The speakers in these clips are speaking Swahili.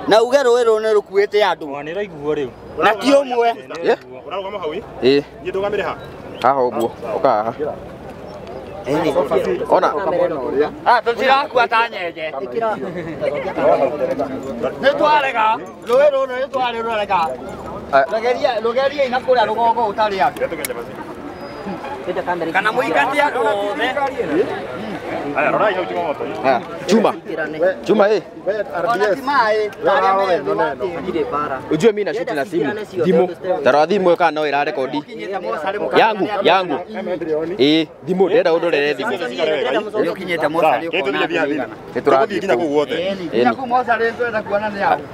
Na uge rũĩ rũu nĩ rũkuĩte andũ. Nĩ raiguo rĩu. Na ti ũmwe. Ũrarũgama hau? Ĩĩ. Niĩ ndũgamĩre ha? Haha ũguo. Ũka haha. Ona. Tũtirakua ta nyenje. Nĩ twarega. Rũĩ rũu nĩ twarega. Rũgeria na kũrĩa rũgongo ũtarĩ andũ. Kana mũingate andũ othe. Aya, rorai hau chuma moto. Chuma. Chuma hii. Ujue mimi nashuti na simu. Thimu. Tara thimu kana no ira rekodi. Yangu. Thimu ndenda ũndorere thimu. Nĩ ũkinyĩte mocarĩ ũkona. Tũrathiĩ nginya kũu guothe. Nginya kũu mocarĩ twenda kuona nĩ hau.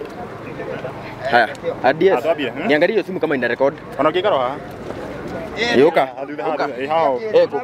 Haya. Adies. Niangalie hiyo simu kama ina record. Ona ũngĩikara haha. Yoka. Hao.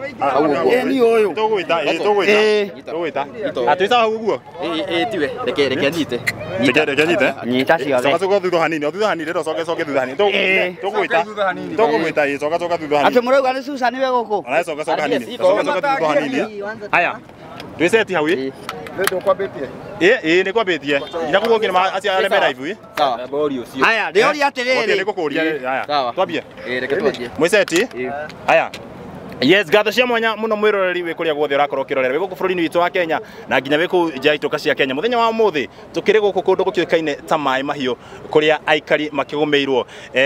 Ni ũyũ. Tũgwĩta. Atwĩta hau ũguo. Tiwe. Reke nyite. Reke nyite. Nyita ciothe. Coka thutha hanini. Thutha hanini rero coke thutha hanini. Tũgwĩta. Coka thutha hanini. Atĩ mũrauga nĩ Susan we gũkũ. Ona coka hanini. Coka thutha hanini. Haya. Twĩseti hau ĩ. Ndio kwambĩtie. Nĩ kwambĩtie. Ira kũgũkĩra acio arĩa me live ĩ. Sawa. Bori ũcio. Haya, rĩoria atĩrĩrĩ. Nĩ gũkũria. Haya. Sawa. Twambie. Reke twambie. Mwĩseti. Haya. Yes, gatho cia mwanya muno mwiroreri we kuria guothe urakorwo kirorera we guku bururi-ini witu wa Kenya na nginya we ku nja ituka cia Kenya muthenya wa muthi tukiri guku kundu gukiukaine ta mai mahiu kuria aikari makigumeirwo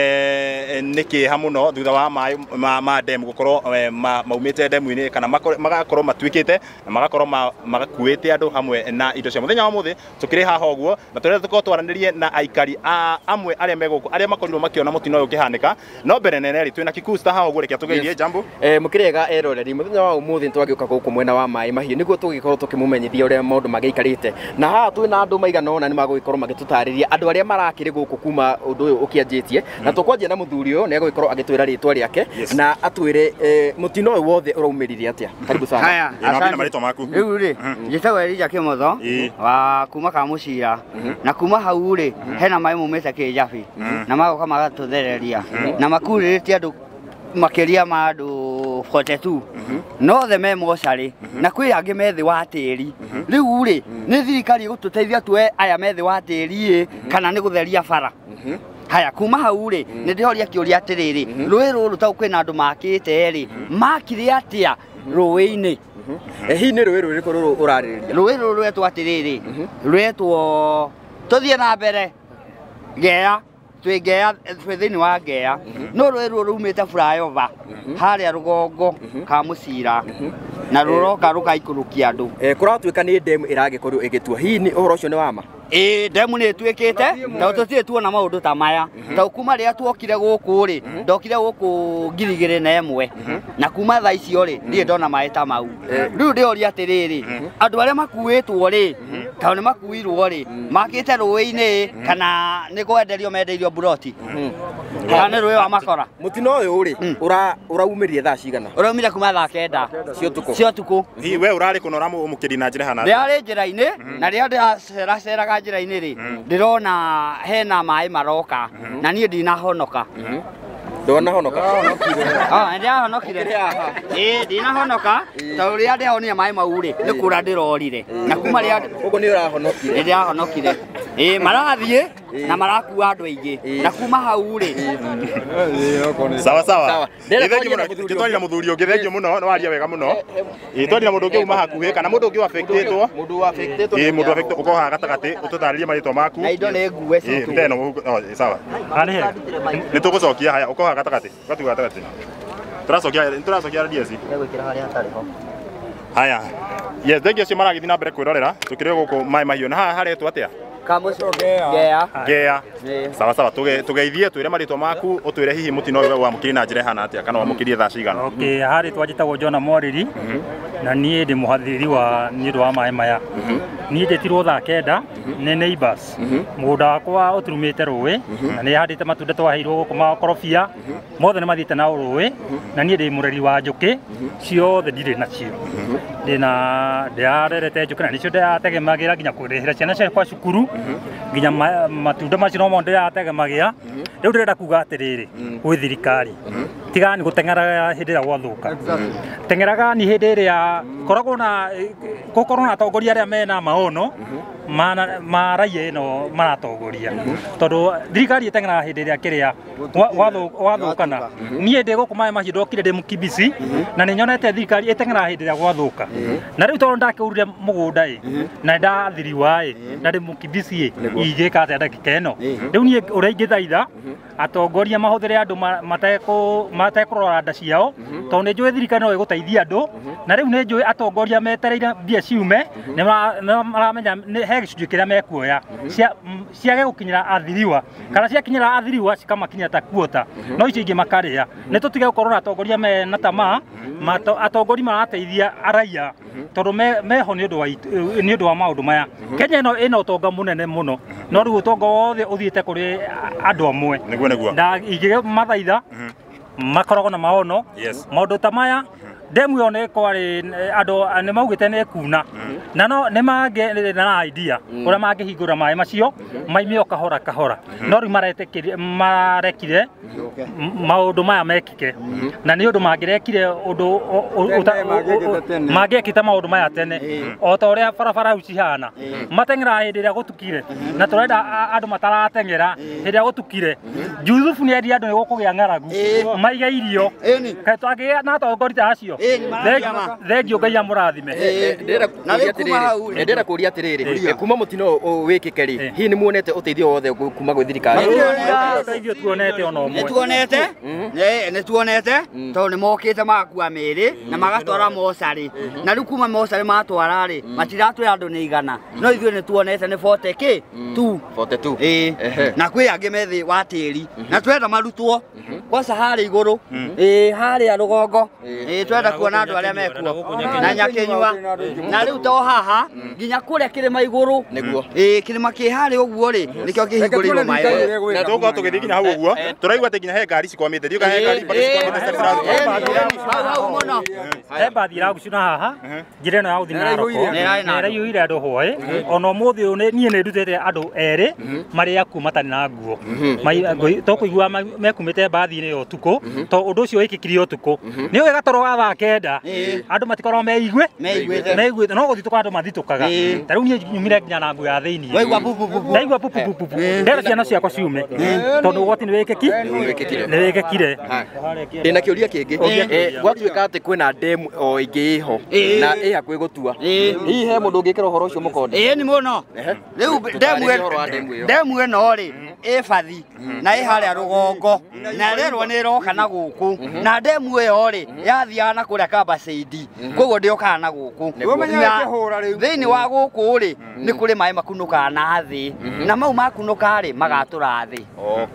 niki ha muno thutha wa mai ma dam gukorwo maumite demu-ini kana magakorwo matwikite na magakorwo magakuite andu hamwe na indo cia muthenya wa muthi tukiri haha uguo na turere tukorwo twaranirie na aikari amwe aria meguku aria makorirwo makiona mutino uyu ukihanika no mbere nene ri twina kikusta haha uguo reke tugeithie jambo mukirega eroreri muthenya wa umuthi ntwagiuka guku mwena wa mai mahiu niguo tugikorwo tukimumenyithia uria maundu magiikarite na haha twina andu maigana ona ni magugikorwo magitutariria andu aria marakiri guku kuma undu uyu ukianjitie na tukwanjia na muthuri uyu ni agugikorwo agitwira ritwa riake na atwire mutino uyu wothe uraumirire atia karibu sana haya asante marito maku riu ri njitagwo Elija Kimotho wa kuma Kamucira na kuma hau ri hena mai mumite Kijabi na magoka magatuthereria na makuriritie andu makiria ma andu 42 no the me mocarĩ na kwĩ angĩ methi wa tĩri rĩu rĩ nĩ thirikari gũtũteithia tuwe aya methi wa tĩri kana nĩ gũtheria bara haya kuma hau rĩ nĩ ndĩhoria kĩũria atĩrĩrĩ rũĩ rũrũ tau kwĩna andũ makĩte rĩ makire atĩa rũĩ-inĩ hi nĩ rũĩ rũrĩkũ rũrũ ũrarĩrĩria rũĩ rũrũ rwetwo atĩrĩrĩ rwetwo tũthiĩ na mbere Ngea twĩ Ngea twĩ thĩinĩ wa Ngea no rũĩ rũrũ rumĩte flyover harĩa rũgongo Kamucira na rũroka rũgaikũrũkia andũ kũratuĩka nĩ ndemu ĩragĩkorwo ĩgĩtua hihi nĩ ũhoro ũcio nĩ wama ndemu nĩ ĩtuĩkĩte tondũ tũtirĩ tuona maũndũ ta maya tondũ kuma rĩrĩa tuokire gũkũ rĩ ndokire gũkũ 2001 na kuma thaa icio rĩ ndirĩ ndona maĩ ta mau rĩu ndĩoria atĩrĩrĩ andũ arĩa makuĩtwo rĩ tondũ nĩ makuirwo rĩ makĩte rũĩ-inĩ kana nĩ kwenderio mendeirio buroti kana nĩ rũĩ wa makora mũtino ũyũ rĩ ũraumĩrire thaa cigana ũraumire kuma thaa 9 cia ũtukũ we ũrarĩ kũna ũramũkĩri na njĩra hana ndĩarĩ njĩra-inĩ na rĩrĩa ndĩraceraceraga njĩra-inĩ rĩ ndĩrona hena maĩ maroka na niĩ ndinahonoka ndwanahonoka ndĩrahonokire ndinahonoka tondũ rĩrĩa ndĩahonire maĩ mau rĩ nĩ kũra ndĩrorire na kuma rĩrĩa ũguo nĩ ũrahonokire ndĩrahonokire marathiĩ na marakua andũ aingĩ na kuma hau rĩ sawa gĩtwarira mũthuri ũngĩ thengio mũno nĩ waria wega mũno gĩtwarira mũndũ ũngĩ uma hakuhĩ kana mũndũ ũngĩ affectĩtwo mũndũ affectĩtwo ũkorwo haha gatagatĩ ũtũtarĩrie marĩtwa maku na indo nĩ ngue sawa nĩ tũgũcokia haya ũkorwo haha gatagatĩ ũgatiga gatagatĩ tũracokia RDS haya yes thengio cio maragĩthiĩ na mbere kwĩrorera tũkĩrĩ gũkũ maĩ mahiũ na haha haretwo atĩa Ngea sawa tugeithie twire marĩtwa maku ũtwĩre hihi mũtino ũyũ wamũkĩrire na njĩra ihana atĩa kana wamũkĩrire thaa cigana harĩtwa njĩtagwo John Mwarĩri na niĩ ndĩ mũhathĩrĩri wa nĩ ũndũ wa maĩ maya niĩ ndĩtirwo thaa 9 nĩ neighbors mũgũnda wakwa ũturumĩte rũĩ na nĩ handĩte matunda twaheirwo gũkũ makorobia mothe nĩ mathiĩte na rũĩ na niĩ ndĩ mũreri wa njũkĩ ciothe ndirĩ nacio ndĩrarerete njũkĩ na nĩcio ndĩrategemagĩra nginya kũrĩhĩra ciana ciakwa cukuru nginya matunda macio no mo ndĩrategemagĩra rĩu ndĩrenda kuga atĩrĩrĩ gwĩ thirikari tiga ni guteng'eraga hindi ria gwathuka teng'eraga ni hindi ria koragwo na gukorwo na atongoria aria mena maono ma raia ino maratongoria tondu thirikari iteng'eraga hindi ria kiria gwathukana nie ndi guku mai mahinda okire ndi Mukibisi na ni nyonete thirikari iteng'eraga hindi ria gwathuka na riu tondu ndakiurire mugunda na ndathiriwa na ndi Mukibisi igika atia ndakika ino riu nie uria ingithaitha atongoria mahuthire andu matekurora nda ciao tondu ni njui thirikari no iguteithia andu na riu ni njui atongoria metereire mbia ciume ni maramenya he gicunji kiria mekuoya ciage gukinyira athiriwa kana ciakinyira athiriwa cikamakinyira ta kuota no icio ingi makaria ni tutige gukorwo na atongoria mena tamaa atongoria marateithia araia tondu meho ni undu wa maundu maya Kenya ino utonga munene muno no riu utonga wothe uthiite kuri andu amwe na igige mathaitha makoragwo na maono maundu ta maya demu yone kwari andu ni maugite ni kuna na no ni mange na idea ura mange hingura mai macio maimio kahora no ri marekire maundu maya mekike na ni undu magirekire undu magekite maundu maya tene o ta uria barabara ucihana mateng'era hindi ria gutukire na turenda andu matarateng'era hindi ria gutukire Juthufu ni endia andu ni gukugia ng'aragu maiga irio kai twagia na atongoria acio thengio Ngai amurathime ndera kuria atiriri kuma mutino wikike ri hihi ni muonete uteithio wothe kuma gwi thirikari uteithio tuonete ono mwe ni tuonete tondu ni mokite magakua miri na magatwara mocari na riu kuma mocari matwara ri matiratwira andu ni igana no ithuĩ ni tuonete ni 40k tu 42 na kwi angi methi wa tiri na twenda marutwo kwanza hari iguru hari a rugongo twenda kuona andu aria mekuo na nyakenyua na riu to haha nginya kuria kirima iguru niguo kirima ki hari uguo ri nikio kihinguriirwo mai na tuko tugithi nginya hau uguo turaigua ati nginya he ngari cikwamite thiuka he ngari hau muno he mbathi iragucuna haha njira ino ya guthi Naroko nera yuire andu hoi ona umuthi uyu nie ni ndutete andu eri mari aku matani na nguo tokuigua mekumite mbathi-ini yo tuku to undu ucio wikikire utuku ni wega toro wa thaa kenda andu matikorwo meiguite no guthi tuka andu mathitukaga ta riu nie nyumire nginya na nguo ya thiini waigua pupu ndaigua pupu ndera ciana ciakwa ciume tondu gwati ni wikikire ndina kiuria kingi gwatuika ati kwina demu o ingi iho na i hakwi gutua hihi he mundu ungikira uhoro ucio mukonde ni muno riu demu ino ri bathi na haria rugongo na rerwo ni roka na guku na demu iyo ri yathiaga na kuria Kabasaidi koguo ndiokaga na guku thiini wa guku ri ni kuri mai makunukaga na thi na mau makunuka ri magatura thi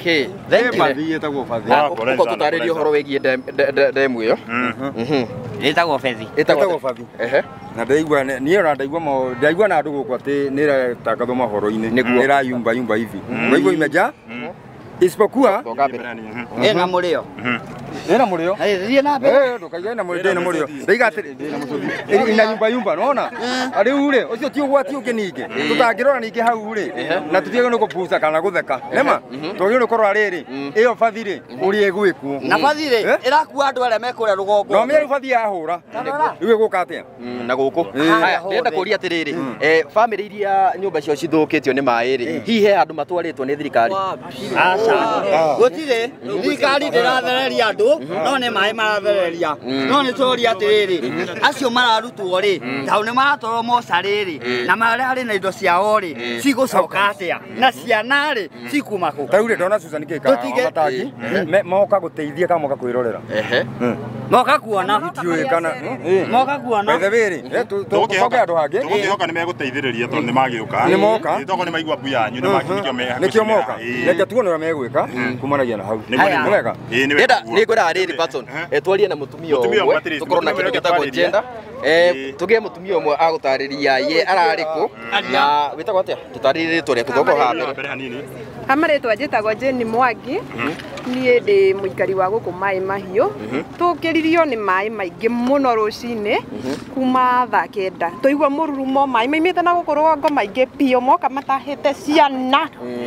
uko tutaririe uhoro wigie demu iyo itagwo Fethi na ndaigua nie ona ndaigua na andu guku ati ni iratangathwo mahoro-ini ni irayumba hivi waigua imeja isipokuwa na murio ina murio thie na mbere ndukaiga ina murio ndina murio ndaiga atiri ina yumba nona ari ure ucio ti ugwati ungi ningi tutangirora ningi hau ri na tutiege no kupuca kana gutheka nema tugire korwo ariri iyo bathi ri uri egwiku na bathi ri irakua andu aria mekuria rugongo no mie bathi yahura riu iguka atia na guku haya ndenda kuria atiriri family iria nyumba cio cithukitio ni mai ri hihi he andu matwaritwo ni thirikari gutire thirikari ndirathereria andu no ni mai marathereria no ni turia atiriri acio mararutwo ri tau ni maratwarwo mocari ri na maria ari na indo ciao ri cigucoka atia na ciana ri cikuma ku tau ri ndona Susan kika matangi moka guteithia kana moka kwirorera moka kuona tutiuikana moka kuona bethebiri tucoke andu hangi tugihoka ni meguteithiriria tondu ni magiuka ni moka toko ni maigua mbu yanyu ni makinikio meha nikio moka reke tuone ura megwika kumanagia na hau ni wega ndenda ni ngwira riri Patson twarie na mutumia umwe tukorwo na kindu gitagwo gender tugie mutumia umwe agutariria ye arariku na witagwo atia tutaririe tore tugoko ha mbere amaretwa njitagwo Jane Mwangi nie ndi muikari wa guku mai mahiu tukiririo ni mai maingi muno rucini kuma thaa kenda tuigua mururumo mai maimite na guku rugongo maingi pio moka matahite ciana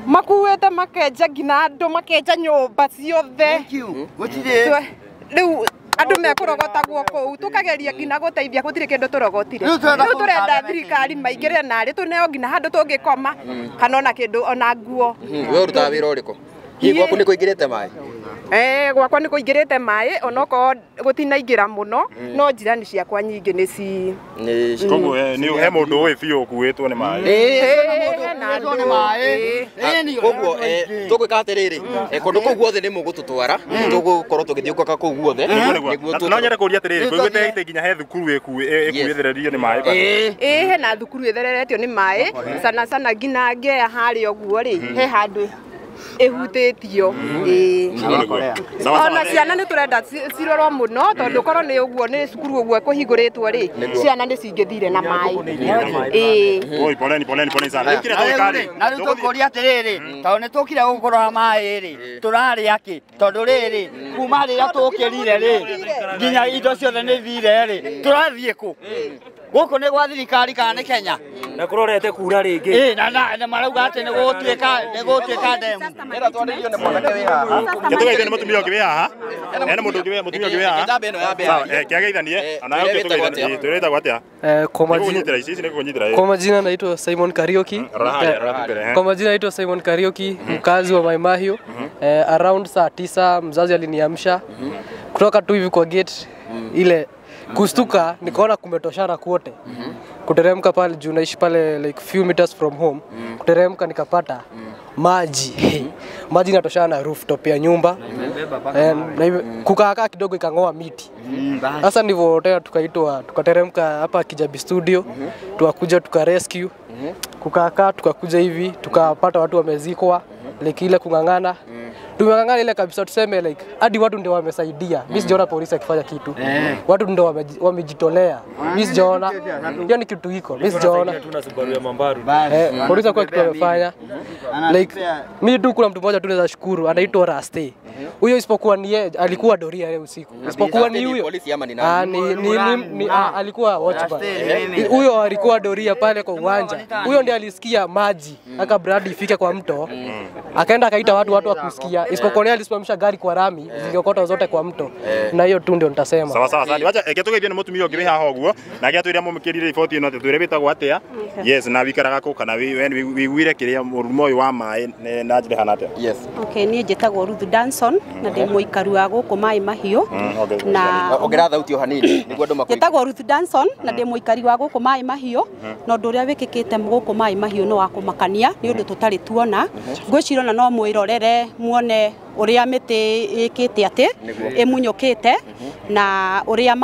makuĩte makenja nginya andũ makenja nyũmba ciothe gũtirĩ rĩu andũ mekũrogotagwo kũu tũkageria nginya gũteithia gũtirĩ kĩndũ tũrogotire rĩu tũrenda thirikari maingĩrĩre narĩ tũneo nginya handũ tũngĩkoma kana ona kĩndũ ona nguo we ũrutaga wĩra ũrĩkũ hihi gwaku nĩ kũingĩrĩte maĩ gwakwa nĩ kũingĩrĩte maĩ onokorwo gũtinaingĩra mũno no njirani ciakwa nyingĩ nĩ koguo he mũndũ ũĩ biũ ũkuĩtwo nĩ maĩ koguo tũgwĩka atĩrĩrĩ kũndũ kũu guothe nĩ mũgũtũtwara tũgũkorwo tũgĩthiũngũka kũu guothe no nyende kũria atĩrĩrĩ ngũigwĩte itĩ nginya he thukuru ĩkuĩthererio nĩ maĩ hena thukuru ĩthereretio nĩ maĩ sana sana nginya ngea harĩa ũguo rĩ he handũ ehutĩtio ona ciana nĩ tũrenda cirorwo mũno tondũ korwo nĩ ũguo nĩ cukuru ũguo kũhingũrĩtwo rĩ ciana nĩ cingĩthire na maĩ na rĩu tũkũria atĩrĩrĩ tondũ nĩ tũkire gũkũrora maĩ rĩ tũrarĩa kĩ tondũ rĩrĩ kuma rĩrĩa tũkĩrire rĩ nginya indo ciothe nĩ thire rĩ tũrathiĩ kũ gũkũ nĩ gwa thirikari kana nĩ Kenya na kũrorete kura rĩngĩ na marauga atĩ nĩ gũtuĩka ndemu ĩra twandĩrio nĩ mwanake wĩ haha gĩtũgeithio nĩ mũtumia ũngĩ wĩ haha ena mũndũ ũngĩ mũtumia ũngĩ wĩ haha njamba ĩno ya mbere kĩageithanie anayo gĩtũgeithanie twĩrĩtagwo atĩa kwa majina naitwa Simon Kariuki kwa majina naitwa Simon Kariuki mkazi wa Mai Mahiu around saa 9 mzazi aliniamsha kutoka tu hivi kwa gate ile kustuka nikaona kumetoshana kwote kuteremka pale juu naishi pale like few meters from home kuteremka nikapata maji maji natoshana na rooftop ya nyumba na kukaa kidogo ikang'oa miti sasa ndivyo tena tukateremka hapa Kijabi studio tukakuja tukarescue kukaa tukakuja hivi tukapata watu wamezikwa like ile kungangana tumengangana ile kabisa tuseme like hadi watu ndio wamesaidia mimi sijaona polisi akifanya kitu watu ndio wamejitolea mimi sijaona hiyo ni kitu iko mimi sijaona tuna Subaru ya Mambaru polisi kwa kitu amefanya like mimi tu kuna mtu mmoja tu naweza shukuru anaitwa Raste huyo isipokuwa ni yeye alikuwa doria leo usiku isipokuwa ni huyo polisi ama ni nani alikuwa watchman huyo alikuwa doria pale kwa uwanja huyo ndiye alisikia maji aka bradi ifike kwa mto akaenda akaita watu wakusikia isipokuwa yeye alisimamisha gari kwa rami zingekota zote kwa mto na hiyo tu ndio nitasema sawa sawa sasa wacha gĩtũgeithio nĩ mũtumia ũngĩ wĩ haha ũguo na gĩatwĩra mũmũkĩrire riboti ĩno atĩ twĩre wĩtagwo atĩa yes na wikaraga kũ kana wĩiguire kĩrĩa mũrimũ ũyũ wa maĩ na njĩra hana atĩa yes okay niĩ njĩtagwo Ruth Danson na ndĩ mũikaru wa gũkũ Mai Mahiu na ongerera thauti o hanini nĩguo andũ makũigua njĩtagwo Ruth Danson na ndĩ mũikari wa gũkũ Mai Mahiu na ũndũ ũrĩa wĩkĩkĩte gũkũ Mai Mahiu nĩ wa kũmakania nĩ ũndũ tũtarĩ tuona ngwĩciria no mwĩrorere muone ũrĩa mĩtĩ ĩkĩte atĩ ĩmunyũkĩte na ũrĩa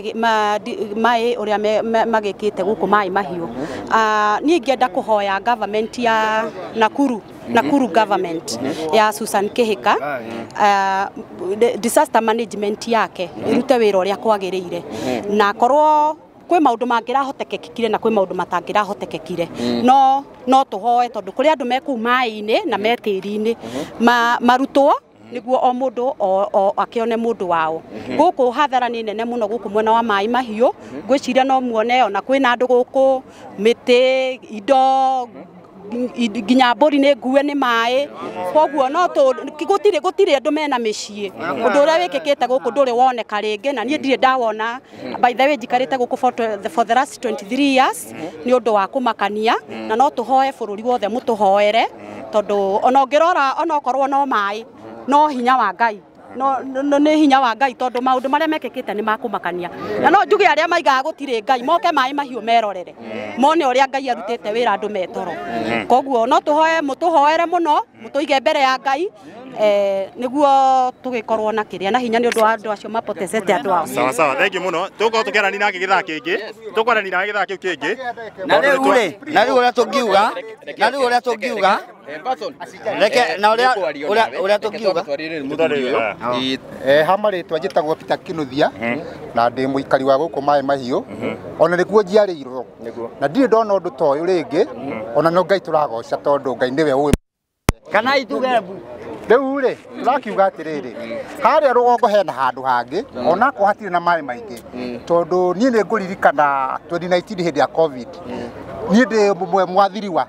maĩ ũrĩa magĩkĩte gũkũ Mai Mahiu niĩ ngĩenda kũhoya government ya Nakuru government ya Susan Kihika disaster management yake irute wĩra ũrĩa kwagĩrĩire na korwo kwĩ maũndũ mangĩrahotekekire na kwĩ maũndũ matangĩrahotekekire no tũhoe tondũ kũrĩ andũ me kũu maĩ-inĩ na me tĩri-inĩ marutwo niguo o mũndũ akĩone mũndũ wao gũkũ hathara nĩ nene mũno gũkũ mwena wa Mai Mahiu ngwĩciria no muone ona kwĩna andũ gũkũ mĩtĩ indo nginya mbũri nĩ ngue nĩ maĩ koguo no gũtirĩ andũ mena mĩciĩ ũndũ ũrĩa wĩkĩkĩte gũkũ ndũrĩ woneka rĩngĩ na niĩ ndirĩ ndawona by the way njikarĩte gũkũ for the last 23 years nĩ ũndũ wa kũmakania na no tũhoe bũrũri wothe mũtũhoere tondũ ona ũngĩrora ona okorwo no maĩ no hinya wa Ngai no nĩ hinya wa Ngai tondũ maũndũ marĩa mekĩkĩte nĩ makũmakania na no njuge arĩa maigaga gũtirĩ Ngai moke Mai Mahiu merorere mone ũrĩa Ngai arutĩte wĩra andũ metoro koguo no mũtũhoere mũno mũtũige mbere ya Ngai nĩguo tũgĩkorwo na kĩrĩa na hinya nĩ ũndũ wa andũ acio mapotecete andũ ao sawa sawa thank you mũno tũkorwo tũkĩarania na gĩthaka kĩngĩ tũkwarania na gĩthaka kĩu kĩngĩ na rĩu ũrĩa tũngiuga reke na ũrĩa tũngiuga hama rĩtwa njĩtagwo Peter Kinuthia na ndĩ mũikari wa gũkũ Mai Mahiu ona nĩguo njiarĩirwo na ndirĩ ndona ũndũ ta ũyũ rĩngĩ ona no Ngai tũragoca tondũ Ngai nĩwe ũĩ kana ituge rĩu rĩ tũrakiuga atĩrĩrĩ harĩa rũgongo hena handũ hangĩ onako hatirĩ na maĩ maingĩ tondũ niĩ nĩ ngũririkana 2019 hĩndĩ ya COVID niĩ ndĩ mwathiri wa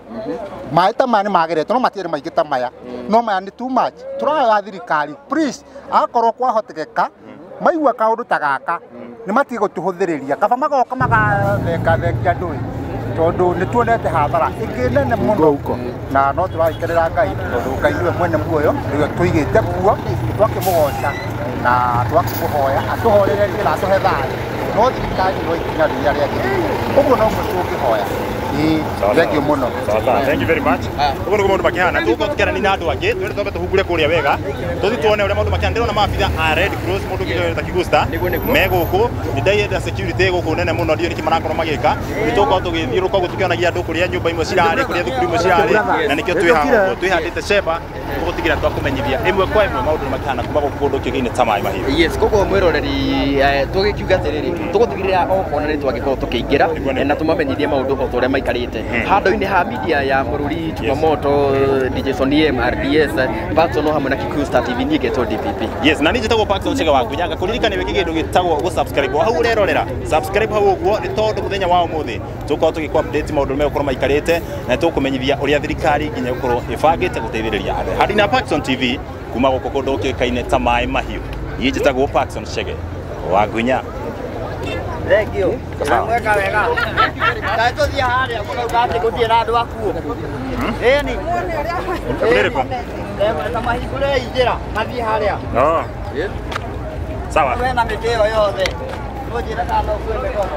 maĩ ta maya nĩ magerete no matiarĩ maingĩ ta maya no maya nĩ too much tũrahoya thirikari please agakorwo kwahotekeka maigua kaũndũ ta gaka nĩ matige gũtũhũthĩrĩria kaba magoka magathengathengia andũ tondũ nĩ tuonete hathara ĩngĩ nene mũno na no tũragĩkenera Ngai tondũ Ngai nĩwe mwene muoyo nĩwe tũigĩte kuo twakĩmũgoca na twakĩmũhoya atũhorererie na atũhe thayũ no thirikari no ikinya rĩrĩa rĩagĩrĩire ũguo noguo tũngĩhoya thank you muno. Thank you very much. Ugo niguo maundu makihana tukiarani na andu angi twende twambe tuhungure kuria wega tuthi tuone uria maundu makihana ndirona mabitha a Red Cross mundu ngireta kigusta me guku ni ndaienda security guku nene muno ndio niki marakorwo magika nituko tugithiuruka gutukionagia andu kuria nyumba imwe cirari kuria thukuru imwe cirari na nikio twihandite sheba tugutigira twakumenyithia imwe kwa imwe maundu makihana kuma gukundu kigiine ta mai mahiu. Yes kogo mwiroreri tugikiuga atiriri tugutigirira okona ni twagikorwo tukiingira na tumamenyithie maundu otoria maikarite handu-ini ha media ya Mururi Tumamoto DJ Sonnie RDS Paxson no hamwe na Kikuyu Star TV ni geto DPP. Yes na ninjitagwo Paxson chega waku nyanga kuririkana wiki gindu gitagwo go subscribe hau urerorera subscribe hau uguo ni tondu muthenya wa umuthi tukorwo tugikwa update maundu me gukorwo maikarite na tukumenyithia uria thirikari nginya gukorwo ibangite guteithiriria andu hadi na Paxson TV kuma guko kundu kikaine ta mai mahiu yinjitagwo Paxson chege wagunya. Thank you. Mweka wega. Kae tuthie haria muno ati guthie na andu akuo. Eni. Kamereko. Kama higure injira mathie haria. Oh. Sawa. Wewe na miteo yothe. Ngojira kana kwende kono.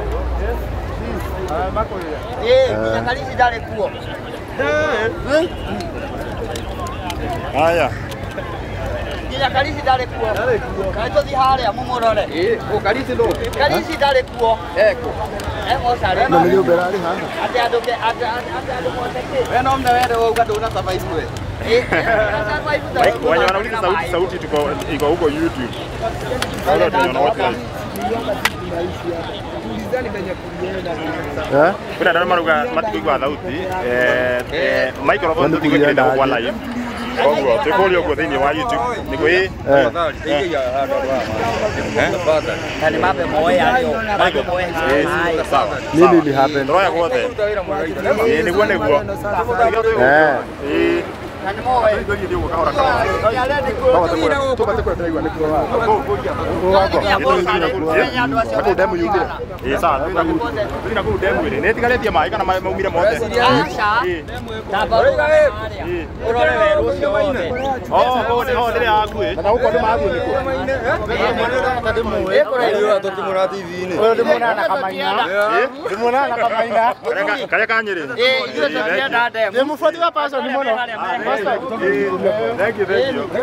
Kinya kalisi ndare kuo. Haya. Kinya kalisi ndare kuo. Kae tuthie haria mumurore. Kalisi ndo. Kalisi ndare kuo. Eko. Eko sare. Na ndio berari ha. Ate ando moteke. Wewe no mnaweza wewe ndo una survive wewe. Wenye wanauliza sauti iko huko YouTube. Wala ndio wote. Kuna ndio maruga matikigwa sauti microphone tutigwikira kwa live. Koguo tukolio kwa thini wa YouTube niko Kani mabe moya yo. Mabe moya. Nini li happen? Roya kwa the. Niguo niguo. Kani moya. Ndio kwa kaora. Tupate kwa taiwa niko Ako demo yude. Sawa, tuna ku demo ile. Neti kale tia mai kana maumire mote. Na baruga we. Urore we rucio wone. Oh, ndire aku e. na huko ndo magu niko tukimura TV-ini Ndimona na kamaina. ndimona na kamaina Kaya kanyire. Ithuĩ tũtienda ndemu. ni mufuati wa Paxson ni mono Thank you.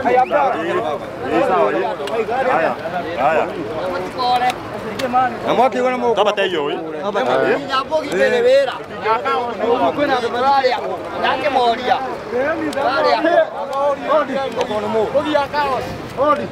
Haya. Mũtikore. na mwaki wana mo Taba teyo oi. Nyambogi kene wĩra. Kwĩna andũ mararia. Nake moria. Mararia. Odi.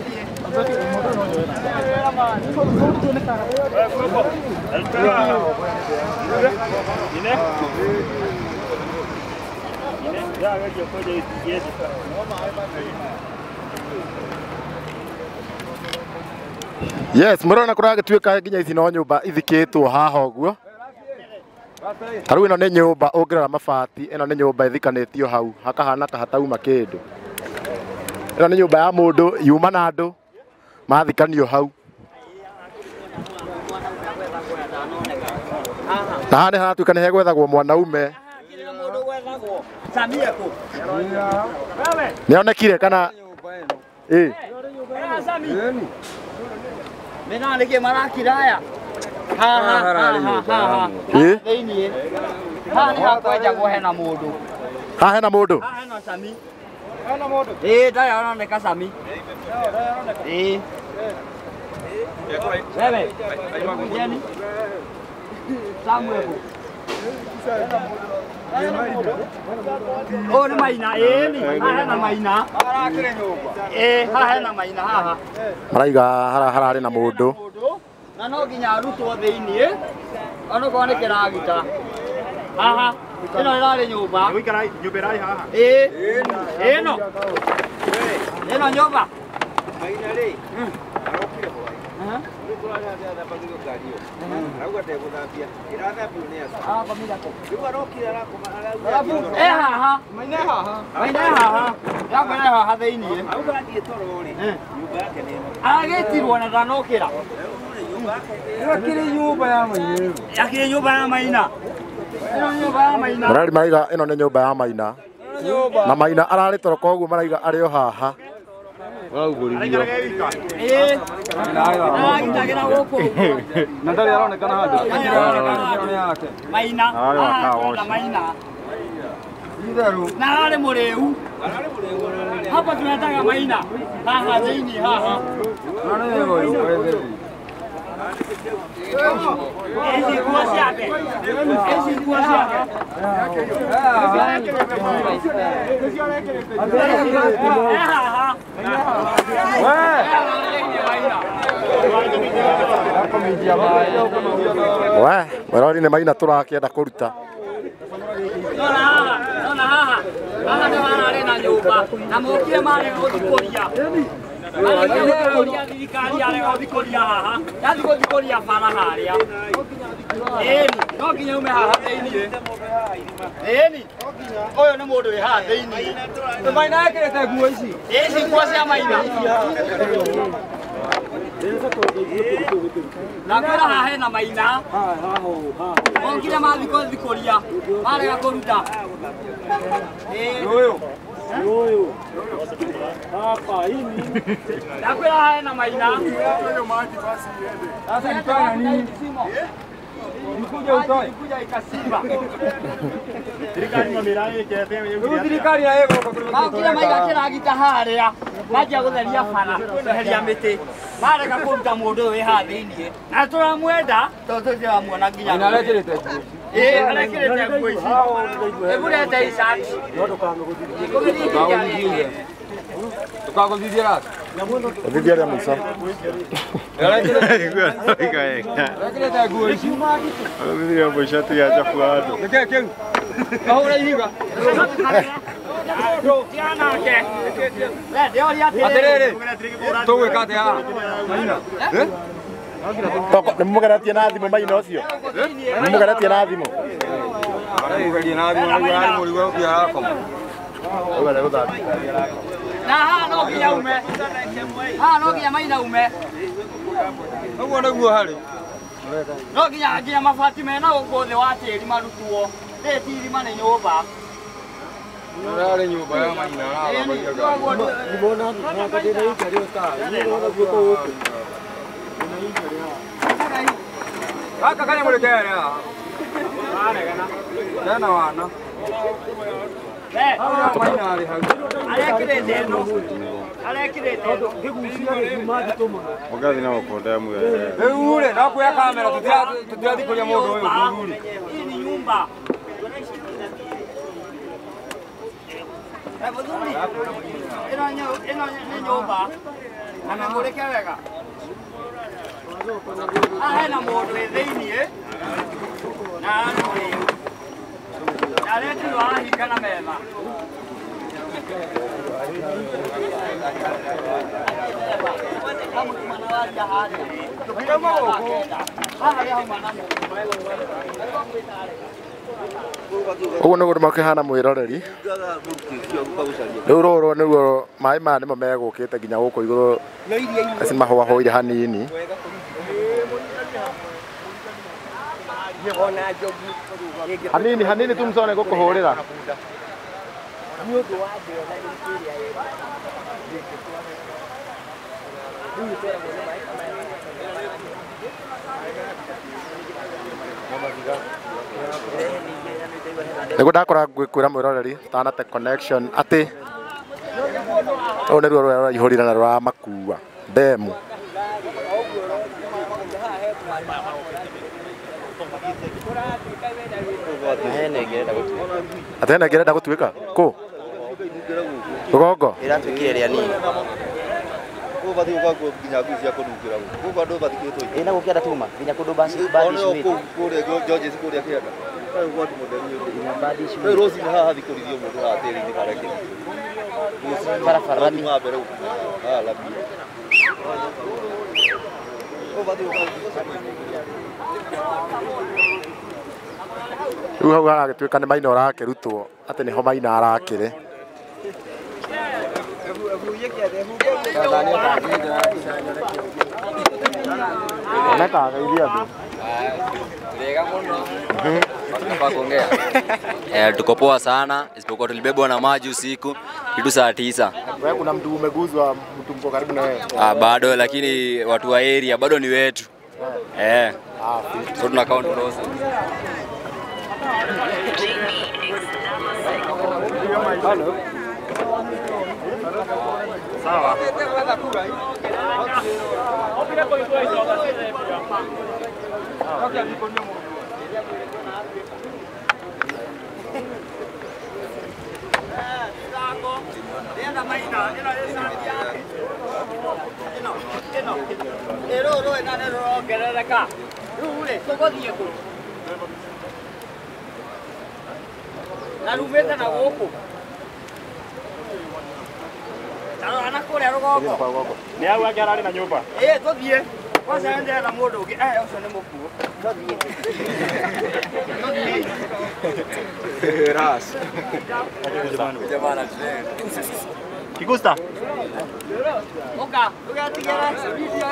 yes murona kuragituika nginya ici no nyumba ithikitwo haha uguo Haru ino ni nyumba ungirora mabati ino ni nyumba ithikanitio hau hakahana ta hatauma kindu ino ni nyumba ya mundu yuma na andu mathikanio hau na hane haratuika ni hegwethagwo mwanaume nionekire kana Mena nĩkĩ marakiraya haha thĩinĩ haha nĩ hakwenjagwo hena mũndũ haha hena mũndũ haha hena Sami ndarĩ aroneka Sami wewe Jeni Samuel Oh ni maina ni haha hena maina arakire nyũmba haha hena maina haha maraiga hararĩ na mũndũ na no nginya arutwo thĩinĩ ono korwo nĩ kĩragita haha ĩno ĩrarĩ nyũmba Wikara nyũmba ĩrarĩ haha ĩno nyũmba haha maina haha yakwena haha thiini agetirwo na ndanokira yakiri nyumba ya maina yakiri nyumba ya maina Marari maiga ino nĩ nyũmba ya Maina na Maina ararĩ toro koguo maraiga arĩ o haha Waraugũririo agitagira guku na ndarĩ aronekana handũ Maina na Maina na ararĩ mũrĩu hapa tunataka Maina haha thĩinĩ haha ezi nguo ciake we Marari nĩ Maina tũrakĩenda kũruta Nona haha nĩ hararĩ na nyũmba na mokire marega gũthikũria thirikari yarega gũthikũria haha yathi gũthikũria bara harĩa ĩni no nginya ume haha thĩinĩ ĩni ũyũ nĩ mũndũ wĩ haha thĩinĩ Maina ekĩrĩte nguo ici nguo cia Maina na kwĩra haha hena Maina mokire mathi gũthikũria marega kũruta Yoyo. Hapa hini. Nakwenda haya na Maina. Yoyo maji basi iende. Sasa nitoa nini? Nikuja utoe. Nikuja ikasimba. Serikali mamiraye kete yewe. Serikali ya yego kwa kila Maina kila agita haria. Maji gutheria bara, gutheria miti. Mareka kuruta mundu we ha thiini. Na turamwenda toto cia muona nginya. Ina rekerete. Arekirete nguo ici. Egurete isaki. Tukagũthithia rati. Gũthithia rĩa mũico. Arekirete nguo ici. Gũthithia mũico tu ya chafu andũ. Nĩkĩĩ kĩu? Kahũra ihiga. Atĩrĩrĩ, tũgwĩka atĩa haha? Maina. Nĩ mũgeretie na thimũ Maina ũcio? Nĩ mũgeretie na thimũ? Arageria na thimũ nĩguo arĩ mũrigo ũkĩa arakoma. Na haha no nginya ume. Haha no nginya Maina ume. Ũguo nĩguo harĩ. No nginya mabati mena gũkũ thĩ wa tĩri marutwo. Rĩrĩ ti irima nĩ nyũmba. Ararĩ nyũmba ya Maina arabagia ngari. Ndibona nakatĩra ikari ũta. Ndibona guoko gũkũ. Gaka kanya mũrĩ kere haha. Tena wana. Maina arĩ hau. Arekĩrĩte ĩno. Arekĩrĩte ĩno. Mũgathi na gũkũnda mwe. Rĩu rĩ, no kuoya kamera tũtirathiĩ kũrĩa mũndũ ũyũ mũthuri. Hii ni nyumba. Mũthuri, ĩno nĩ nyũmba. Na memũrĩke wega. Haha hena mũndũ wĩ thĩinĩ na arĩ mũrĩu. Na aretirwo arahinga na metha. Ũguo nĩguo makĩhana mwĩroreri. Rĩu rũrũ nĩruo maĩ maya nĩmo megũkĩte nginya gũkũ igũrũ aci mahũahũire hanini. Hanini tu msone gũkũhũrĩra. Nĩguo ndakora ngwĩkwĩra mwĩroreri Tanate Connection atĩ rũrũ nĩruo rũrĩa rũraihũrire na rũramakua ndemu. Atĩ hena ĩngĩ ĩrenda gũtuĩka kũ? Rũgongo? Ĩratuĩkire rĩa nini. Ũbathi ũgakua nginya ngui cia kũnungĩra gũkũ. Gũkũ andũ bathikĩtwo. Ĩna gũkĩenda tuma nginya kũndũ basi kũrĩa Georges kũrĩa kĩenda. Kaĩ ũgwati mũtheri ina badi ici. Kaĩ Rosi nĩ haha thikũrithio mũndũ haha tĩri-inĩ kareke. Barabara ni ng'ambere. Ah, labi. Rĩu hau haragĩtuĩka nĩ Maina ũrakĩrutwo atĩ nĩho Maina arakĩrĩ. Onekageithia andũ. Wega muno. Hapa kuongea. Tuko poa sana, isipokuwa tulibebwa na maji usiku kitu saa 9. Wewe kuna mtu umeguzwa, mtu mko karibu na wewe? Bado, lakini watu wa area bado ni wetu. So tuna count loss. Hello. Sawa. Narumete na gũkũ. Ana kũrĩa rũgongo. Nĩ hau angĩ ararĩ na nyũmba. Tũthiĩ. Kwanza endea na mũndũ ũngĩ. Ũcio nĩ mũkuo. Tũthiĩ. Ras. Jamani. Kigusta. Oka, tugatigera video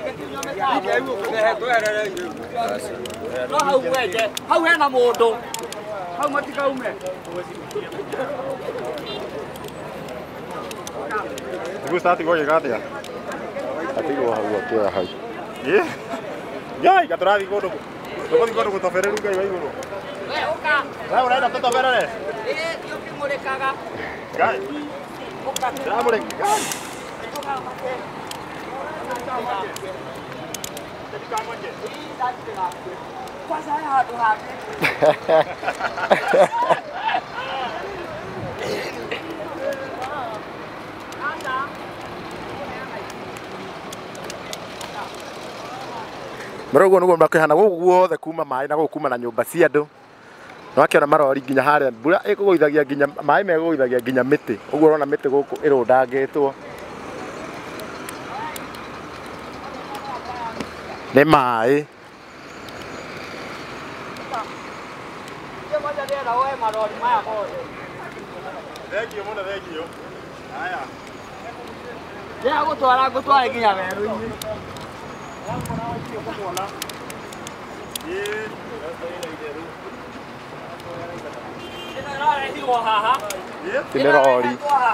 no hau weje, hau hena mũndũ. Hau matikaume. Kigusta atigwo gĩgathĩa. Atigwo hau akĩoya hau. Ngai, gatũrathi kũndũ. Tũgũthiĩ kũndũ gũtoberera Ngai wa igũrũ. We ũka. Wewe ũrenda tũtoberere? Thiĩ ũkĩmũrĩkaga. Ngai. Ũka. Ndĩramũrĩka. Ngai. Kwanza handũ hangĩ. Mũrũguo nĩguo makĩhana gũkũ guothe kuma maĩ na gũkũ kuma na nyũmba cia andũ. No akĩona marori nginya harĩa mbura ĩkũgũithagia nginya maĩ megũgũithagia nginya mĩtĩ. Ũguo ũrona mĩtĩ gũkũ ĩrũndangĩtwo. Nĩ maĩ. Thengio mũno thengio. Haya. Ndia gũtware nginya werũ-inĩ. Ti nĩ rori.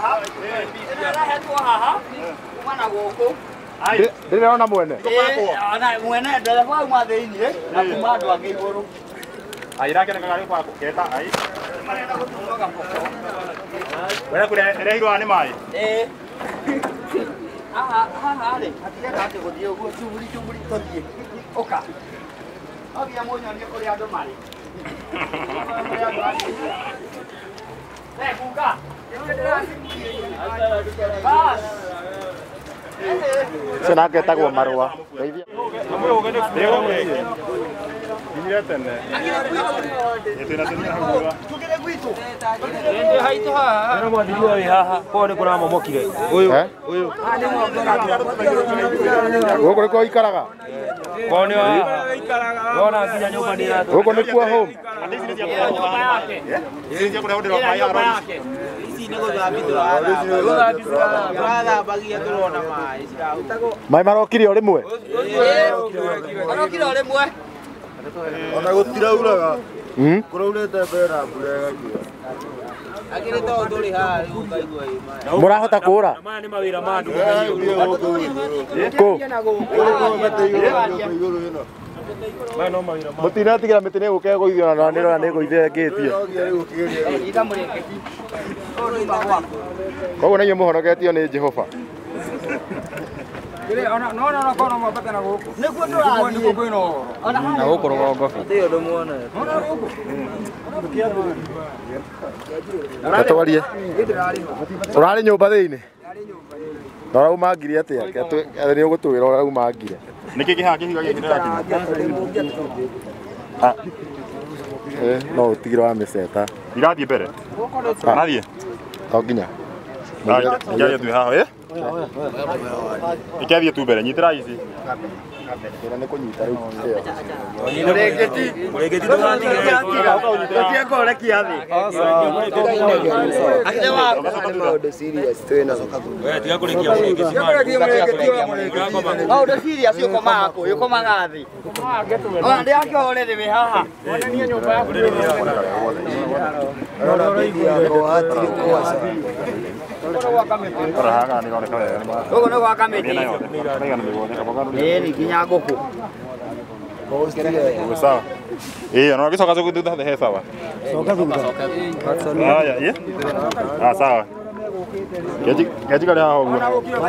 Ndĩrona mwene. Mwene ndereba auma thĩiniĩ na kuma andũ angĩ igũrũ. Irakenekaga nĩ kwa keta ai. Wewe kũrĩa ĩrehirwo nĩ maĩ? Haha rĩ, hatigenda atĩ gũthiĩ ũguo cuguri tũthiĩ. Ũka. Othiĩ mũnyonie kũrĩa andũ marĩ. Bunga. Ũcio nake etagwo Marũa. Ndeithia. Kinyire tene. Tukire gwitũ. Ende haitũ haha. Nĩ mwathirwo wĩ haha. Ko nĩ kũramomokire. Ũyũ. Gũkũ nĩkuo ũikaraga? Ko nĩ haha. Wona nginya nyũmba nĩ ĩratũ. Gũkũ nĩkuo home? Ici nĩ gũthambithio. Tũrathambagia tũrona maĩ cirahũta. Maĩ marokire o rĩmwe? Marokire o rĩmwe. Ona gũtirauraga. Kũraurĩte mbera mbura ĩgakua. Agĩrĩte o tũrĩ haha rĩu ngaigua ĩ maĩ. Mũrahota kũũra? Maya nĩ mawĩra ma andũ. Kũ? Maya no mawĩra ma. Mũtinatigĩra mĩtĩ nĩ gũkĩa gũithio na nĩrora nĩ gũithĩngĩtio. Koguo nĩ inyuĩ mũhonoketio nĩ Jehova. No kono mwambate na gũkũ. Nĩguo tũrathiĩ. Nĩguo kwĩna ũhoro. Na gũkũ rũgongo. Ndĩ ũndũ muone. Gatwarie. Ũrarĩ nyũmba thĩinĩ? Na ũraumangire atĩa? Nĩ ũgũtwĩra ũraumangire. Nĩkĩ kĩhaha kĩhiga gĩkĩ ndĩrakinya? No ũtigĩre wa mĩceta. Irathiĩ mbere? Nathiĩ? To nginya. Nginya twĩ haha, Ikethie tu mbere nyitira ici. Ĩra nĩ kũnyita rĩu. Mũrengeti ndũgatiga. Ũtieka ũrekia thĩ. Akĩrĩ wa maũndũ serious twĩna. Wewe tiga kũrekia mũrengeti. Maũndũ serious ũkomaga kũ? Ũkomaga thĩ. Ona ndĩakĩhore thĩ wĩ haha. Onania nyũmba yaku. Rahaga ni gone kawe. Ũguo nĩ gwa kamĩtĩ. Nĩ nginya ngũkũ. Sawa. Ona ũgĩcoka thutha he sawa. Coka thutha. Haya, ye? Sawa. Keji kali haha ũguo.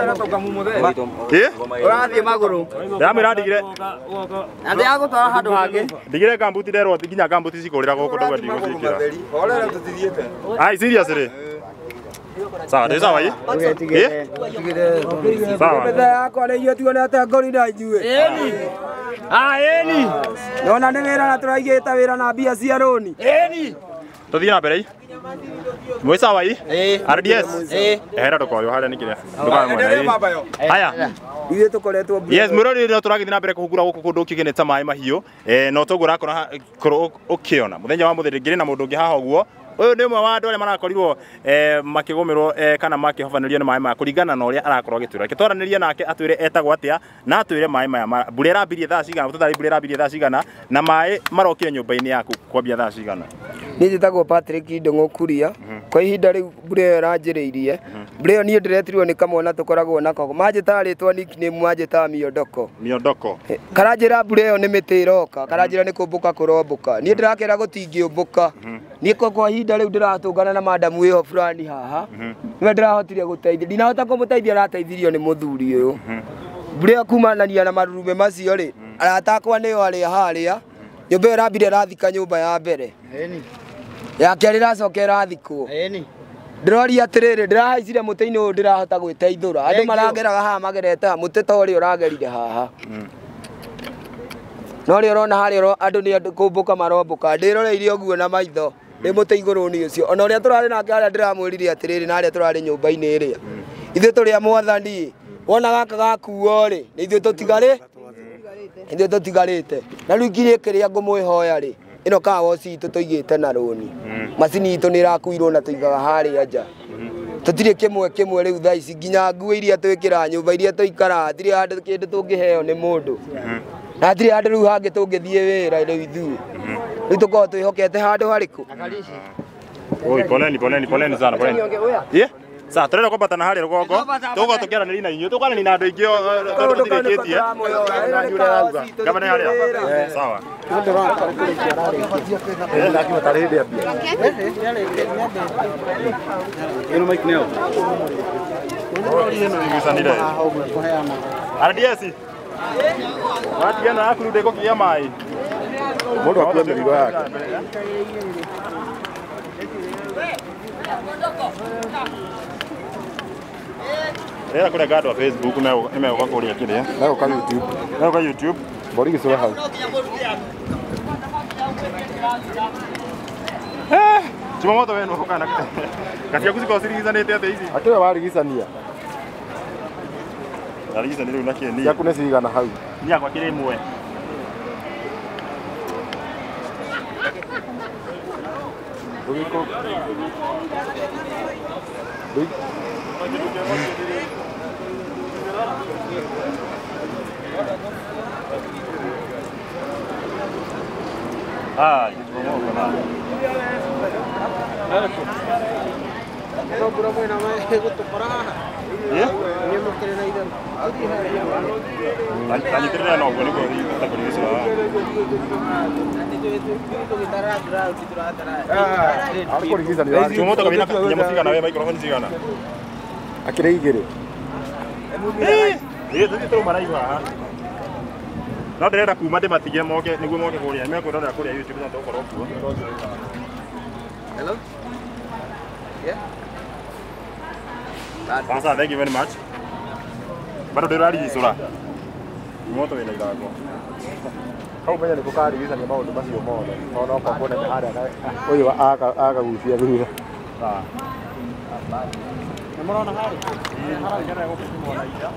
Ũrathiĩ magũrũ. Ndamwĩra ndigire. Na ndĩagũtwara handũ hangĩ. Ndigire gambuti nderwo nginya gambuti cikũrĩra gũkũ ndauga ndigũcikĩra. Horera tũtithiĩte. Ai seriously. Sawa, ndĩ sawa Tigire. Sawa. Mbetha yakwa nĩ inyuĩ tuonete ngori na inyuĩ. Ĩni. Ĩni. Nona nĩ wĩra na tũraigĩte wĩra na mbia cia rũni. Ĩni. Tũthiĩ na mbere. Mwĩ sawa ii? RDS? Ehera ndũkorio harĩa nĩ kĩrĩa. Ndũkamwona. Haya. Ithuĩ tũkoretwo Yes, mũrori rĩrĩa tũragĩthiĩ na mbere kũhungura gũkũ kũndũ ũkĩgeneta maĩ mahiũ. No toguo ũrakora ũkĩona. Mũthenya wa mũthenya ngĩrĩ na mũndũ ũngĩ haha ũguo. Ũyũ nĩ ũmwe wa andũ arĩa marakorirwo makĩgũmĩrwo kana makĩhobanĩrio nĩ maĩ maya kũringana na ũrĩa arakorwo agĩtwĩra. Twaranĩrie nake atwĩre etagwo atĩa na atwĩre maĩ maya mbura ĩrambirie thaa cigana, tũtarĩ mbura ĩrambirie thaa cigana na maĩ marokire nyũmba-inĩ yaku kwambia thaa cigana. Niĩ njĩtagwo Patrick Ndung'u Kuria. Kwa ihinda rĩu mbura ĩyo ĩranjĩrĩirie. Mbura ĩyo niĩ ndĩretirwo nĩ kamwana tũkoragwo nako. Manjĩtaga rĩtwa nickname manjĩtaga Miondoko. Miondoko. Karanjĩra mbura ĩyo nĩ mĩtĩ ĩroka. Karanjĩra nĩ kũmbũka kũrombũka. Niĩ ndĩrakĩra gũtingĩũmbũka. Niĩ kwa ihinda rĩu ndĩratũngana na madamu wĩho fulani haha. Niwe ndĩrahotire gũteithia. Ndinahota kũmũteithia, arateithirio nĩ mũthuri ũyũ. Mbura ĩyo kumanania na marurume macio rĩ, arata akwa nĩo arĩa harĩa. Nyũmba ĩyo ĩrambire ĩrathika nyũmba ya mbere. Ya kerĩ ĩracoka ĩrathikwo. Ndĩroria atĩrĩrĩ, ndĩrahaicire mũtĩ-inĩ ũyũ ndĩrahota gwĩteithũra. Andũ marageraga haha magerete haha, mũtĩ ta ũrĩa ũragerire haha. No rĩo ũrona harĩa andũ nĩ kũmbũka marombũka. Ndĩroreire ũguo na maitho. Nĩ mũtĩ igũrũ nĩ ũcio. Ona ũrĩa tũrarĩ nake harĩa ndĩramwĩrire atĩrĩrĩ na harĩa tũrarĩ nyũmba-inĩ ĩrĩa. Ithuĩ tũrĩ a Mwathani. Wona gaka gakuo rĩ, nĩ ithuĩ tũtigarĩ? Ithuĩ tũtigarĩte. Na rĩu nginya kĩrĩa ngũmwĩhoya rĩ, ĩno kawa citũ tũigĩte na rũni. Macini itũ nĩ ĩrakuirwo na tũigaga harĩa nja. Tũtirĩ kĩmwe rĩu thaa ici nginya nguo iria twĩkĩra nyũmba iria tũikara hatirĩ handũ kĩndũ tũngĩheo nĩ mũndũ. Na hatirĩ handũ rĩu hangĩ tũngĩthiĩ wĩra rĩu ithuĩ. Rĩu tũkorwo twĩhokete handũ harĩkũ? Oi, poleni sana, poleni. Sasa turenda kwambatana harĩa rũgongo tũgũkorwo tũkĩaranĩria na inyuĩ tũkwaranĩria na andũ aingĩ tondũ tũtirĩkĩtie gavana harĩa sawa ĩno mic nĩyo RDS watiana akuru ndĩgũkĩgĩa maĩ mũndũ akuue mĩrigo yake. Rĩera kũrĩa ngandũ wa Facebook nĩmegũka kũrĩa kĩrĩa megũka YouTube mbori gĩcũra hau Chimamoto wenu hukana katia kuziko sirigizanĩte atĩa ici atĩwe warigicania arigicania rĩu nakĩ ni yaku nĩ cigana hau yakwa kĩrĩ imwe Ah, no ndĩrenda kuma ndĩmatige moke nĩguo moke kũrĩa mekwĩrorera kũrĩa YouTube na tũkorwo kuo. Hello? Yeah? Sasa, thank you very much. Bado ndĩrarigicũra moto wĩna irago hau menya nĩ gũkarigicania maũndũ macio mothe ona ũkakuona harĩa ũyũ agagucia thutha Nimeona hali. Haraka yako kwa ida.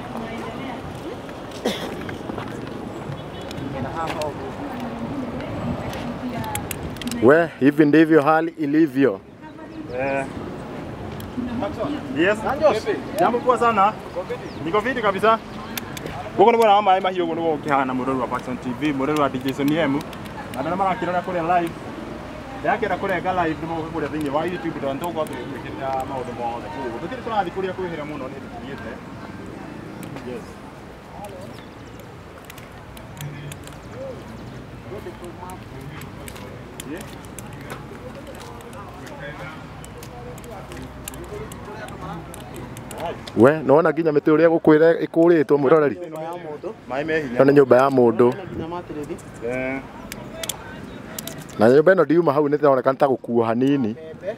We, hivi ndivyo hali ilivyo. Yes. Jambo poa sana. Niko fiti kabisa. Huko ni bwana Mai Mahiu huko niko kihana mururu wa Paxson TV, mururu wa DJ Soniem. Andana mara kirona kule live. Yake na kule ga live ndimo kule thini wa YouTube ndo ntoko atu kwikira maundu mothe. Tukiri turathi kuria kwihira muno ni tukiete. Yes. Yeah. We, naona nginya mĩtĩ ũrĩa gũkwĩra ĩkũrĩtwo mwĩroreri. Mai mehinya. Ĩno nĩ nyũmba ya mũndũ. Na nyũmba ĩno ndiuma hau nĩ ĩroneka ta gũkuo hanini.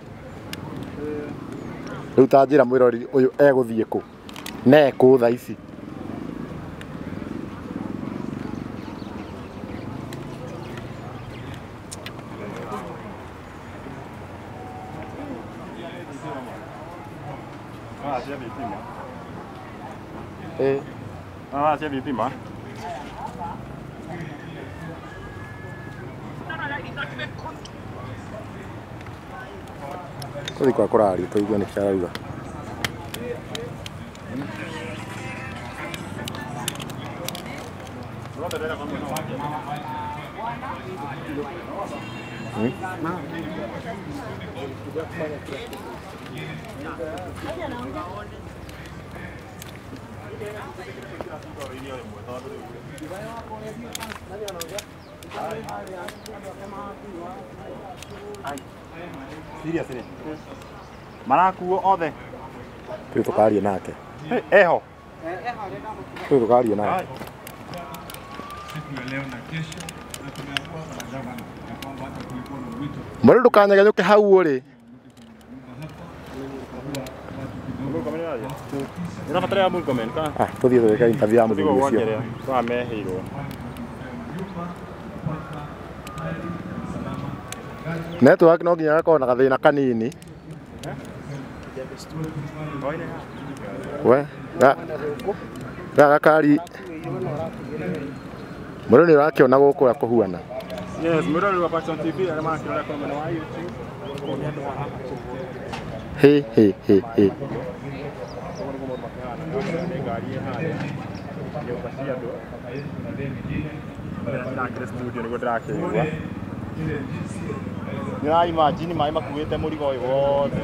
Rĩu ta njĩra mwĩroreri ũyũ egũthiĩ kũ? Na ekũ thaa ici? Sia vipima. Sia vipima. Kũthi kwa kũraria tũigua nĩ kĩarauga. Seriously. Marakuo othe. Tũi tũkaria nake. Eho. Tũi tũkaria nake. Mbona ndũkanyeganyũke hau ũrĩ? Ninabatara ya Murkomen ka. Tũthiĩ twĩke interview ya mũthuri ũcio. Twameheirwo. Network no nginya gakorwo na gathĩna kanini. We, gakari mũrũ nĩ ũrakĩona gũkũ ya kũhuana. Yes, mũrũ wa Paxson TV arĩa marakĩrora komena wa YouTube. He. Nĩra imagine maĩ makuĩte mũrigo ũyũ wothe.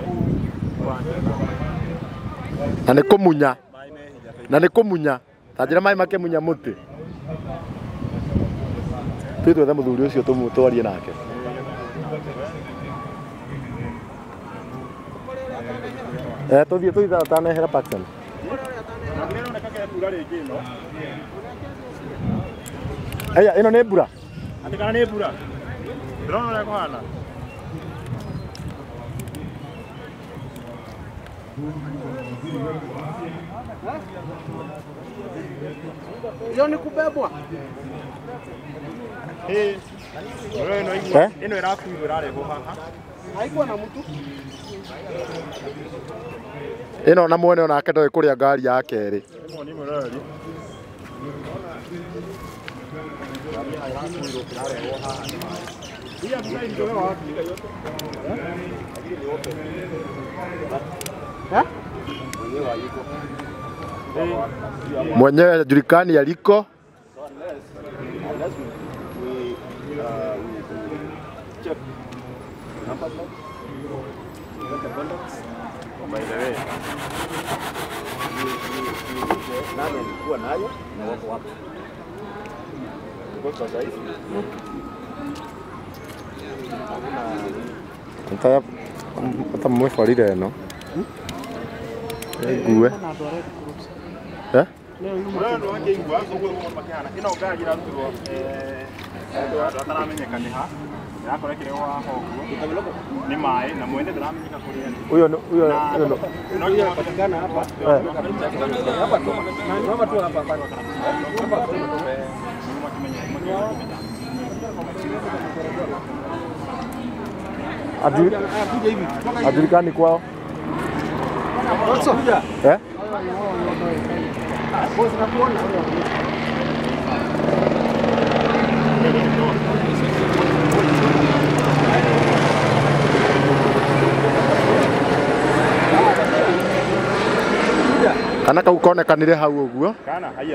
Na nĩ kũmunya. Ta njĩra maĩ makĩmunya mũtĩ. Tũi twethe mũthuri ũcio twarie nake. Tũthiĩ atanehera Paxson. Aya, ĩno nĩ mbura. Ati kana nĩ mbura. Ndĩrona ũrĩa kũhana. Hiyo ni kubebwa. Ĩno ĩrakuirwo ĩrarehwo haha. Haikuwa na mtu. Ĩno na mwene onake ndoĩ kũrĩa ngari ya kerĩ. Mwenyewe hajulikani aliko. By the way, nani alikuwa nayo na wako wapi? Kwa sasa hivi hata mwefarire ĩno ngue ni mai na mwende ndĩramenyeka kũrĩa huyo patikana hapa hapa tu hapa ajulikani kwao. Eh? Kana kau konekanire hau uguo? Kana haya.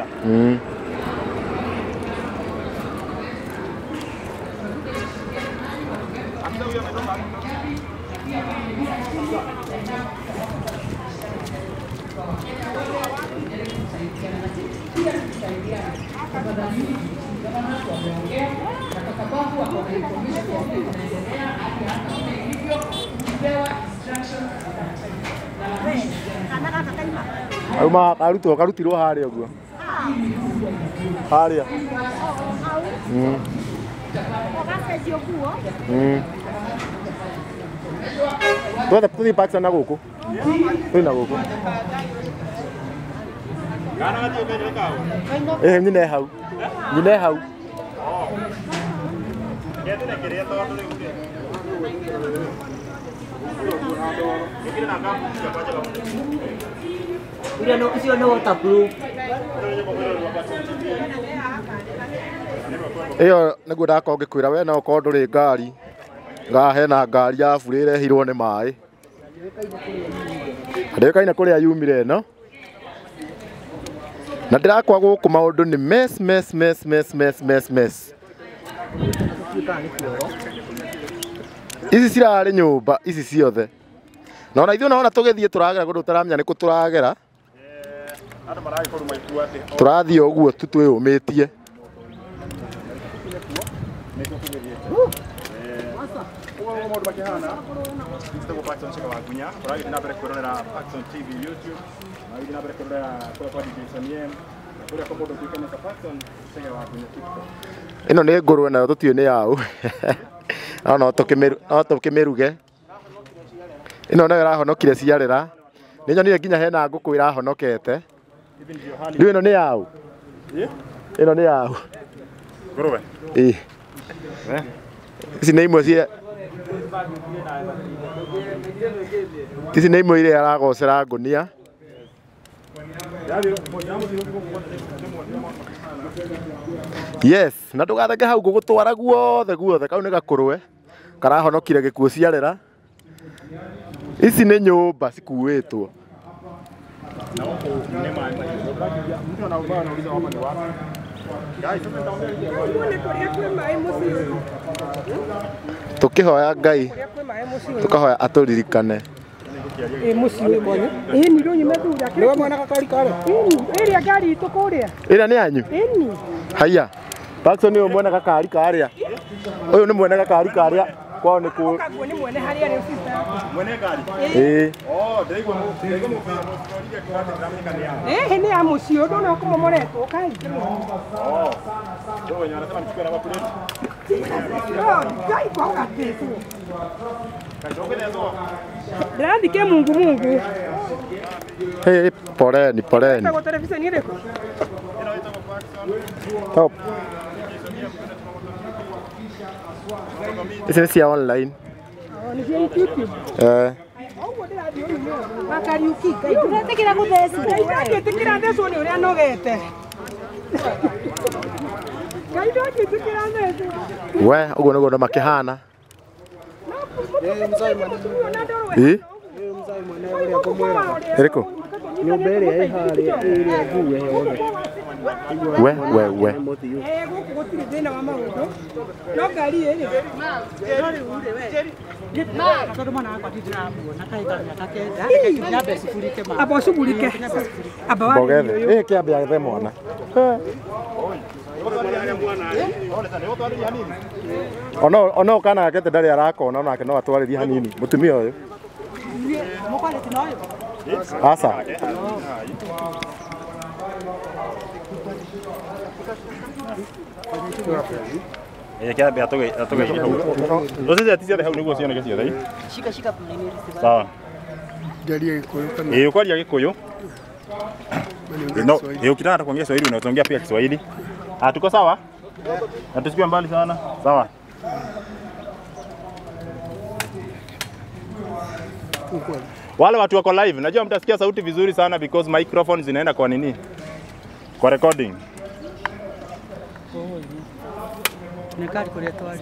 Auma karutirwo haria uguo. Haria. Tuothe tuthi Paxson na guku. Tuthi na guku. Nyine hau. Nyine hau. Ucio no waterproof. Iyo niguo ndakorwo ngikwira we no korwo nduri ngari nga hena ngari ya bure irehirwo ni mai ndikaina kuria yumire no na ndirakwa guku maundu ni mess ici cirari nyumba ici ciothe nona ithuĩ nona tũgĩthiĩ tũragera kũndũ tũtaramenya nĩkũ tũragera tũrathiĩ ũguo tu twĩyũmĩtie ĩno nĩ ngũrwe nayo tũtiũĩ nĩ yaũ no tũkĩmĩruge ino nayo irahonokire ciarĩra nĩ nyonire nginya hena ngũkũ irahonokete rĩu ĩno nĩ yaũ ĩno nĩ yaũ ngũrwe ici nĩ imwe cia ici nĩ imwe iria aragocera ngũnia yes na ndũgatheke hau gũgũtwara guothe kau nĩ gakũrwe karahonokire gĩkuũ ciarĩra ici nĩ nyũmba cikuĩtwo tũkĩhoya Ngai tũkahoya atũririkane ĩrĩa nĩ yanyu haya Paxson nĩ mwene gakari karĩa ũyũ nĩ mwene gakari karĩa kwao nĩ kũ mwene ngari nĩ ya mũciĩ ũndũ no kũmomoretwo kaingĩ ndĩrathike mungu poleni televisheni ĩrĩkũ ici nĩ cia online nĩ cia YouTube Makariuki ndĩretĩkĩra gũthecwo ndĩretĩkĩra thecwo nĩ ũrĩa nogete Ngai ndangĩtĩkĩra thecwo we ũguo nĩguo andũ makĩhana ĩrĩkũ nyũmba ĩrĩa ĩ harĩa ĩrĩa nguhe yothe we gũkũ gũtirĩ thĩna wa maũndũ no ngari ĩrĩ abo cugurike mbogethĩ kĩambe yathe mwana ona ũkana gakete ndarĩ arakona onake no atwarĩrie hanini mũtumia ũyũ aca kĩambe atũgeithie hau rũcicia ti ciothe hau nĩguo cioneke ciothe sawa ũkwaria Gĩkũyũ no ukitaka kuongea Kiswahili unaongea pia Kiswahili. Tuko sawa? Na tusikie mbali sana. Sawa. Wale watu wako live, najua mtasikia sauti vizuri sana because microphone zinaenda kwa nini? Kwa recording. Nekari kuria twali.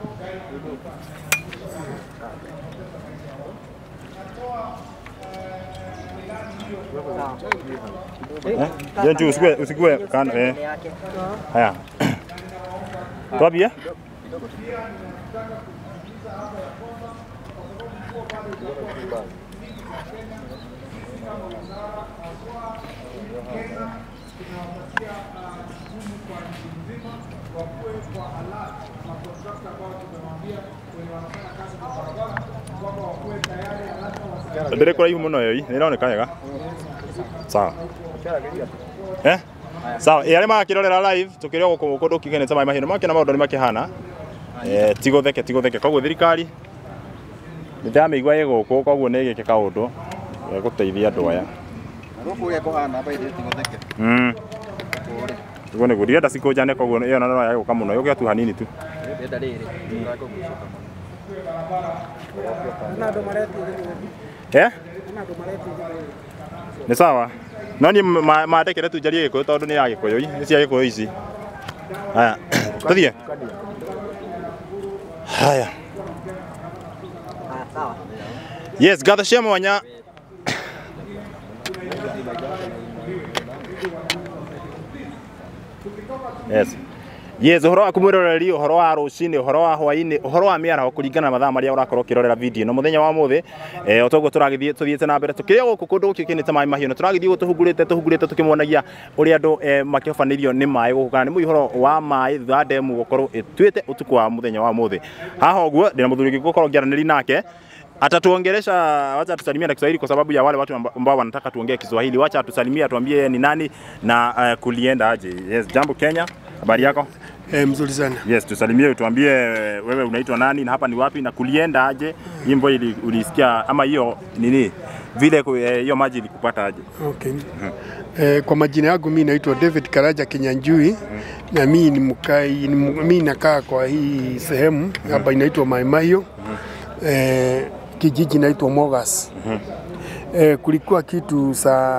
Jenju usikue kana Haya. Twabia? Ndire kwa hiyo muno yoyi, niraoneka wega. Sawa. Sawa, yale makirorera live tukiria gukundu kigene ta mahino make na maundu ni makihana. Tigotheke koguo thirikari. Nithamigwa yeguku koguo ni gike kaundu guteithia andu aya. Ruku ye kuhana baide tigotheke. Tuone guria ndasiko jane koguo iyo no ya guka muno yogia tu hanini tu. Ndenda riri ngakugucoka. Na ndo mareti. Na ndo mareti. Ni sawa. Nani maandekere tu jarie gikuyu tondu ni ya gikuyu ni cia gikuyu ici. Haya. Tuthie. Haya. Sawa. Yes, gather cia mwanya. Yes, uhoro wa kumwiroreri, uhoro wa rucini, uhoro wa hwaini, uhoro wa miaraho kuringana na mathaa maria urakorwo kirorera video no muthenya wa muthi otoguo tuthiete na mbere tukiria guku kundu gukikinite mai mahiu no turagithie tuhungurite tukimwonagia uri andu makibanirio ni mai guku kana ni muihoro wa mai thutha ndemu gukorwo itwite utuku wa muthenya wa muthi haha uguo ndina muthuri gukorwo ngiaraniri nake atatuongelesha, wacha tusalimia na Kiswahili kwa sababu ya wale watu ambao wanataka tuongee Kiswahili. Wacha tusalimia, tuambie ni nani na kulienda aje. Yes, jambo Kenya, habari yako? Mzuri sana. Yes, tusalimie, tuambie wewe unaitwa nani na hapa ni wapi na kulienda aje. Nyimbo ili ulisikia ama hiyo nini? Vile hiyo maji ilikupata aje? Okay. Kwa majina yangu mimi naitwa David Karaja Kinyanjui na mimi ni mimi nakaa kwa hii sehemu hapa inaitwa Mai Mahiu. Kijiji naitwa Mogas. Kulikuwa kitu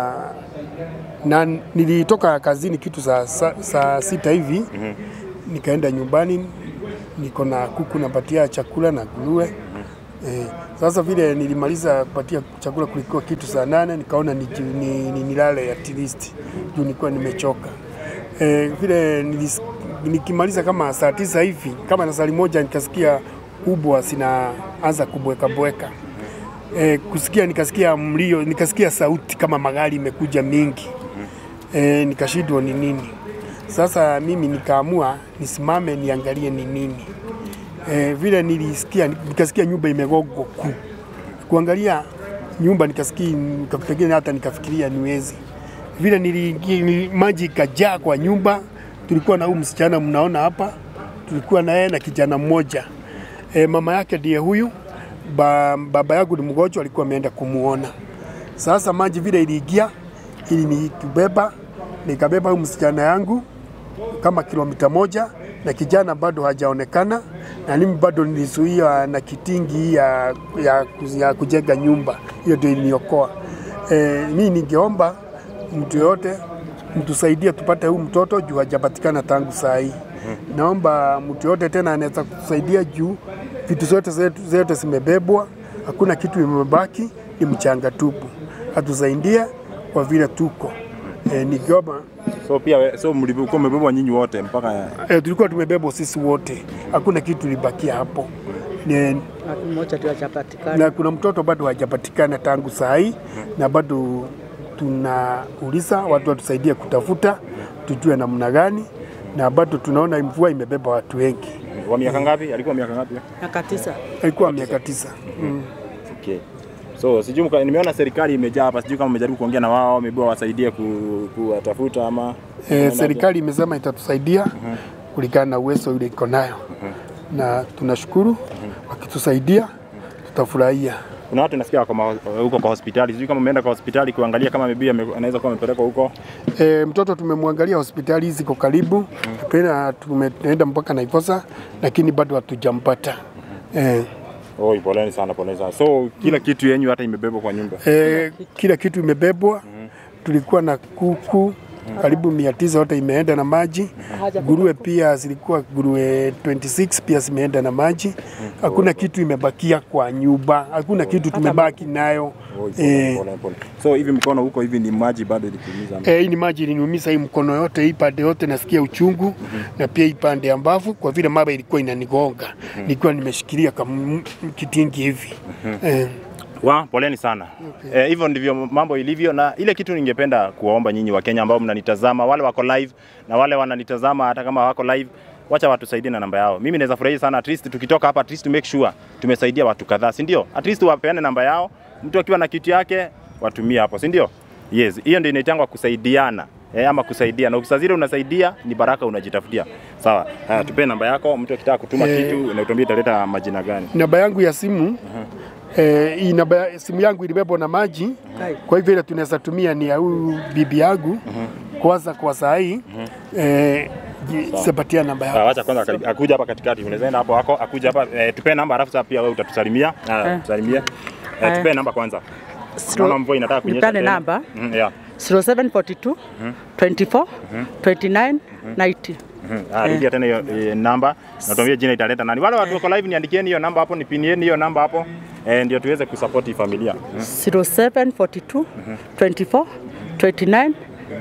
na nilitoka kazini kitu saa sita hivi. Nikaenda nyumbani, niko na kuku napatia chakula na nguruwe. Sasa vile nilimaliza kupatia chakula kulikuwa kitu saa 8, nikaona nilale at least juu nilikuwa nimechoka. Vile nikimaliza kama saa 9 hivi, kama na sali moja nikasikia kubwa sinaanza kubweka. Kusikia nikasikia mlio, nikasikia sauti kama magari imekuja mingi. Nikashindwa ni nini. Sasa mimi nikaamua nisimame niangalie ni nini. Vile nikasikia nyumba imegogwa kuangalia nyumba nikafikiria hata nikafikiria niwezi. Vile maji ikajaa kwa nyumba, tulikuwa na huyu msichana mnaona hapa, tulikuwa na yeye na kijana mmoja. Mama yake ndiye huyu, baba yangu ni mgonjwa alikuwa ameenda kumuona. Sasa maji vile iliingia ilinibeba, nikabeba huyu msichana yangu kama kilomita 1 na kijana bado hajaonekana na mimi bado nilizuia na kitingi ya kujenga nyumba. Hiyo ndio iliniokoa. Mimi ningeomba mtu yote mtusaidie tupate huyu mtoto juu hajapatikana tangu saa hii. Naomba mtu yote tena anaweza kutusaidia juu vitu zote zimebebwa, hakuna kitu imebaki, ni mchanga tupu. Atusaidie kwa vile tuko. Nikiomba mlikuwa mmebebwa nyinyi wote mpaka tulikuwa tumebebwa sisi wote. Hakuna kitu libakia hapo. Mmoja tu hajapatikana. Na kuna mtoto bado hajapatikana tangu saa hii na bado tunauliza watu watusaidie kutafuta tujue namna gani na bado tunaona mvua imebeba watu wengi. Wa miaka ngapi? Alikuwa miaka ngapi? Miaka 9. Alikuwa miaka 9. Okay. So sijui nimeona serikali imejaa hapa, sijui kama umejaribu kuongea na wao, wameambiwa wasaidie kuwatafuta ama serikali imesema itatusaidia kulingana na uwezo ule iko nayo. Na tunashukuru wakitusaidia tutafurahia. Kuna watu nasikia huko kwa hospitali, sijui kama umeenda kwa hospitali kuangalia kama maybe anaweza kuwa amepelekwa huko. Mtoto tumemwangalia hospitali ziko karibu, tumeenda mpaka Naivasha lakini bado hatujampata. Oh, poleni sana, poleni sana. So kila kitu yenyu hata imebebwa kwa nyumba? Kila kitu imebebwa. Tulikuwa na kuku karibu 900 yote imeenda na maji. Nguruwe pia zilikuwa nguruwe 26 pia zimeenda na maji. Hakuna kitu imebakia kwa nyumba. Hakuna kitu tumebaki nayo. So hivi mkono huko hivi ni maji bado ilikuumiza? Hii ni maji iliniumiza hii mkono yote, hii pande yote nasikia uchungu na pia hii pande ya mbavu kwa vile maba ilikuwa inanigonga. Nilikuwa nimeshikilia kama kitingi hivi. Poleni sana. Hivyo ndivyo mambo ilivyo, na ile kitu ningependa kuwaomba nyinyi wa Kenya ambao mnanitazama, wale wako live na wale wananitazama hata kama wako live, wacha watusaidie na namba yao. Mimi naweza furahi sana at least tukitoka hapa, at least to make sure tumesaidia watu kadhaa, si ndio? At least wapeane namba yao, mtu akiwa na kitu yake watumie hapo, si ndio? Yes, hiyo ndio inaitangwa kusaidiana. Ama kusaidia, na ukisazile unasaidia ni baraka unajitafutia. Sawa. Haya, tupe namba yako, mtu akitaka kutuma kitu na utuambie italeta majina gani. Namba yangu ya simu hii namba simu yangu ilibebwa na maji. Kwa hivyo ile tunaweza tumia ni ya huyu bibi yangu. Kwanza kwa saa hii sepatia namba yako. Acha kwanza akuja hapa katikati. Unaweza enda hapo wako, akuja hapa tupe namba alafu sasa pia wewe utatusalimia. Tusalimia. Tupe namba kwanza. Naona mvua inataka kunyesha. Nipane namba. 0742 24 29 90. Rudia tena hiyo namba na tuambie jina italeta nani. Wale watu wako live niandikieni hiyo namba hapo, nipinieni hiyo namba hapo ndio tuweze kusupport familia. 0742 24 29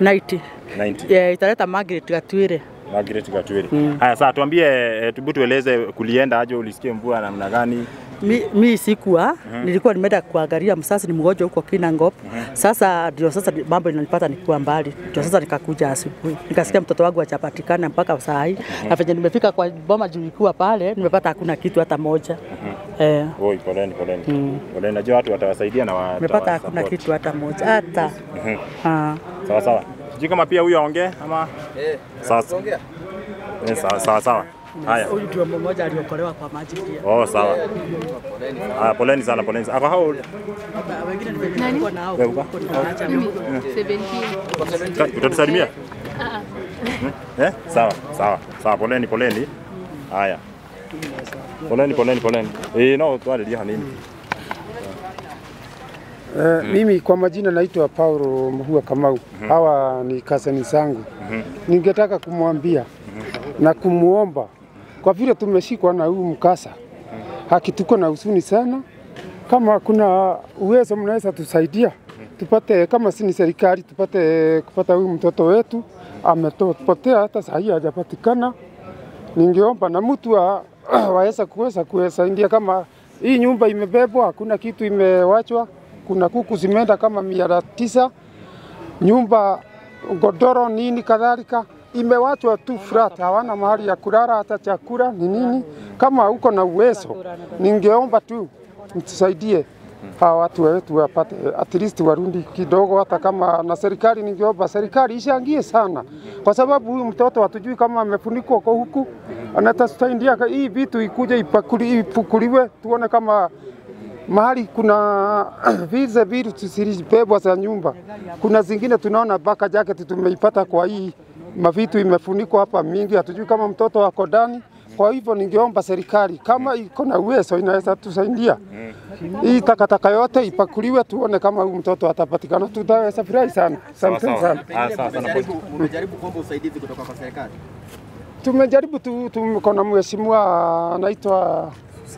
90. Italeta Margaret Gatwire. Margaret Gatwire. Haya sasa tuambie, tueleze kulienda aje, ulisikia mvua namna gani? Mi sikuwa, nilikuwa nimeenda kuangalia msasi ni mgonjwa huko Kinangop. Sasa ndio sasa mambo inanipata nikiwa mbali. Ndio sasa nikakuja asubuhi. Nikasikia mtoto wangu hajapatikana mpaka saa hii. Na venye nimefika kwa boma juu ilikuwa pale, nimepata hakuna kitu hata moja. Poleni. Poleni, najua watu watawasaidia na nimepata hakuna kitu hata moja. Hata. Sawa. Sijui kama pia huyo aongee ama sasa. Sawa. Haya. Huyu ndio mmoja aliokolewa kwa maji pia. Sawa. Haya, poleni sana. Ako hao? Wengine nimekuwa nao. 17. Utatusalimia? Sawa. Poleni. Haya. Poleni. No, tualie hanini. Mimi kwa majina naitwa Paulo Mhua Kamau. Hawa ni kasani zangu. Ningetaka kumwambia na kumuomba kwa vile tumeshikwa na huu mkasa. Hakituko na huzuni sana. Kama kuna uwezo mnaweza tusaidia. Tupate kama si ni serikali kupata huyu mtoto wetu ametopotea hata saa hii hajapatikana. Ningeomba na mtu waweza kusaidia kama hii nyumba imebebwa, hakuna kitu imewachwa. Kuna kuku zimeenda kama 900, nyumba godoro nini kadhalika imewachwa tu flat, hawana mahali ya kulala hata chakula ni nini. Kama uko na uwezo, ningeomba tu mtusaidie hawa watu wetu wapate at least warundi kidogo, hata kama na serikali. Ningeomba serikali ishangie sana, kwa sababu huyu mtoto hatujui kama amefunikwa kwa huku, anatusaidia hii vitu ikuje ipukuliwe, tuone kama mahali kuna vitu tusibebwa za nyumba. Kuna zingine tunaona baka jacket tumeipata kwa hii mavitu imefunikwa hapa mingi, hatujui kama mtoto wako ndani. Kwa hivyo ningeomba serikali kama iko na uwezo inaweza tusaidia. Hii takataka yote ipakuliwe, tuone kama huyu mtoto atapatikana, tutaweza furahi sana. Asante sana. Umejaribu kuomba usaidizi kutoka kwa serikali? Tumejaribu tuko na mheshimiwa anaitwa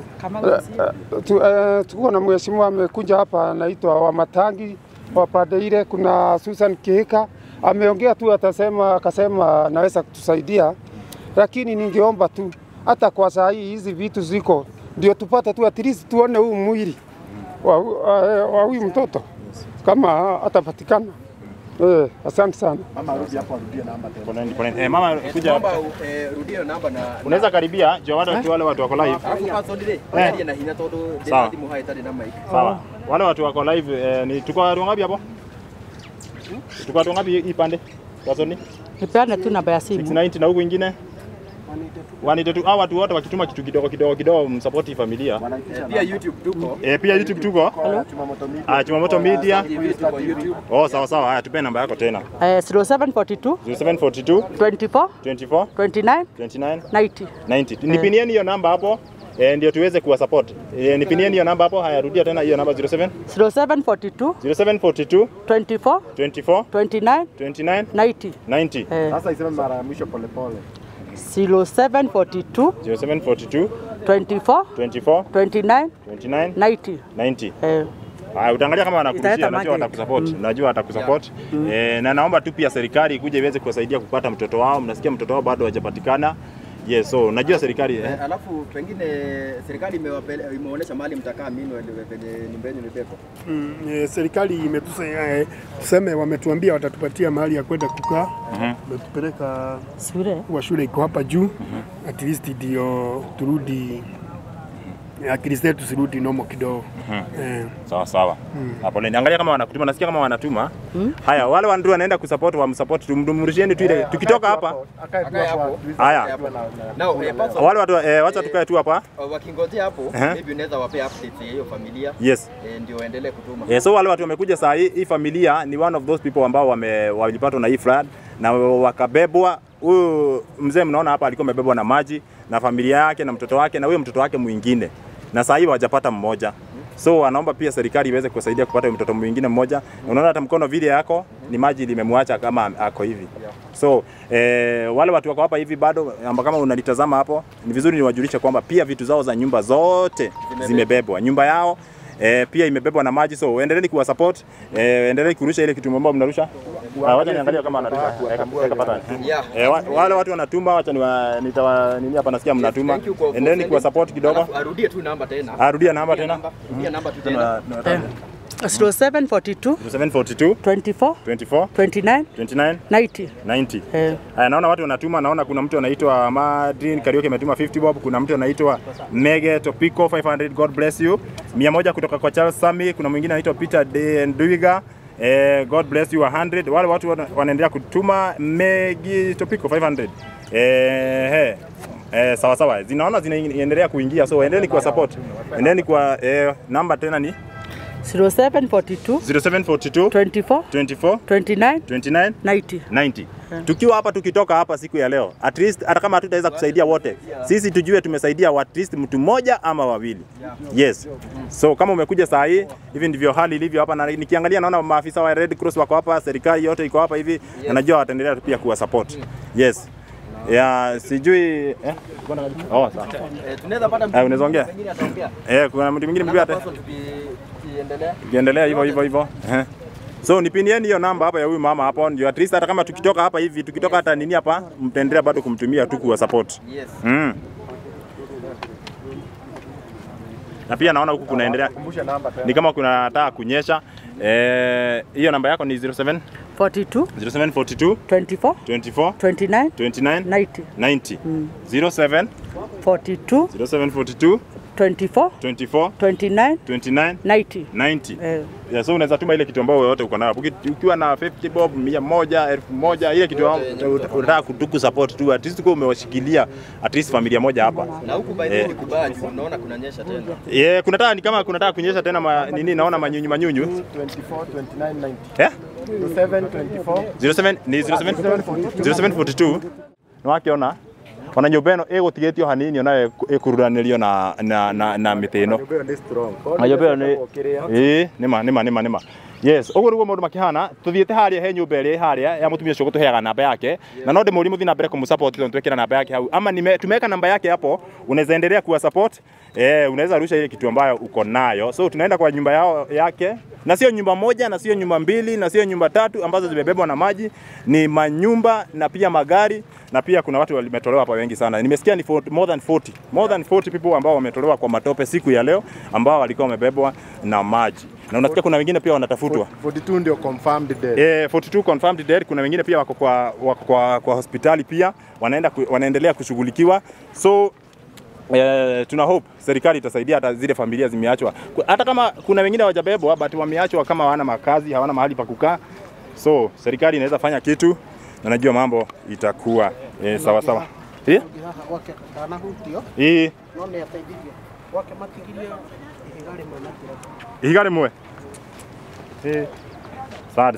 tuko na mheshimiwa amekuja hapa anaitwa Wamatangi wa pande ile. Kuna Susan Kihika ameongea tu, akasema naweza kutusaidia, lakini ningeomba tu hata kwa saa hii hizi vitu ziko ndio tupate tu at least tuone huu mwili wa huyu mtoto kama atapatikana. Asante sana. Mama rudi hapo, arudie namba tena. Poleni. Mama kuja hapa. Rudia namba na unaweza karibia wale watu wako live. Alafu na hina todo ndimu haitari na mic. Sawa. Wale watu wako live ni tuko watu ngapi hapo? Tuko watu ngapi ipande? Kasoni? Nipeane tu namba ya simu. 690 na huko ingine? 182. Hao watu wote wakituma kitu kidogo msupport familia. Pia YouTube tuko. Pia YouTube tuko. Chumamoto Media. Sawa. Haya, tupe namba yako tena. 0742 24 29 90. 90. Nipinieni hiyo namba hapo. ndio tuweze kuwa support. Nipinie hiyo namba hapo. Haya, rudia tena hiyo namba 07 0742 0742 24 24 29 29 90. 90. Sasa iseme mara ya mwisho pole pole. 0742 0742 24 24 29 29 90. 90. Utaangalia kama wanakurushia, najua watakusupport. Najua watakusupport. Na naomba tu pia serikali ikuje iweze kuwasaidia kupata mtoto wao. Mnasikia mtoto wao bado hajapatikana. Yes, so najua serikali alafu pengine serikali imeonyesha mahali mtakaa Minwell venye nyumba yenu imebebwa. Serikali tuseme wametuambia watatupatia mahali ya kwenda kukaa. Wametupeleka shule iko hapa juu. At least ndio turudi akili tusirudi nomo kidogo. Sawa sawa. Hapo niangalia kama wanakutuma, nasikia kama wanatuma. Haya, wale wandu wanaenda kusupport wa msupport, tumrudishieni tu ile tukitoka hapa. Haya. Wale watu wacha tukae tu hapa. Wakingojea hapo, maybe unaweza wapea update hiyo familia. Yes. Ndio waendelee kutuma. So wale watu wamekuja saa hii familia ni one of those people ambao walipatwa na hii flood na wakabebwa. Huyu mzee mnaona hapa alikuwa amebebwa na maji na familia yake na mtoto wake na huyo mtoto wake mwingine. Na sasa hivi hawajapata mmoja. So anaomba pia serikali iweze kusaidia kupata mtoto mwingine mmoja. Unaona hata mkono vile yako ni maji limemwacha kama ako hivi. So wale watu wako hapa hivi bado kama unalitazama hapo, ni vizuri niwajulishe kwamba pia vitu zao za nyumba zote zimebebwa. Nyumba yao pia imebebwa na maji, so endeleeni kuwa support, endeleeni kurusha ile kitu ambayo mnarusha. Wacha niangalie kama anarusha kapata. Wale watu wanatuma, wacha nini hapa nasikia mnatuma. Endeleeni kuwa support kidogo. Arudie tu namba tena. Arudia namba tena. Rudia namba tu tena. 0742 24 29 29 90. 90. Haya, naona watu wanatuma, naona kuna mtu anaitwa Madrin Karioke ametuma 50 bob, kuna mtu anaitwa Mege Topiko 500, God bless you. 100 kutoka kwa Charles Sami, kuna mwingine anaitwa Peter Nduiga, God bless you 100. Wale watu wanaendelea kutuma. Mege Topiko 500. Sawa sawa. Zinaona zinaendelea kuingia, so endeni kwa support. Endeni kwa namba tena ni 0742 24 29 90. Tukiwa hapa tukitoka hapa siku ya leo, at least hata kama hatutaweza kusaidia wote, sisi tujue tumesaidia at least mtu mmoja ama wawili. Yes. So kama umekuja saa hii, hivi ndivyo hali ilivyo hapa, na nikiangalia naona maafisa wa Red Cross wako hapa, serikali yote iko hapa hivi, na najua wataendelea pia kuwa support. Yes. Sijui sawa. Tunaweza pata mtu mwingine ataongea. Kuna mtu mwingine mbaya tukiendelea hivyo. So nipinieni hiyo namba hapa ya huyu mama hapo, ndio at least hata kama tukitoka hapa hivi, tukitoka hata nini hapa, mtaendelea bado kumtumia tu kwa support. Yes. Na pia naona huku kunaendelea ni kama kuna nataka kunyesha. Hiyo namba yako ni 07 42 0742 24 24 29 29 90. 07 42 0742 24 24 29 29 90. 90. So unaweza tuma ile kitu ambayo yote uko nayo. Ukiwa na 50 bob, 100, 1000, ile kitu unataka kutuku support tu, at least uko umewashikilia at least familia moja hapa. Na huku by the way kubaya, unaona kunanyesha tena. Kunataka ni kama kunataka kunyesha tena nini, naona manyunyu. 24 29 90. 07 ni 0742 nwakiona ona nyumbeno igutigitio hanini nayo ikururanirio na mitino nyumbeno nima. Yes, oguo niguo maundu makihana. Tuthiete haria he nyumba iri haria ya mutumia ucio gutuheaga namba yake, na no ndimuri muthi na mbere kumusupport tondu twekira namba yake hau, ama tumeka namba yake hapo, unaweza endelea kuwa support. Unaweza rusha ile kitu ambayo uko nayo. So tunaenda kwa nyumba yake, na sio nyumba moja, na sio nyumba mbili, na sio nyumba tatu ambazo zimebebwa na maji, ni manyumba na pia magari, na pia kuna watu wametolewa hapa wengi sana. Nimesikia ni more than 40 people ambao wametolewa kwa matope siku ya leo, ambao walikuwa wamebebwa na maji. Na unasikia kuna wengine pia wanatafutwa. 42 ndio confirmed dead. 42 confirmed dead. Kuna wengine pia wako kwa hospitali pia wanaendelea kushughulikiwa. So tuna hope serikali itasaidia hata zile familia zimeachwa. Hata kama kuna wengine hawajabebwa but wameachwa kama hawana makazi, hawana mahali pa kukaa. So serikali inaweza fanya kitu, na najua mambo itakuwa sawa sawa. Igari mwe. Sad.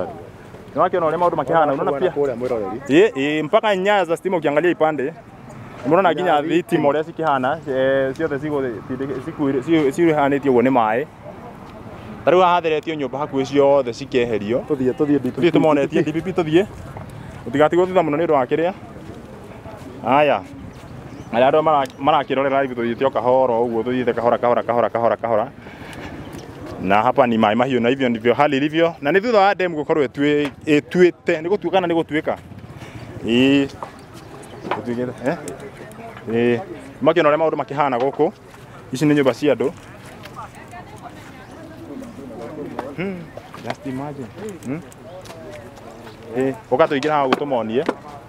Ni wake unaona maundu makihana, unaona pia. Mpaka nyaya za stima ukiangalia ipande. Murona nginya thitima uria cikihana ciothe ciku hanitio guo ni mai. Tariu hatheretio nyumba hakuhi ciothe cikeherio. Tuthie tumonetie DPP tuthie. Utigatigwo thutha muno ni undu wa kiria. Aya. Aya andu marakirorera live tuthiite o kahoro uguo tuthiite kahora. Na hapa ni Mai Mahiu na hivyo ndivyo hali ilivyo na ni thutha wa dam gukorwo etuite ni gutuika na ni gutuika. Makiona ũrĩa maũndũ makĩhana gũkũ. Ici nĩ nyũmba cia andũ. Just imagine. Ũka tũingĩra haha gũtũmonie.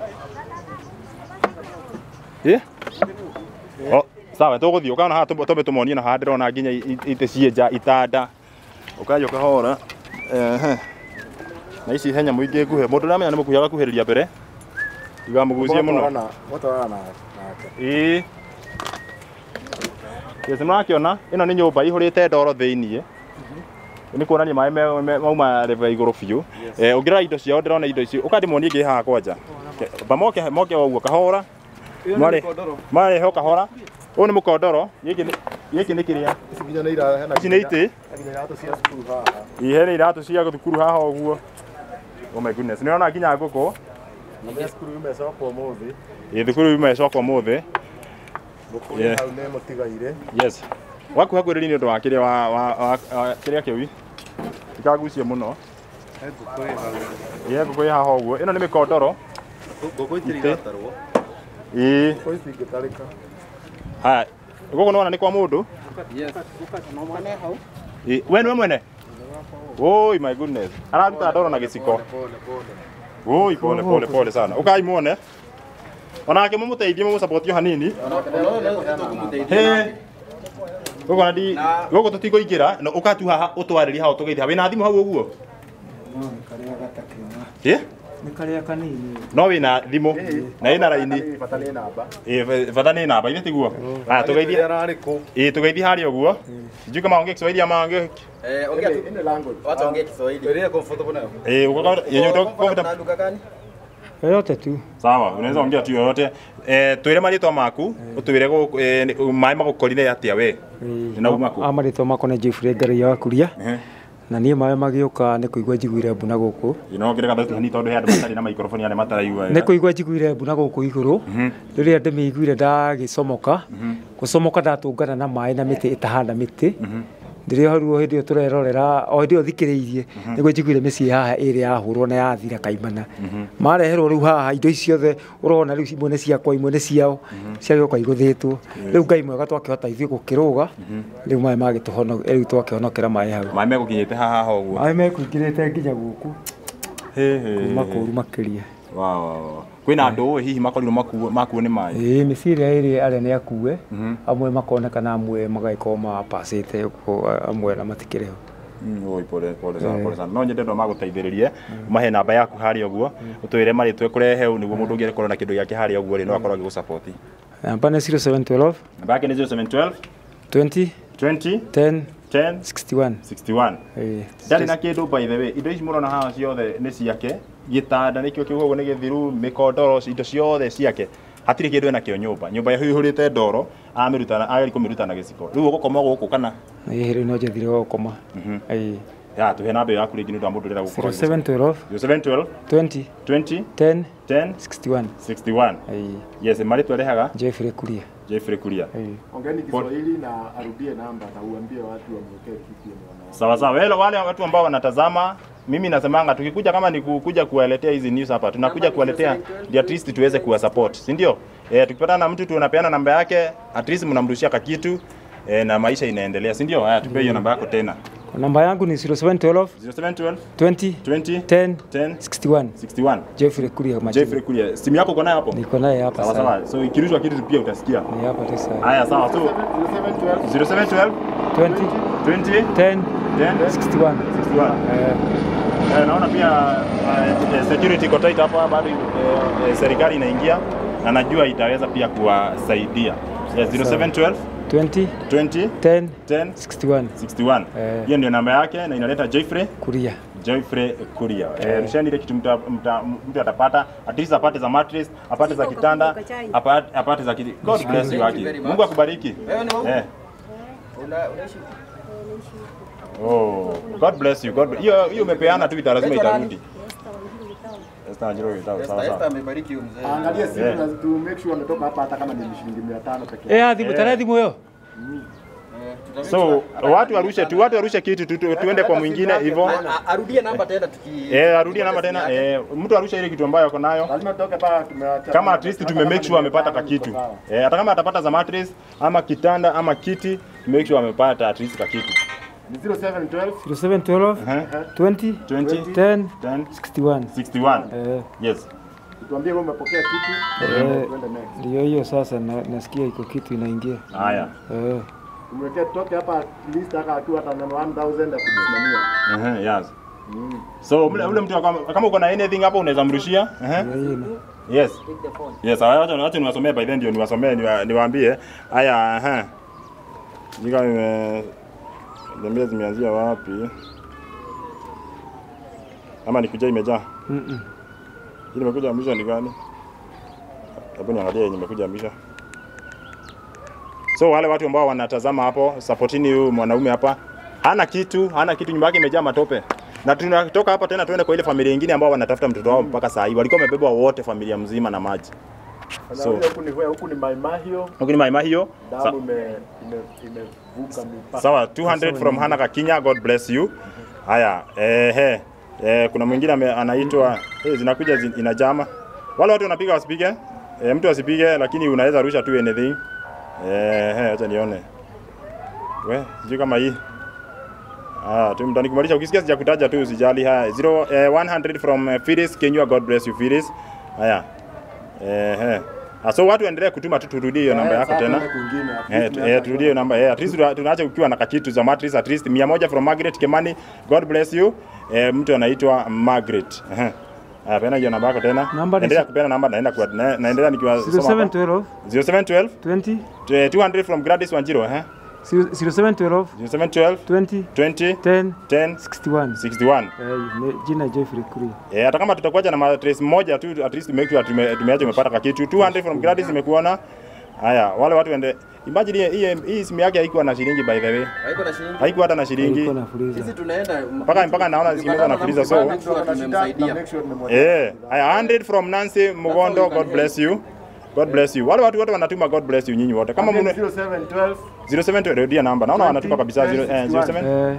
Sawa, tũgũthiĩ ũkaona haha tũmbe tũmonie na haha ndĩrona nginya itĩ cienja itanda. Ũkaja ũkahora. Na ici henya mũingĩ nguhĩ. Mũndũ ũrĩa amenya nĩ mũkuhĩ agakuhĩrĩria mbere. Igamuguzie muno. Yes, mwakiona ino ni nyumba ihurite ndoro thiini. Ni kuonania mai mauma level iguru biu. Ungira indo ciao ndirona indo ici. Ukandimonie ngi haha kwanja. Bamoke waguo kahora. Mare ho kahora. Uyu ni mukondoro. Giki ni kiria. Ici ni iti. Ihe ni iratu cia guthukuru haha uguo. Oh my goodness. Niona nginya nguko. Thukuru imecoka umuthi. Thukuru imecoka umuthi. Gukuri hau ne mutigaire. Yes. Wakuhaguriri ni undu wa kiria wa kiria kiwi. Tikagucie muno. Nguko haha uguo. Ino ni mikondoro. Nguko itirigatarwo. Nguko itingitarika. Hai. Nguko nona ni kwa mundu? Yes. No mwene hau. We mwene? Oh my goodness. Araruta ndoro na giciko. Oi, pole sana. Ukai muone. Onake mumuteithie mumusupportio hanini. Gogo nadi, gogo tutikuingira, no ukatu haha utwarĩria haha tugeithia. Wina thimu hau uguo? Ni karia kanini. No wina thimu na ina raini. Bata ni namba ile tiguo. Tugeithie. Tugeithie hari uguo. Sijui kama ongea Kiswahili ama ongea ongea tu ile language. Watu ongea Kiswahili. Wewe comfortable nayo? Uko yenye comfortable. Yoyote tu. Sawa, unaweza ongea tu yoyote. Twire marĩtwa maku, utwire mai magukorire atia we. Na umako. Amarĩtwa mako na Jeffrey Ngari ya kuria. Na niĩ mawe magĩũka nĩ kũigua njiguire mbuna gũkũ. No ngĩrega thauti hanini tondũ he andũ matarĩ na microphone arĩa mataraigua wega. Nĩ kũigua njiguire mbuna gũkũ igũrũ. Rĩrĩa ndĩmĩiguire ndagĩcomoka, gũcomoka ndatũngana na maĩ na mĩtĩ ĩtahana mĩtĩ. Ndirio haruo hĩndĩ ĩyo tũrerorera o hĩndĩ ĩyo thikĩrĩirie nĩguo njiguire mĩciĩ haha ĩrĩa yahũrwo na yathira kaimana. Mareherwo rĩu haha indo ici ciothe ũrona rĩu imwe nĩ ciakwa imwe nĩ ciao ciagĩũka igũthĩtwo. Rĩu Ngai mwega twakĩhota ithuĩ gũkĩrũga rĩu maĩ magĩtũhonokia rĩu twakĩhonokera maĩ hau. Maĩ megũkinyĩte haha ũguo. Maĩ mekũingĩrĩte nginya gũkũ. Kuma kũru makĩria. Kwina andũ hihi makorirwo makuo nĩ maĩ. Mĩciĩ ĩrĩa ĩrĩ arĩa nĩ akue amwe makonekana amwe magagĩkorwo mapacĩte amwe na matikĩrĩ ho. Oi pole sana. No nyende ndo magũteithĩrĩrie mahe namba yaku harĩa ũguo ũtwĩre marĩtwe kũrehe nĩguo mũndũ ũngĩkorwo na kĩndũ gĩake harĩa ũguo rĩ no akorwo agĩgũsupport. Namba nĩ 0712. Namba yake nĩ 0712 20 10 61. Ndari na kindu by the way. Indo ici murona haha ciothe ni ciake. Gitanda nikio kiugo ni githiru, mikondoro, indo ciothe ciake. Hatire kindu ena kio nyumba. Nyumba yahu ihurite ndoro, amirutana, agari kumiruta na giciko. Riu ugukoma guku kana? Riu no njethire gukoma. Ya tuhe namba yaku ringi ndu mundu rira gukora. 0712 20 10 61. Yes, mari twerehaga Jeffrey Kuria. Ongeni Kiswahili na arudie namba na uambie watu wamwekee kitu. Sawa. Wale watu ambao wanatazama, mimi nasemanga tukikuja kama ni kuja kuwaletea hizi news hapa, tunakuja kuwaletea at least tuweze kuwa support, si ndio? Tukipata na mtu tunapeana namba yake, at least mnamrushia kitu na maisha inaendelea, si ndio? Haya, tupe hiyo namba yako tena. Namba yangu ni 0712 20 10 61. Jeffrey Kuria. Simu yako uko nayo hapo? Niko nayo hapa. Sawa. So ikirushwa kitu pia utasikia. Ni hapa tu sasa. Haya sawa. So 0712 20 10 61. Naona pia security iko tight hapa bado serikali inaingia na najua itaweza pia kuwasaidia. 0712 20 20 10 10 61. 61. Hiyo ndio namba yake na inaleta Joyfrey Kuria. Joyfrey Kuria. Rusheni ile kitu mtu atapata, at least apate za mattress, apate za kitanda, apate za kiti. God bless you Aki. Mungu akubariki. Oh, God bless you. God hiyo umepeana tu lazima itarudi. Esther Njiro sawa sawa. Esther amebariki huyo mzee. Angalia simu na to make sure ametoka hapa hata kama ni shilingi 500 pekee. Adhibu tarehe moyo. So watu warushe kitu tuende kwa mwingine hivyo. Arudie namba tena arudie namba tena. Mtu arushe ile kitu ambayo uko nayo. Lazima tutoke hapa tumeacha. Kama at least tume make sure amepata ka kitu. Hata kama atapata za mattress ama kitanda ama kiti, make sure amepata at least ka kitu. 0712 20 10 61. Yes. Tuambie kama umepokea kitu. Twende next. Ndio hiyo sasa nasikia iko kitu inaingia. Haya. Umewekea toke hapa at least akiwa hata 1000 ya kusimamia. Yes. So ule mtu kama uko na anything hapo unaweza mrushia. Yes. Yes, acha niwasomee by then ndio niwasomee niwaambie. Haya, Nika niambia zimeanzia wapi? Ama nikuja imejaa? Hii nimekuja mwisho ni gani? Hebu niangalie nimekuja mwisho. So wale watu ambao wanatazama hapo, supportini huyu mwanaume hapa. Hana kitu nyumba yake imejaa matope. Na tunatoka hapa tena tuende kwa ile familia nyingine ambao wanatafuta mtoto wao mpaka saa hii. Walikuwa wamebeba wote familia mzima na maji. So huku ni Maimahio. Huku ni Maimahio. Damu imevuka mipaka. Sawa, 200 from Hana Kakinya, God bless you. Haya, kuna mwingine anaitwa zinakuja inajama. Wale watu wanapiga wasipige. Mtu asipige lakini unaweza rusha tu anything. Acha nione. Sijui kama hii. Tumtanikimalisha ukisikia sijakutaja tu usijali. Haya, 100 from Firis Kenya, God bless you Firis. Haya. So watu endelee kutuma tu turudie hiyo namba yako tena. Turudie hiyo namba. At least tunaacha ukiwa na kakitu za mattress at least 100 from Margaret Kemani, God bless you. Mtu anaitwa Margaret. Pena hiyo namba yako tena. Endelea kupena namba naendelea nikiwasoma. 0712 20 200 from Gladys Wanjiro. 0712 20 10 61. Jina Joyfrey Kuria. Hata kama tutakuacha na mattress moja tu at least make sure tumeacha umepata ka kitu. 200 from Gladys imekuona. Haya, wale watu ende imagine hii simu yake haikuwa na shilingi by the way. Haikuwa hata na shilingi. Sisi tunaenda mpaka naona zikimeza na fuliza so. Haya, 100 from Nancy Mugondo, God bless you. God bless you. Wale watu wote wanatuma God bless you nyinyi wote. Kama 0712 ndio namba. Naona wanatuma kabisa 0712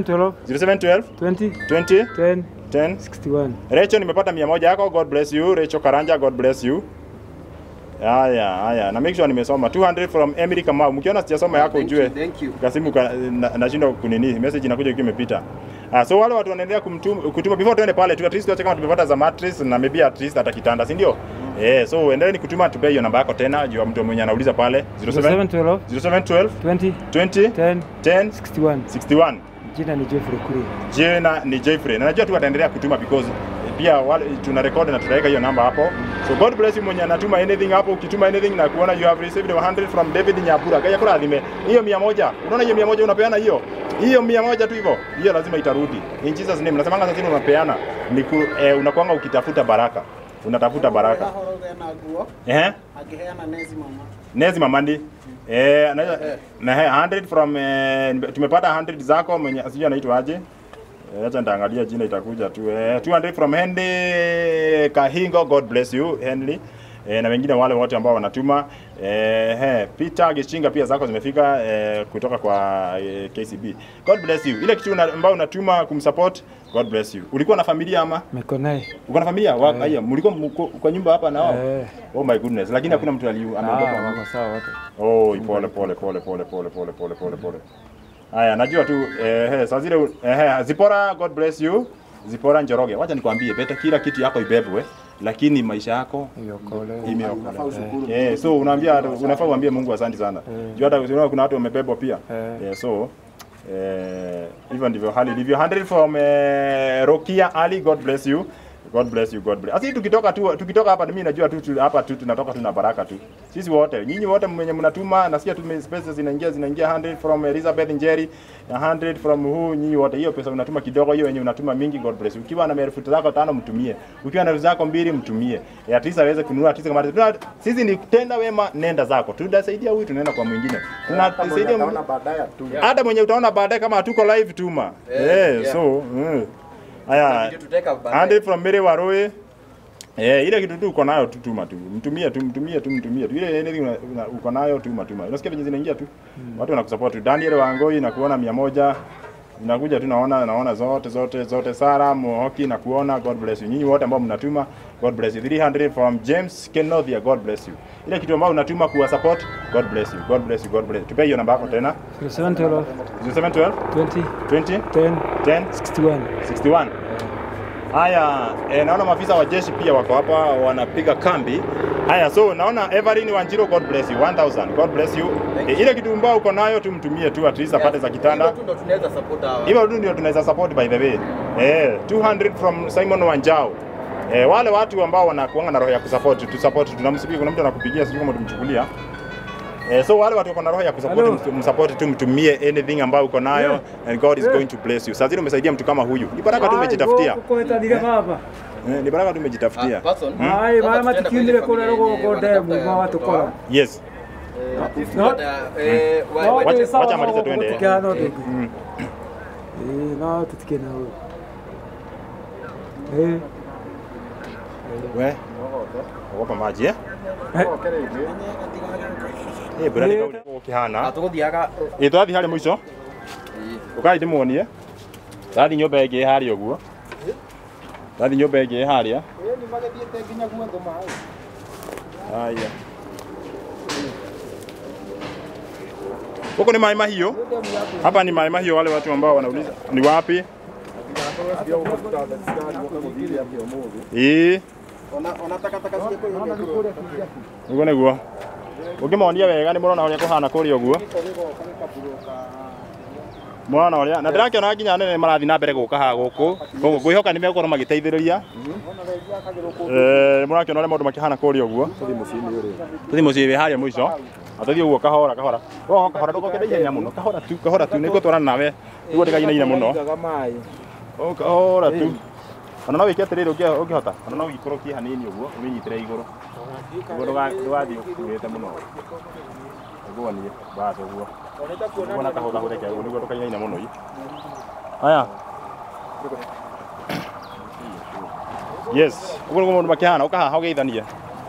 20 10 61. Rachel nimepata 100 yako, God bless you. Rachel Karanja, God bless you. Haya. Na make sure nimesoma 200 from Emily Kamau. Mkiona sijasoma yako ujue. Kasimu nashinda kunini. Message inakuja ikiwa imepita. So wale watu wanaendelea kutuma before tuende pale tu at least tuache kama tumepata za mattress na maybe at least hata kitanda, si ndio? So endeleeni kutuma tupe hiyo namba yako tena juu mtu mwenye anauliza pale 0712 20 10 61. Jina ni Joyfrey Kuria. Na najua tu wataendelea kutuma because pia wale tuna record na tutaweka hiyo namba hapo. So God bless you mwenye anatuma anything hapo, ukituma anything na kuona you have received 100 from David Nyabura. Kaya kula adhime. Hiyo 100. Unaona hiyo 100 unapeana hiyo. Hiyo 100 tu hivyo. Hiyo lazima itarudi. In Jesus name. Nasemanga sasa unapeana ni unakuanga ukitafuta baraka. Unatafuta baraka. Nezi mamandi. Na 100 from tumepata 100 zako mwenye asije anaitwa aje? Acha ndaangalia jina itakuja tu. 200 from Henry Kahingo, God bless you Henry. Na wengine wale wote ambao wanatuma. Peter Gishinga pia zako zimefika kutoka kwa KCB. God bless you. Ile kitu ambao unatuma kumsupport, God bless you. Ulikuwa na familia ama? Niko naye. Uko na familia? Haya, mlikuwa kwa nyumba hapa na wao? Oh my goodness. Lakini hakuna mtu ameondoka. Wako sawa wote. Oh, pole. Haya, najua tu saa zile Zipora, God bless you. Zipora Njoroge. Wacha nikwambie, beta kila kitu yako ibebwe, lakini maisha yako imeokolewa. So unafaa uambie Mungu asante sana. Juu hata unaona kuna watu wamebebwa pia. So hivyo ndivyo hali ilivyo. 100 from Rokia Ali, God bless you. God bless you, God bless. Asi tukitoka hapa mimi najua tu hapa tu tunatoka tuna baraka tu. Sisi wote, nyinyi wote mwenye mnatuma nasikia tu spaces zinaingia 100 from Elizabeth Njeri, 100 from who nyinyi wote. Hiyo pesa unatuma kidogo, hiyo yenye unatuma mingi, God bless. Ukiwa na elfu zako 5 mtumie. Ukiwa na elfu zako 2 mtumie. At least aweze kununua, at least kama sisi ni tenda wema, nenda zako. Tunasaidia huyu tunaenda kwa mwingine. Tunasaidia baadaye tu. Hata mwenye utaona baadaye kama hatuko live tuma. So haya 100 from Mary Waroi. Ile kitu tu uko nayo tu tuma tu. Mtumie tu. Ile anything uko nayo tuma. Unasikia venye zinaingia tu. Watu wanakusupport tu. Daniel Wangoi na kuona 100. Inakuja tu naona zote Sara Mohoki na kuona, God bless you. Nyinyi wote ambao mnatuma, God bless you. 300 from James Kenothia, God bless you. Ile kitu ambao unatuma kuwa support, God bless you. God bless you. God bless you. Tupe hiyo namba yako tena. 0712 20 10 10 61. Haya, naona maafisa wa jeshi pia wako hapa wanapiga kambi. Haya, so naona Everin Wanjiro, God bless you. 1000, God bless you. Ile kitu mbao uko nayo tumtumie tu at least apate za kitanda. Hiyo ndio tunaweza support hawa. Hiyo ndio tunaweza support by the way. 200 from Simon Wanjao. Wale watu ambao wanakuanga na roho ya kusupport, tu support, tunamsikia kuna mtu anakupigia sijui kama tumchukulia. So wale watu wako na roho ya kusupport, msupport tu, mtumie anything ambao uko nayo and God is going to bless you. Sasa zile umesaidia mtu kama huyu. Ni baraka tu umejitafutia. Ni baraka tu umejitafutia. Hai, mama tikindire kuna rogo gode mu watu kwa. Yes. Wacha maliza tuende. Na tutike na wewe. We. Ogopa maji eh? Bwana ni ukihana. Atuguthiaga. Twathi hari mwico. Ukai ndimuonie. Twathi nyumba ĩngĩ harĩa ũguo. Twathi nyumba ĩngĩ harĩa. Ni magethiĩte nginya guotho maĩ. Haya. Huko ni Mai Mahiũ. Hapa ni Mai Mahiũ, wale watu ambao wanauliza ni wapi? Ona takataka cie kũrĩa. Ugo nĩguo. Ũngĩmonia wega nĩ mũrona ũrĩa kũhana kũrĩa ũguo. Mwana ũrĩa na ndĩrakĩona nginya nene marathi na mbere gũka haha gũkũ. Koguo ngwĩhoka nĩ megũkorwo magĩteithĩrĩria. Mũrakĩona ũrĩa maũndũ makĩhana kũrĩa ũguo. Tũthiĩ mũciĩ wĩ harĩa mũico. Athiĩ ũguo kahora. Kahora ndũgokĩnda ihenya mũno. Kahora tu nĩguo twarana nawe. Nĩguo ndĩgainaina mũno. Kahora tu. Ona no wĩke atĩrĩrĩ ũngĩhota. Ona no ũikũrũkie hanini ũguo, ũnyitĩre igũrũ. Ũguo ndũgathiĩ ũkuĩte mũno. Ũguo niĩ basi ũguo. Ũguo na kahora ũreke ũguo nĩguo ndũkainaina mũno. Haya. Yes. Ũguo nĩguo maũndũ makĩhana, ũkahaha ũgeithania.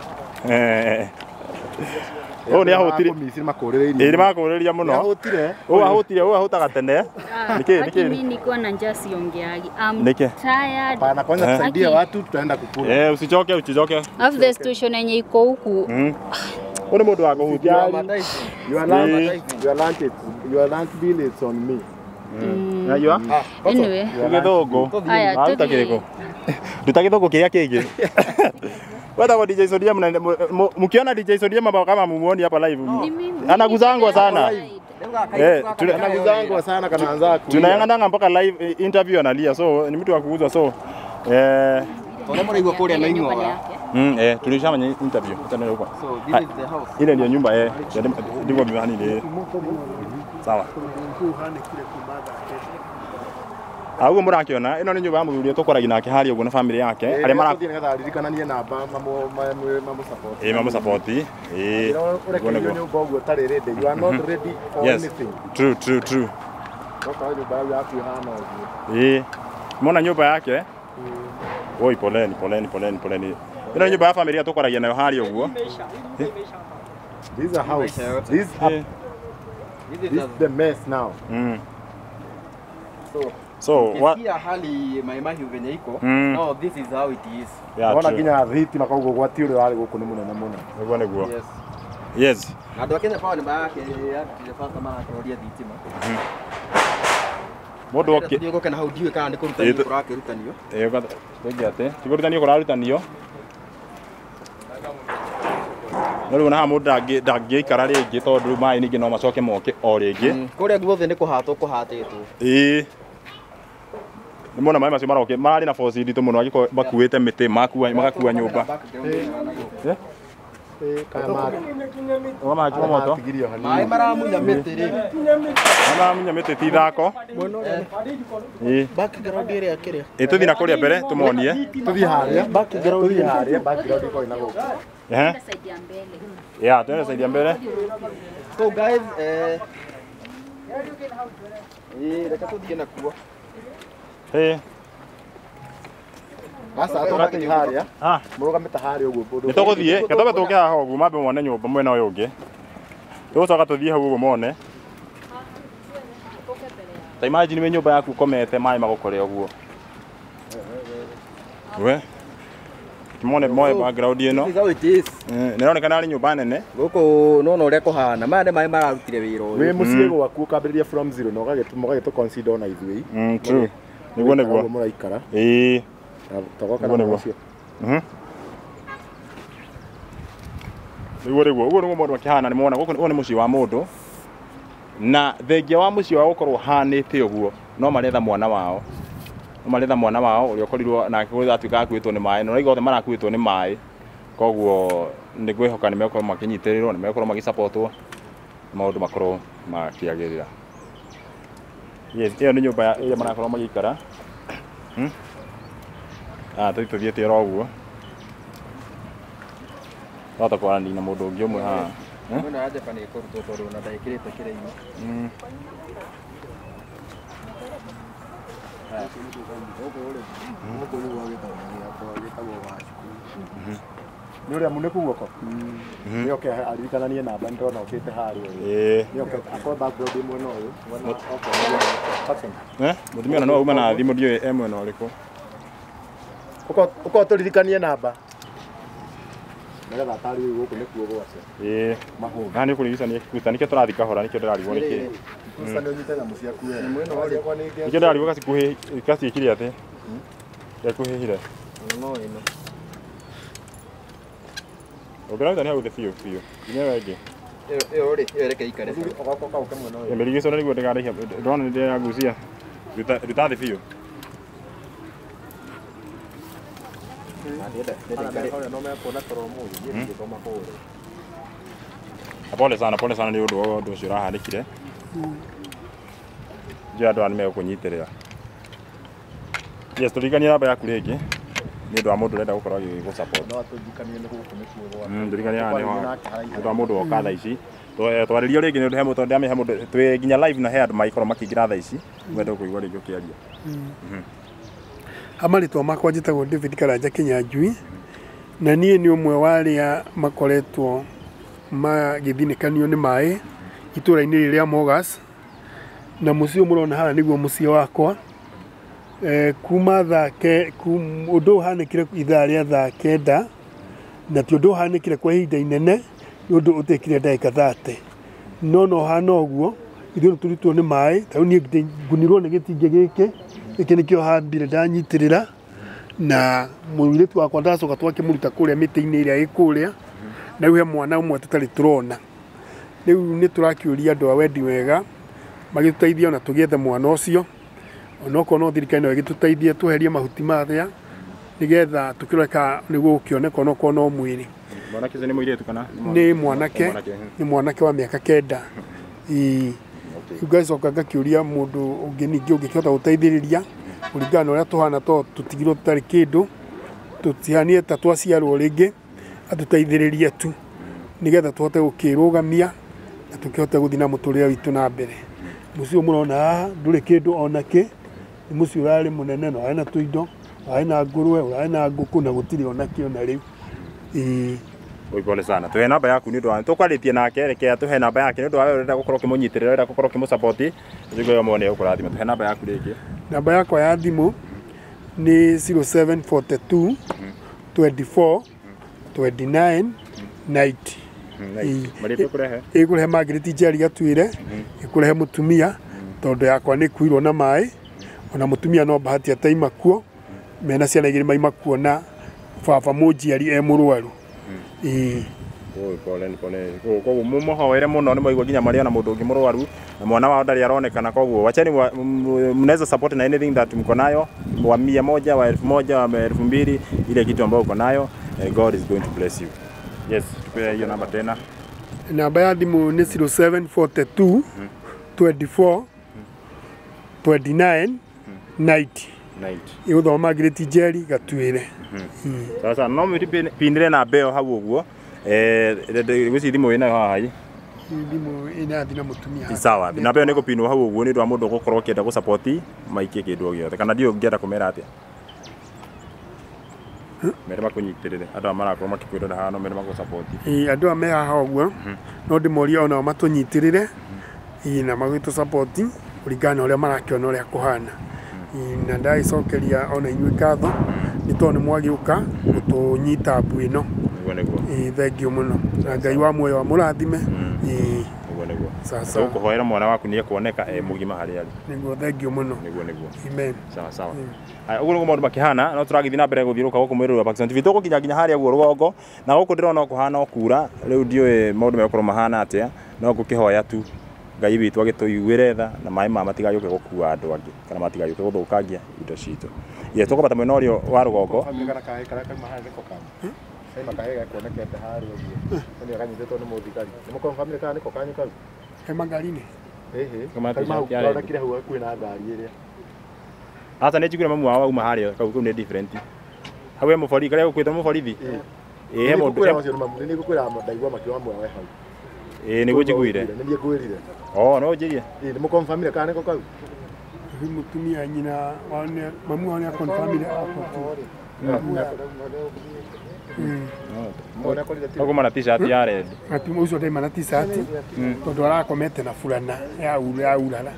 Oh ni ahotire Misiri makorĩrĩirie. Nĩ makorĩrĩria mũno. Ahotire. Ũũ ahutaga tene. Niki. Mimi niko na njaa siongeagi. Niki. Tired. Pana kwanza tusaidia watu tutaenda kukula. Usichoke. Of the station yenye iko huku. Ule mũndũ wa kũhutia. Your lunch bill is on me. Najua? Anyway. Gĩthũngũ. Aya, tutakĩrĩko. Nduta gĩthũngũ kĩrĩa kĩngĩ. Wata DJ Sodia mkiona DJ Sodia mambo kama mumuoni hapa live. Anaguzangwa sana. Anaguzangwa sana kanaanza kulia. Tunayang'ana mpaka live interview analia. So ni mtu wa kuuza so Ona mraigwa kule na ing'ora. Tulishafanya interview. Tena huko. So this is the house. Ile ndio nyumba ndivyo mihani ile. Sawa. Augo mũrakĩona ĩno nĩ nyũmba ya mũthuri tũkoragi nake harĩa ũguo na family yake arĩa marathiĩ nĩgetha ririkananie namba mamu support mamu support ũrekereirio nyũmba ũguo ũtarĩ ready, you are not ready for anything. True Toka nyũmba yaku ihana ũguo mona nyũmba yake oi poleni ĩno nĩ nyũmba ya family tũkoragia nayo harĩa ũguo. This is a house. This is the mess now. So what hali Mai Mahiũ venye iko. No, this is how it is. Ona nginya thitima koguo gwati uri wari guku ni munene muno. Niguo niguo. Yes. Na andũ a Kenya Power nĩ yake ya fasta marakoria thitima. Mũndũ oke. Ndio gũkena hau ndiwe kana nĩ kũrutanio kũrakĩrutanio. Ngoja ate. Ti kũrutanio kũrarutanio. Nĩrĩu na mũndũ ndangĩikara rĩngĩ tondũ maĩ ningĩ no macoke moke o rĩngĩ. Kũrĩa guothe nĩ kũhatwo kũhatĩtwo. Nimona mai macio maroke marari na force ndito muno agiko bakuite miti magakua nyumba. Wama chuma moto. Mai maramunya miti ri. Maramunya miti ti thako. Background area kiria. Tuthi na kuria mbere tumonie. Tuthi haria. Background iko ina guku. Yeah, tuende side ya mbele. So guys, reka tuthie na kuo. Basa atomate haria. Murugamite haria uguo. Nituguthie, ketobe tuke haha uguo mambe mone nyumba mwena uyu ungi. Tugucoka tuthie hau uguo mone. Ta imagine we nyumba yaku komete mai magukore uguo. We Kimone moe background ino. Nĩronekana ari nyumba nene. Guku nona uria kuhana. Maya nĩ mai mararutire wĩra ũyũ. Wĩ mũciĩ gwaku ukambĩrĩria from zero na ũgagĩtũ consider ona ithuĩ. True. Nĩguo mũraikara. Togoka na mũciĩ. Nĩguo ũguo mũndũ akĩhana nĩmona gũkũ nĩ mũciĩ wa mũndũ. Na thengia wa mũciĩ wa gũkorwo hanĩte ũguo no maretha mwana wao. Maretha mwana wao uria korirwo nake gũthatuĩka akuĩtwo nĩ maĩ no raiga othe marakuĩtwo nĩ maĩ koguo nĩ ngwĩhoka nĩ mekorwo makinyitĩrĩrwo nĩ mekorwo magĩsupportwo maũndũ makorwo makĩagĩrĩra. Yes, ĩyo nĩ nyũmba ĩrĩa marakorwo magĩikara. Tũthiĩ tĩra ũguo twahota kwaranĩria na mũndũ ũngĩ ũmwe haha. Mwena wa Japan ĩkũrutwo tondũ ona ndagĩkĩrĩte kĩrĩma. Nĩ ũrĩa munĩku guoko nĩ oke arikananie namba ndĩrona ũkĩte harĩa nĩ oke akorwo background mwena ũyũ mũtumia no auma na thimũ ndiũĩ mwena ũrĩkũ ũkorwo tũririkanie namba nĩgetha atarĩ gũkũ nĩkuo gwake haha nĩ kũrigicania kuta nĩkĩo tũrathiĩ kahora nĩkĩo ndĩrarigwo nĩkĩ nĩkĩo ndĩrarigwo gaciĩkire atĩ gekuhĩhire ũngĩrauta nĩ hau thĩ biũ nginya ĩyo ĩngĩ ĩyo rĩ ĩyo reke ikare mĩrigicano nĩguo ndĩgarĩhia ndĩrona nĩ ndĩragucia ruta thĩ biũ. Pole sana nĩ ũndũ wa ũndũ ũcio ũrahanĩkire. Njũĩ andũ aya nĩ megũkũnyitĩrĩra. Yes, tũririkanie namba yaku rĩngĩ nĩ ũndũ wa mũndũ ũrenda gũkorwo agĩgũ-support. Tũririkanie haha nĩ ũndũ wa mũndũ woka thaa ici. Twarĩrio rĩngĩ nĩ ũndũ he mũndũ ndamĩhe mũndũ twĩ nginya live na he andũ magĩkorwo makĩingĩra thaa ici wenda kũigua rĩngĩ ũkĩaria. Amarĩtwa makwa njĩtagwo David Karanja Kĩnyanjui na niĩ nĩ ũmwe wa arĩa makoretwo magĩthinĩkanio nĩ maĩ itũũra-inĩ rĩrĩ rĩa Mogas na mũciĩ mũrona haha nĩguo mũciĩ wakwa. Kuma ũndũ ũhanĩkire ithaa rĩa thaa kenda na ti ũndũ ũhanĩkire kwa ihinda inene nĩ ũndũ ũtekire ndagĩka 30 no hana ũguo ithuĩ tũrutwo nĩ maĩ tarĩu niĩ ngunirwo nĩ gĩtingĩ gĩkĩ nĩkĩo hambire ndanyitĩrĩra na mũirĩtu wakwa ndacoka twakĩmũruta kũrĩa mĩtĩ-inĩ ĩrĩa ĩ kũrĩa na rĩu he mwana ũmwe tũtarĩ tũrona. Rĩu nĩ tũrakĩũria andũ a wendi wega magĩtũteithie ona tũgĩethe mwana ũcio onokorwo no thirikari no ĩgĩtũteithie tweherie mahuti marĩa nĩgetha tũkĩreka nĩguo gũkĩoneka onokorwo no mwĩrĩ. Mwanake nĩ mũirĩtu kana nĩ mwanake wa mĩaka 9. Ngacoka ngakĩũria mũndũ ũngĩ ningĩ ũngĩkĩhota gũteithĩrĩria kũringana na ũrĩa tũhana tondũ tũtigirwo tũtarĩ kĩndũ tũtihanie ta twaciarwo rĩngĩ atũteithĩrĩrie tu nĩgetha tũhote gũkĩrũgamia na tũkĩhote gũthiĩ na mũtũrĩre witũ na mbere. Mũciĩ mũrona haha ndũrĩ kĩndũ ona kĩ nĩ mũciĩ ũrarĩ mũnene na warĩ na tũindo warĩ na ngũrwe warĩ na ngũkũ na gũtirĩ ona kĩ ona rĩu. Pole sana. Tuhe namba yaku nĩ ũndũ wa tũkwarĩtie nake rekea tuhe namba yake nĩ ũndũ wa wenda gũkorwo ũkĩmũnyitĩrĩra wenda gũkorwo ũkĩmũsupport nĩguo yo mone ũkũrathima. Tuhe namba yaku rĩngĩ. Namba yakwa ya thimũ nĩ 0742 24 29 90. Ĩkũrehe Margaret Njeri Gatuĩre ĩkũrehe mũtumia tondũ yakwa nĩ kuirwo na maĩ ona mũtumia no bahati ataima kuo mena ciana igĩrĩ maima kuo na baba mũnjiari mũrwaru. Pole. Koguo mumuhoere muno ni moigwa nginya maria na mundu ungi murwaru na mwana wao ndari aronekana, koguo wachani mnaweza support na anything that mko nayo, wa 100 wa 1000 wa 2000 ile kitu ambayo uko nayo. God is going to bless you. Yes, tupe hiyo namba tena. Namba ya thimu ni 0742 24 29 90. Iuthoma Great Jerry Gatwire. Sasa no mtipindire na beo hau uguo gwisi thimu ina haha thimu ina thina mutumia sawa na beo niko pinwo hau uguo ni ndwa mundu gukorwo kienda gu support maikie kindu giothe kana ndio ngienda kumera atia mere makunyitirire andu amarakorwo makikwirira haha no mere magu support andu ame haha uguo no ndimoria ona matunyitirire na magwitu support kuringana uria marakiona uria kuhana na ndaicokeria ona inyuĩ ngatho nĩ tondũ nĩ mwagiũka gũtũnyita mbu ĩno. Thengiũ mũno na Ngai wa muoyo amũrathime. Sasa ũkũhoera mwana waku nĩ ekuoneka mũgima harĩa arĩ. Nĩguo thengiũ mũno. Nĩguo. Amen. Sawa. Haya ũguo nĩguo maũndũ makĩhana no tũragĩthiĩ na mbere gũthiũrũka gũkũ mwĩrĩ wa Pakistan TV tũgũkinya nginya harĩa guo rũgongo na gũkũ ndĩrona kũhana okura rĩu ndiũĩ maũndũ megũkorwo mahana atĩa no ngũkĩhoya tu Ngai witũ agĩtũiguĩre tha na maĩ ma matigayũke gũkua andũ angĩ kana matigayũke gũthũkangia indo citũ. Yes, tũkũbata mwena ũrĩa wa rũgongo. Sema kaega kuonekete harĩa ũguo. Nĩ akanyitĩtwo nĩ mũthigari. Nĩ mũkonfirm kana nĩko kanyu kau? He ngari-inĩ. Kama kile huwa kwĩna ngari ĩrĩa. Asa nĩ njiguire mamu wao uma harĩa kau nĩ different. Hau mũborithi kare gũkwĩta mũborithi. He mũndũ nĩ gũkwĩra ndaigua makiwa mwe hau. Nĩ gũjiguire. Nĩ ngwĩrire. No njirie. Nĩ mũkonfirm kana nĩko kau? Mutumia nyina mamu wao nĩ akonfirmire hapo. Koguo mana t-shirt ya red. Ati ucio ndai mana t-shirt tondu arakomete na fulana ya urara.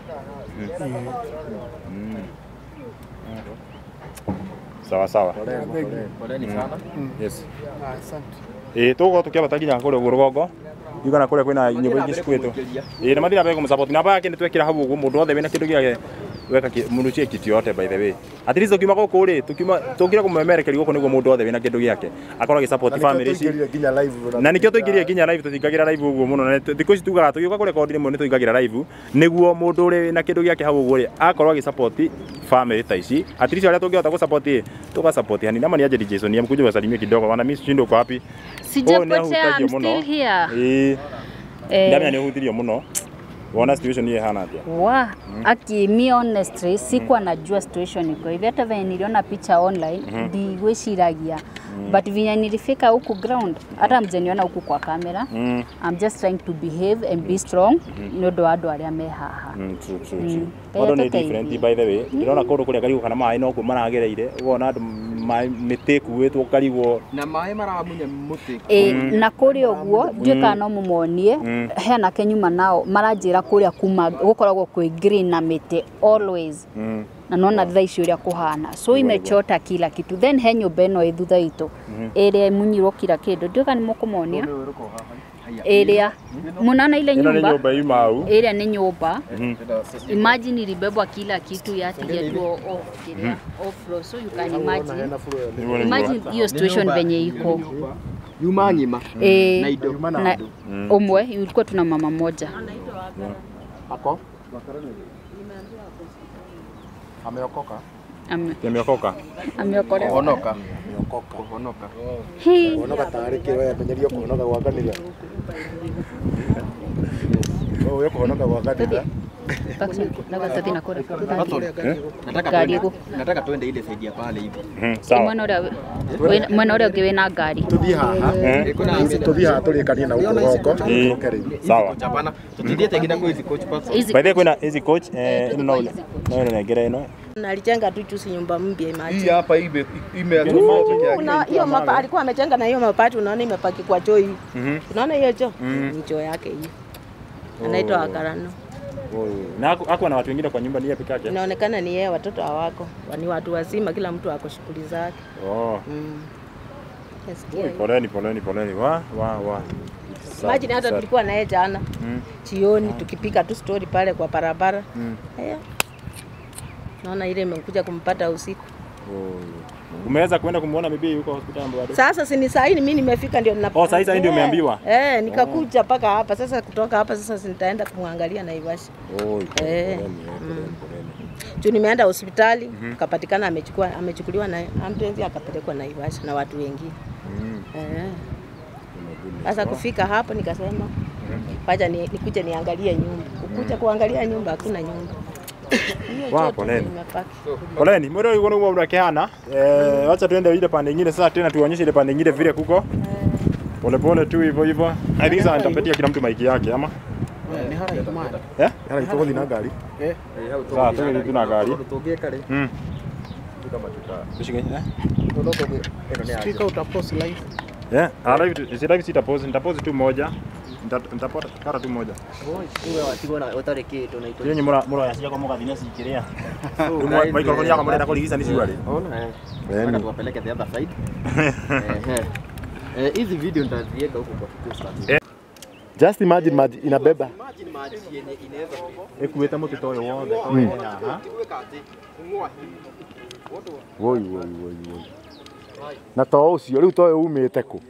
Sawa. Poleni sana. Yes. Asante. Tugo tukiabata nginya kũrĩa rũgongo. Yugana kũrĩa kwĩna nyũmba ingĩ cikwĩtwo. Nĩ mathira bego mũsupport namba yake nĩ twekĩra hau ũguo mũndũ wothe wĩna kĩndũ gĩake weka mũndũ cie kiti yote by the way. At least tukiuma gũkũ rĩ tũkira kũmemerekeria gũkũ nĩguo mũndũ wothe wĩna kĩndũ gĩake akorwo agĩsupport family ici. Na nĩkĩo tũingĩria nginya live tũtingagĩra live ũguo mũno na thikũ ici tugaga tũgĩũka kũrekondi rĩmwe nĩ tũingagĩra live nĩguo mũndũ ũrĩ na kĩndũ gĩake hau ũguo rĩ akorwo agĩsupport family ta ici. At least arĩa tũngĩhota gũsupport tukasupport hani nama ni aje DJ Sonia mkuje wasalimie kidogo wana mimi shindo kwa wapi? Sijapotea, I'm still here. Ndamya nihudhirio muno. Wona situation hii hana atia. Aki mi honestly sikuwa najua situation iko hivi, hata venye niliona picha online ndigwĩciragia but venye nilifika huku ground hata mjeniona huku kwa kamera. I'm just trying to behave and be strong nĩũndũ wa andũ arĩa me haha. True. Maũndũ nĩ different by the way. Ndĩrona kũndũ kũrĩa karigũ kana maĩ no kuo maragereire wona andũ mĩtĩ kuĩtwo karigwo na maĩ maramunya mũtĩ. Na kũrĩa ũguo nduĩka no mũmonie hena kenyuma nao maranjĩra kũrĩa kuma gũkoragwo kwĩ green na mĩtĩ always. Na nona thaa icio ũrĩa kũhana so imechota kila kitu then he nyũmba ĩno ĩ thutha itũ ĩrĩa ĩmunyirwo kila kĩndũ nduĩka nĩ mũkũmonia area munana ile nyumba area ni nyumba. Imagine ilibebwa kila kitu yatigetwo off road, so you can imagine hiyo situation venye iko yuma ngima na ido na omwe ilikuwa tuna mama moja ako ameokoka ameokoka tayari kiro ya penyerio kuhonoka kwa kanitha wewe kuhonoka kwa kanitha nataka tuende ile side ya pale hivi mwana ule ukiwe na gari tuthie haha turikanie na uko sawa hapana tutithiete ngina kwa hizi coach pass by the kuna hizi coach no ngera ino Alijenga tu juzi nyumba mpya imagine. Hii hapa Una hiyo mapa alikuwa amejenga na hiyo mapati unaona imepaki kwa choo hii. Unaona hiyo choo? Ni choo yake hii. Anaitwa Akarano. Na hakuwa na watu wengine kwa nyumba ni yeye peke yake. Inaonekana ni yeye, watoto hawako. Ni watu wazima, kila mtu ako shughuli zake. Poleni. Wa. Imagine hata tulikuwa naye jana. Jioni tukipika tu story pale kwa barabara. Naona ile imekuja kumpata usiku. Umeweza kwenda kumuona bibi yuko hospitali bado? Sasa si ni saa hii mimi nimefika ndio nina. Saa hii ndio umeambiwa? Nikakuja mpaka hapa. Sasa kutoka hapa sasa nitaenda kumwangalia Naivasha. Juu nimeenda hospitali, kapatikana amechukuliwa na ambulance akapelekwa Naivasha na watu wengine. Sasa kufika hapo nikasema wacha nikuje niangalie nyumba. Ukuja kuangalia nyumba hakuna nyumba. Poleni. Poleni, mwero yuko ndio mnakehana. Acha tuende ile pande nyingine sasa tena tuonyeshe ile pande nyingine vile kuko. Pole pole tu hivyo hivyo. I think sasa nitapatia kila mtu maiki yake ama? Ni hara itumana. Hara itogothi na ngari. Sasa tuwe na gari. Tutogie kare. Kama tushike. Speaker utapost live. Live nitapose tu moja. Nitapata kara tu moja. Wewe watigona utare kitu na ito. Yenye mura ya sija kwa moga dhinya sikiria. Microphone yako mrenda kuligiza ni siwali. Ona. Tuwapeleke the other side. Hizi video nitaziweka huko kwa Facebook. Just imagine maji inabeba. Imagine maji yenye inaweza ekuweta mtoto wao wote kama haha. Woi. Na to ucio riu to umite ku.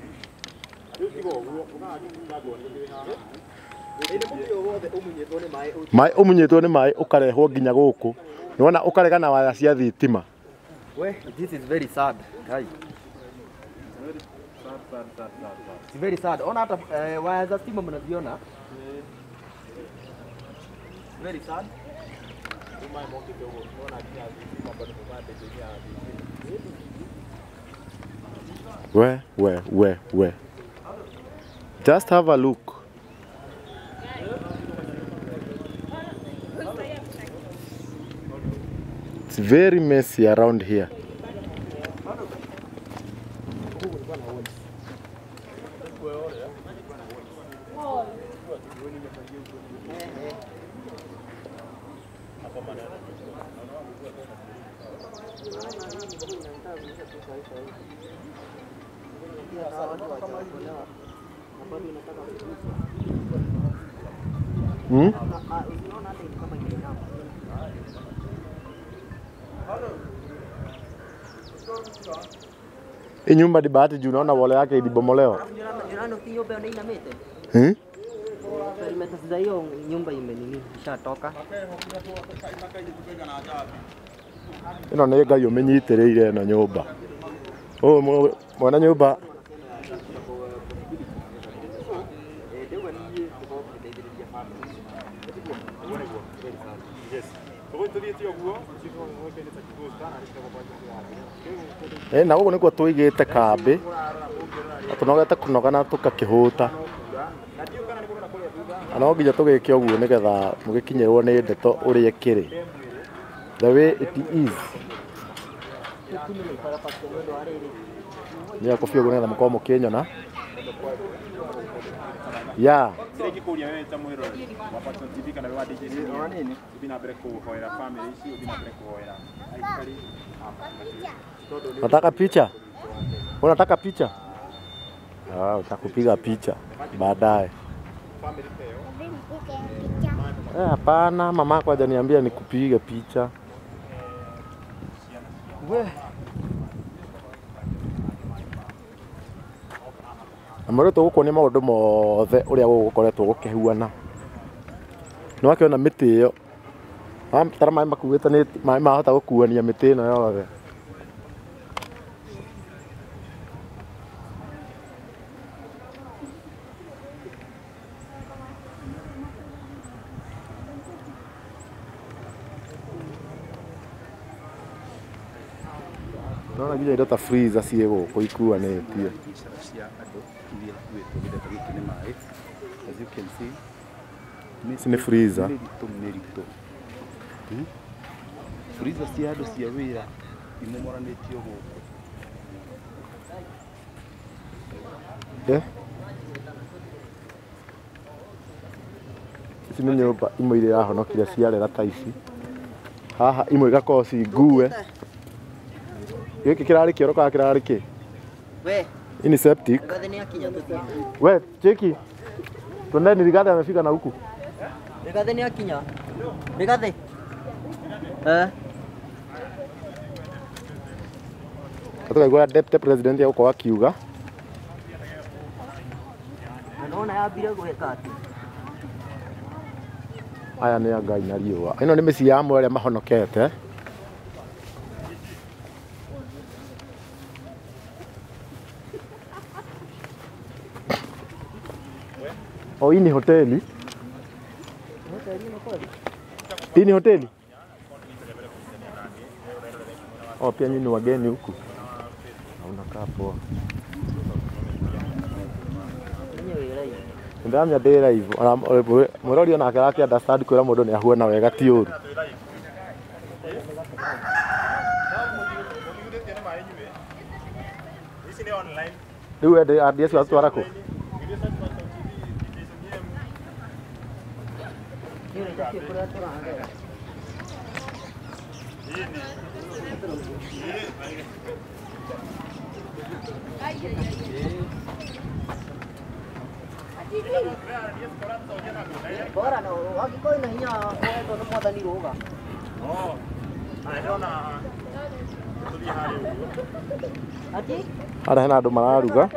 Mai umunyitwo ni mai ukarehwo nginya guku. Niwona ukarega na waya cia thitima. This is very sad. It's very sad. Ona hata waya za stima mnaziona. Very sad. Where? Just have a look. It's very messy around here. Hii nyumba ni bahati juu unaona wale yake ilibomolewa. Perimeter hiyo nyumba imenini ishatoka. Ino nĩ Ngai ũmenyitĩrĩire ĩno nyũmba. Mwana nyũmba na gũkũ nĩkuo tũigĩte kambĩ na tũnogete kũnoga na tũkakĩhũta. No nginya tũgĩke ũguo nĩgetha mũgĩkinyĩrwo nĩ ndeto ũrĩa kĩrĩ. The way it is. Nĩ akũbio ũguo nĩgetha mũkorwo mũkĩnyona. Ya. Kikuria wewe ta mwiro wa Passion TV kana wa DJ nini ubina mbere kuhoera family ici ubina mbere kuhoera aikari hapa. Unataka picha? Unataka picha? Utakupiga picha baadaye. Hapana, mama yako hajaniambia nikupige picha. Amaretwo gukuonia maundu mothe uria gukoretwo gukihuana. Ni wakiona miti iyo. Tara mai makuite ni mai mahota gukuania miti ino yothe. No na indo ta freezer cie guku ikuanĩtie. As you can see, ni freezer. Freezer cia andu cia wira imomoranĩtio guku. Ici nĩ nyũmba imwe iria irahonokire ciarera ta ici. Haha imwe igakorwo ci ngue. Gĩkĩ kĩrarĩ kĩoro kana kĩrarĩ kĩ? Hii ni septic. We, cheki. Tuendeni Rigathi amefika na huku. Rigathi ni akinya. Rigathi. tukaigua deputy president yako akiuga naona yambire gweka ati aya nĩ Ngai na riũa. Ĩno nĩ mĩciĩ ya amwe arĩa mahonokete. Oh, hii ni hoteli? Hii ni hoteli? Oh, pia nyinyi ni wageni huku. Unakaa poa. Ndamya ndĩra hivyo. Mũrori ona akĩraki understand kwĩra mũndũ nĩ ahuona wega ti ũru. Rĩu ende andia cio atwara kũ? bora no agĩkorwo na hinya wendo nĩ mwathani rũga Harĩa hena andũ mararuga.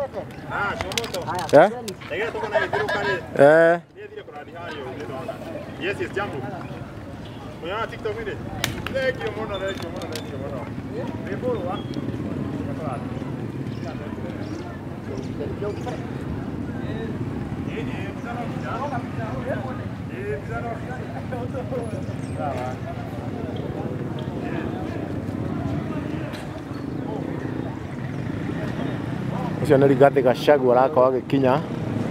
Yes, jambo. Mwana TikTok mire. Legio mono. Rebolo wa. Ucio nĩ Rigathĩ Gachagua arakorwo agĩkinya.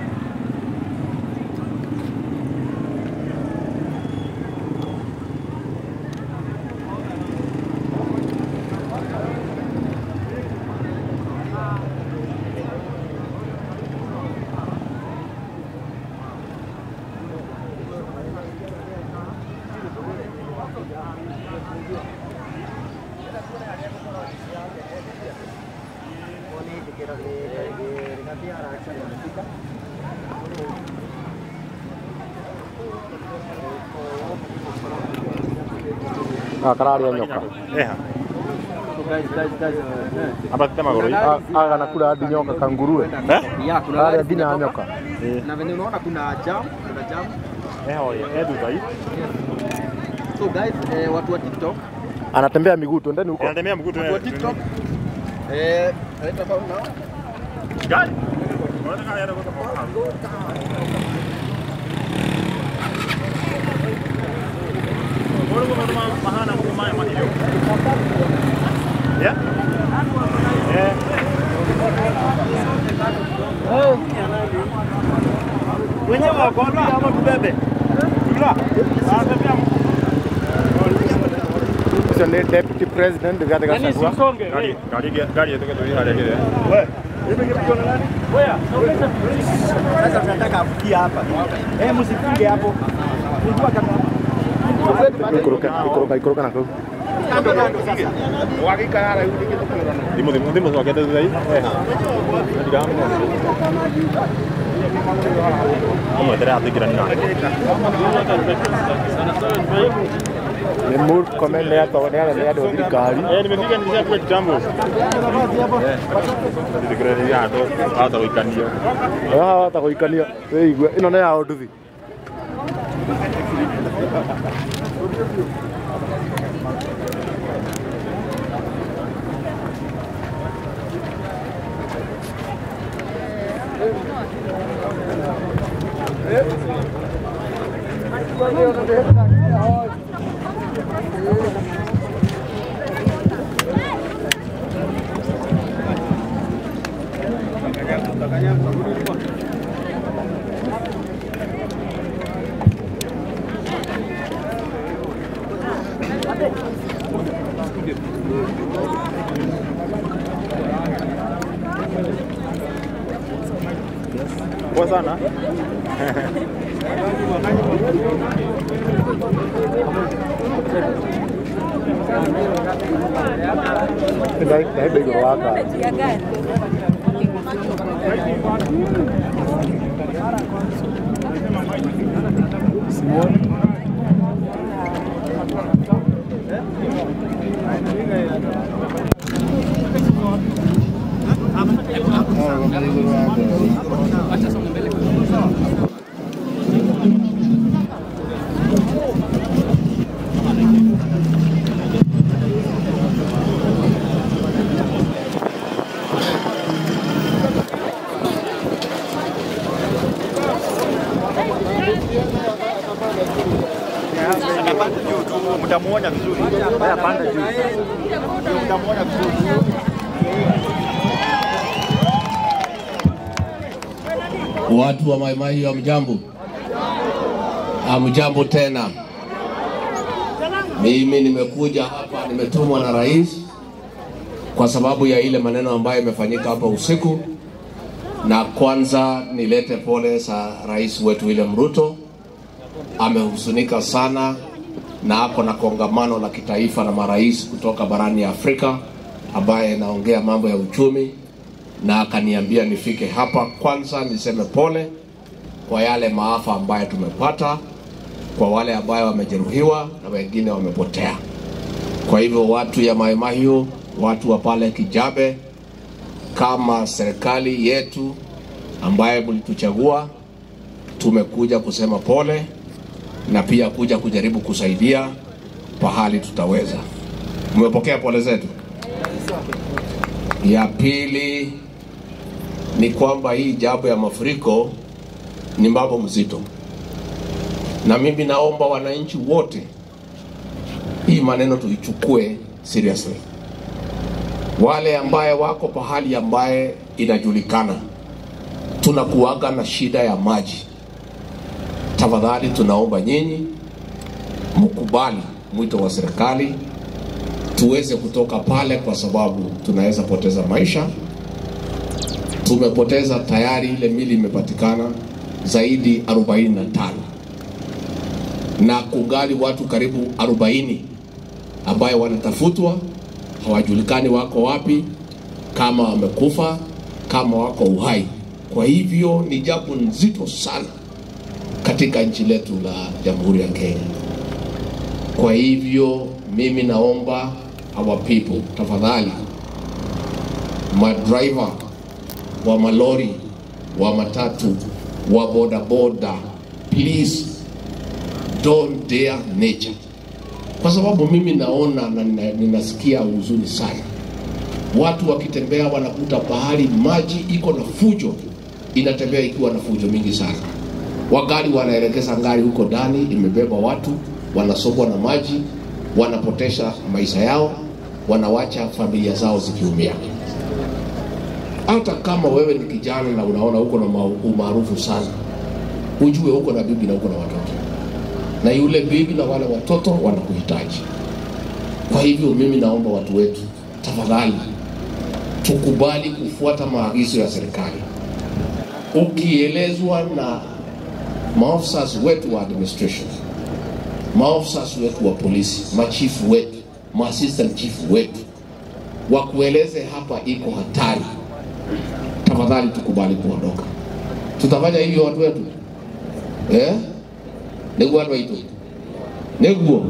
Kararĩa nyoka. Hapa tema goro. Aga nakula hadi nyoka kanguruwe. Ya kuna Kararĩa nginya nyoka. Na venye unaona kuna jam. Edu dai. So guys, watu wa TikTok anatembea miguu, twendeni huko. Anatembea miguu tu. Watu wa TikTok anaitwa Fauna. Gani? Mbona kaya ndio kwa mahana kumaya mahilo. Ya? Wenyewe wako wapi ama tubebe? Tula. Ucio nĩ deputy president Rigathĩ Gachagua. Gari yetu ndio hali ile. Wewe. Hivi kipiona nani? Wewe. Sasa tunataka kufikia hapa. Msifike hapo. Fungua kamera. Ikoroka na kau. Wagikarara yule kitu kile. Dimo wakati zai. Ndio Como era a tigre nada. Ni Murkomen ya tawanea ya ndo thirikari. Nimefika nilizia kwa kitambo. Tigre ya ndo hata uikania. Hata uikania. Wewe igwe ino na ya nduthi. Poa sana. Dai bego waka. Simon. mtamuona vizuri. Haya, panda juu. Ndio mtamuona vizuri. Watu wa Mai Mahiu hamjambo? Hamjambo tena. Mimi nimekuja hapa, nimetumwa na rais kwa sababu ya ile maneno ambayo imefanyika hapa usiku, na kwanza nilete pole za rais wetu William Ruto. Amehuzunika sana na ako na kongamano la kitaifa na marais kutoka barani Afrika ambaye naongea mambo ya uchumi, na akaniambia nifike hapa kwanza niseme pole kwa yale maafa ambayo tumepata, kwa wale ambao wamejeruhiwa na wengine wamepotea. Kwa hivyo watu ya Mai Mahiu, watu wa pale Kijabe, kama serikali yetu ambaye mlituchagua, tumekuja kusema pole na pia kuja kujaribu kusaidia pahali tutaweza. Mmepokea pole zetu? Ya pili ni kwamba hii jambo ya mafuriko ni mambo mzito, na mimi naomba wananchi wote hii maneno tuichukue seriously. Wale ambaye wako pahali ambaye inajulikana tunakuaga na shida ya maji, tafadhali tunaomba nyinyi mkubali mwito wa serikali tuweze kutoka pale, kwa sababu tunaweza poteza maisha. Tumepoteza tayari, ile mili imepatikana zaidi 45 na kungali watu karibu 40 ambayo wanatafutwa, hawajulikani wako wapi, kama wamekufa, kama wako uhai. Kwa hivyo ni jambo nzito sana katika nchi letu la Jamhuri ya Kenya. Kwa hivyo mimi naomba our people, tafadhali, madriver wa malori, wa matatu, wa boda boda, please don't dare nature. Kwa sababu mimi naona na ninasikia huzuni sana. Watu wakitembea wanakuta pahali maji iko na fujo, inatembea ikiwa na fujo mingi sana. Wagari wanaelekeza gari huko ndani, imebeba watu, wanasogwa na maji, wanapotesha maisha yao, wanawacha familia zao zikiumia. Hata kama wewe ni kijana na unaona uko na umaarufu sana, ujue uko na bibi na uko na watoto, na yule bibi na wale watoto wanakuhitaji. Kwa hivyo mimi naomba watu wetu, tafadhali tukubali kufuata maagizo ya serikali. Ukielezwa na maafisa wetu wa administration, maafisa wetu wa polisi, machifu wetu, maassistant chief wetu, wakueleze hapa iko hatari, tafadhali tukubali kuondoka. Tutafanya hivyo watu wetu? Neguo watu wetu? Neguo?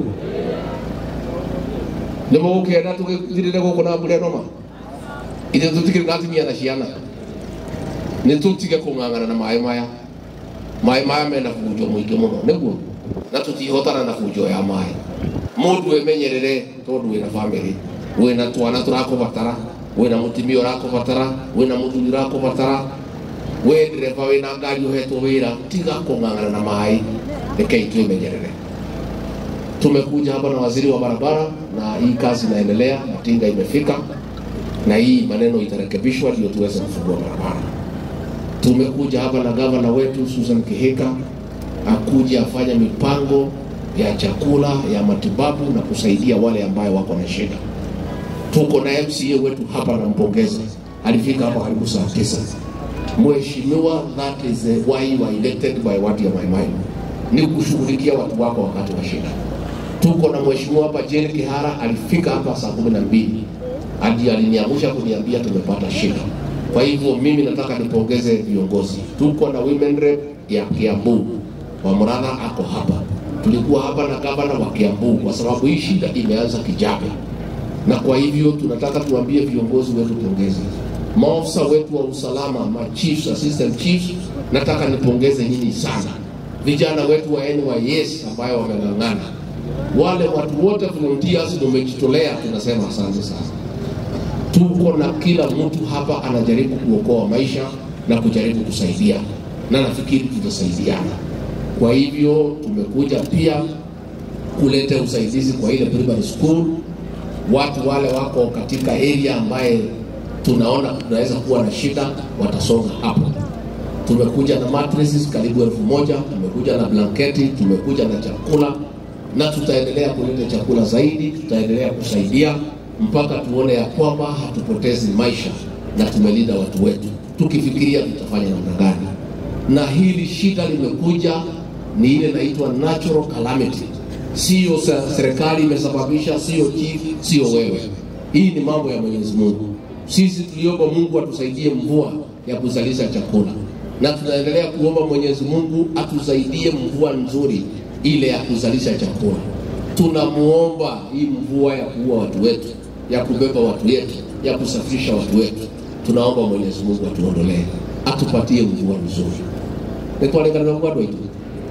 Nemo ukienda tukithirire guku na mbura noma, ithe tutikire na atumia na ciana, ni tutige kung'ang'ana na Mai Maya. Mai Maya mena fujo muingi muno, neguo, na tutihotana na fujo ya mai. Mundu emenyerere tondu wina family, wina twana turakubatara, wina mutimio urakubatara, wina muthuri urakubatara, we ndereba wina ngari uhetwo wira, tiga kung'ang'ana na mai, rekei tumenyerere. Tumekuja hapa na waziri wa barabara na hii kazi inaendelea, matinga imefika na hii maneno itarekebishwa ndio tuweze kufungua barabara. Tumekuja hapa na gavana wetu Susan Kihika akuja afanya mipango ya chakula, ya matibabu na kusaidia wale ambao wako na shida. Tuko na MCA wetu hapa na mpongeza, alifika hapa karibu saa 9. Mheshimiwa, that is why you are elected by watu ya Mai Mahiu, ni kushughulikia watu wako wakati wa shida. Tuko na mheshimiwa hapa Jane Kihara, alifika hapa saa 12 hadi aliniamsha kuniambia tumepata shida. Kwa hivyo mimi nataka nipongeze viongozi. Tuko na women rep ya Kiambu, wa Muratha ako hapa. Tulikuwa hapa na gavana wa Kiambu kwa sababu hii shida imeanza Kijabe, na kwa hivyo tunataka tuambie viongozi wetu pongezi. Maafisa wetu wa usalama, ma chiefs, assistant chiefs, nataka nipongeze nyinyi sana. Vijana wetu wa NYS ambao wameng'ang'ana, wale watu wote volunteers wamejitolea, tunasema asante sana. Tuko na kila mtu hapa anajaribu kuokoa maisha na kujaribu kusaidia, na nafikiri tutasaidiana. Kwa hivyo tumekuja pia kuleta usaidizi kwa ile primary school. Watu wale wako katika area ambaye tunaona tunaweza kuwa na shida watasonga hapo. Tumekuja na mattresses karibu 1000, tumekuja na blanketi, tumekuja na chakula, na tutaendelea kuleta chakula zaidi, tutaendelea kusaidia mpaka tuone ya kwamba hatupotezi maisha na tumelinda watu wetu, tukifikiria tutafanya namna gani. Na hili shida limekuja ni ile inaitwa natural calamity. Sio serikali imesababisha, sio chief, sio wewe. Hii ni mambo ya Mwenyezi Mungu. Sisi tuliomba Mungu atusaidie mvua ya kuzalisha chakula, na tunaendelea kuomba Mwenyezi Mungu atusaidie mvua nzuri ile ya kuzalisha chakula. Tunamuomba hii mvua ya kuua watu wetu, ya kubeba watu wetu, ya kusafisha watu wetu. Tunaomba Mwenyezi Mungu atuondolee, atupatie mvua nzuri. Nitwalingana na watu wetu.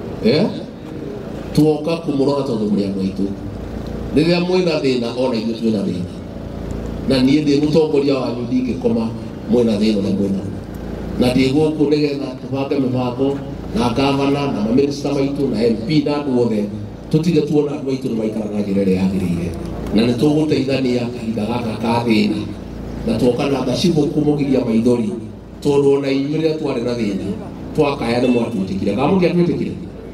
Tuoka kumurora tondu muri andu aitu. Riria mwina thina ona ithu twina thina. Na niĩ ndĩ mũtongoria wanyu ndingĩkoma mwina thina na mwina. Na ndĩ gũkũ nĩgetha tũbange mĩbango na gavana na mamĩnĩsta maitũ na MP na andũ othe tũtige tuona andũ aitũ nĩmaikara na njĩra ĩrĩa yagĩrĩire. Na nĩtũgũteithania kahinda gaka ka thĩna. Na tuoka na ngacibũ kũmũgiria maithori tondũ ona inyuĩ rĩrĩa twarĩ na thĩna twakaya nĩ mwatwĩtĩkire. Kana mũngĩatwĩtĩkire?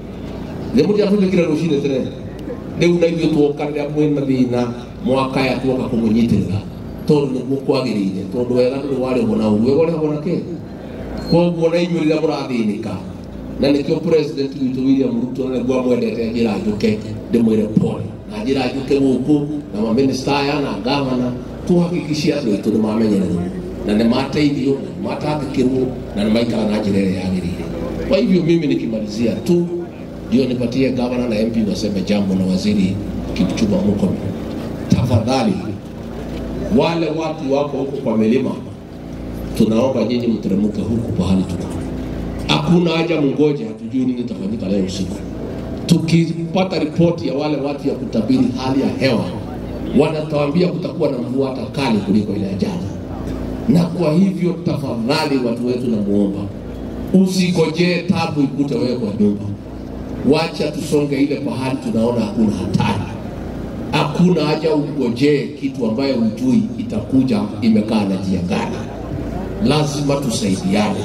Nĩ mũngĩatwĩtĩkire rũcinĩ tene? Rĩu na ithuĩ tuoka rĩrĩa mwĩna thĩna mwakaya tuoka kũmũnyitĩrĩra tondũ nĩguo kwagĩrĩire, tondũ wega ndũrĩ warĩhwo na ũguo, wega ũrĩhagwo na kĩ? Koguo na inyuĩ rĩrĩa mũrathĩnĩka, na nĩkĩo president witũ William Ruto nĩguo amwendete Njĩra Njũke ndĩmwĩre pole. Na Njĩra Njũke gũkũ na maminista aya na gavana tuhakikishia andũ aitũ nĩmamenyererwo na nĩmateithio na nĩmatangĩkĩrwo na nĩmaikara na njĩra ĩrĩa yagĩrĩire. Kwa hivyo mimi nikimalizia tu ndio nipatie gavana na MP waseme jambo na waziri Kipchumba Murkomen. Tafadhali wale watu wako huko kwa milima, tunaomba nyinyi mteremke huku pahali tuko. Hakuna haja mngoje, hatujui nini itafanyika leo usiku. Tukipata ripoti ya wale watu ya kutabiri hali ya hewa, wanatuambia kutakuwa na mvua hata kali kuliko ile ya jana. Na kwa hivyo tafadhali watu wetu na muomba, usikojee tabu ikute wewe kwa nyumba. Wacha tusonge ile pahali tunaona hakuna hatari. Hakuna haja ungojee kitu ambayo hujui itakuja imekaa na njia gani. Lazima tusaidiane.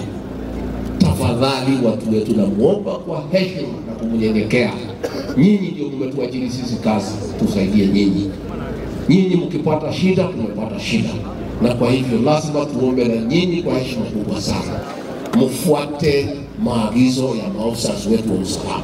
Tafadhali watu wetu na muomba kwa heshima na kumnyenyekea. Nyinyi ndio mmetuajiri sisi kazi, tusaidie nyinyi. Nyinyi mkipata shida, tumepata shida. Na kwa hivyo lazima tuombe na nyinyi kwa heshima kubwa sana. Mfuate maagizo ya maafisa wetu wa usalama.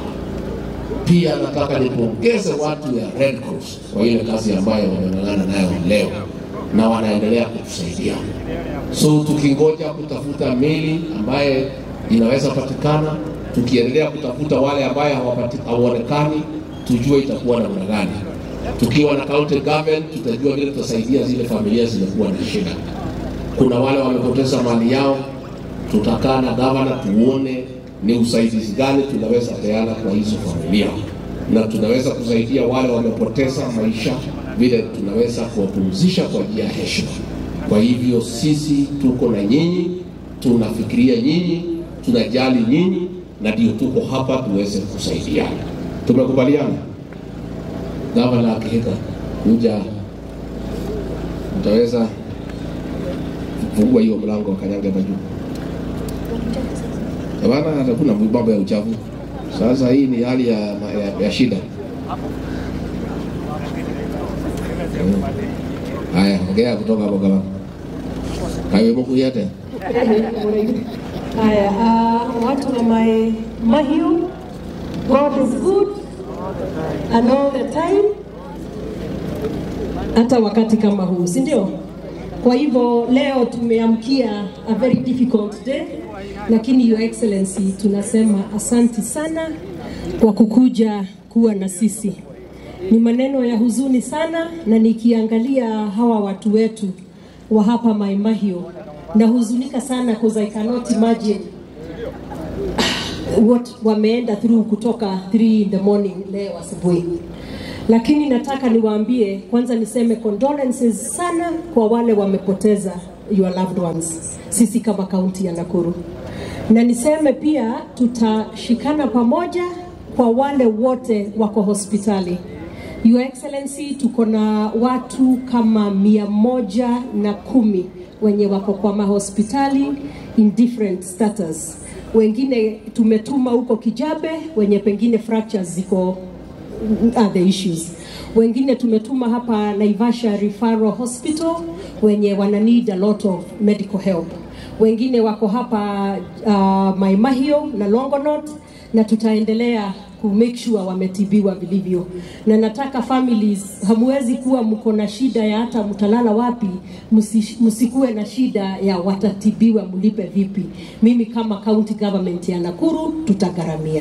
Pia nataka nipongeze watu ya Red Cross kwa ile kazi ambayo wameng'ang'ana nayo leo na wanaendelea kutusaidia. So tukingoja kutafuta meli ambaye inaweza patikana, tukiendelea kutafuta wale ambaye hawaonekani, tujue itakuwa namna gani. Tukiwa na county government tutajua vile tutasaidia zile familia zimekuwa na shida. Kuna wale wamepoteza mali yao, tutakaa na governor tuone ni usaidizi gani tunaweza peana kwa hizo familia, na tunaweza kusaidia wale wamepoteza maisha vile tunaweza kuwapumzisha kwa njia ya heshima. Kwa hivyo sisi tuko na nyinyi, tunafikiria nyinyi, tunajali nyinyi, na ndio tuko hapa tuweze kusaidiana. Tumekubaliana? Gavana akihika kuja, mtaweza kufungua hiyo mlango wa Kanyange Majuu. Bwana, hakuna mambo ya uchafu. Sasa hii ni hali ya shida. Haya, ongea kutoka hapo kama. Hayo Mungu yote. Haya, watu wa Mahiu, God is good and all the time. Hata wakati kama huu, si ndio? Kwa hivyo leo tumeamkia a very difficult day, lakini Your Excellency tunasema asanti sana kwa kukuja kuwa na sisi. Ni maneno ya huzuni sana, na nikiangalia hawa watu wetu wa hapa Mai Mahiu na huzunika sana because I cannot imagine what wameenda through kutoka 3 in the morning leo asubuhi. Lakini nataka niwaambie, kwanza niseme condolences sana kwa wale wamepoteza your loved ones, sisi kama kaunti ya Nakuru. Na niseme pia tutashikana pamoja kwa wale wote wako hospitali. Your Excellency, tuko na watu kama 110 wenye wako kwa mahospitali in different status. Wengine tumetuma huko Kijabe wenye pengine fractures ziko other issues. Wengine tumetuma hapa Naivasha Referral Hospital wenye wana need a lot of medical help. Wengine wako hapa Mai Mahiu na Longonot, na tutaendelea ku make sure wametibiwa vilivyo. Na nataka families, hamuwezi kuwa mko na shida ya hata mtalala wapi, msikuwe na shida ya watatibiwa mlipe vipi. Mimi kama county government ya Nakuru tutagharamia.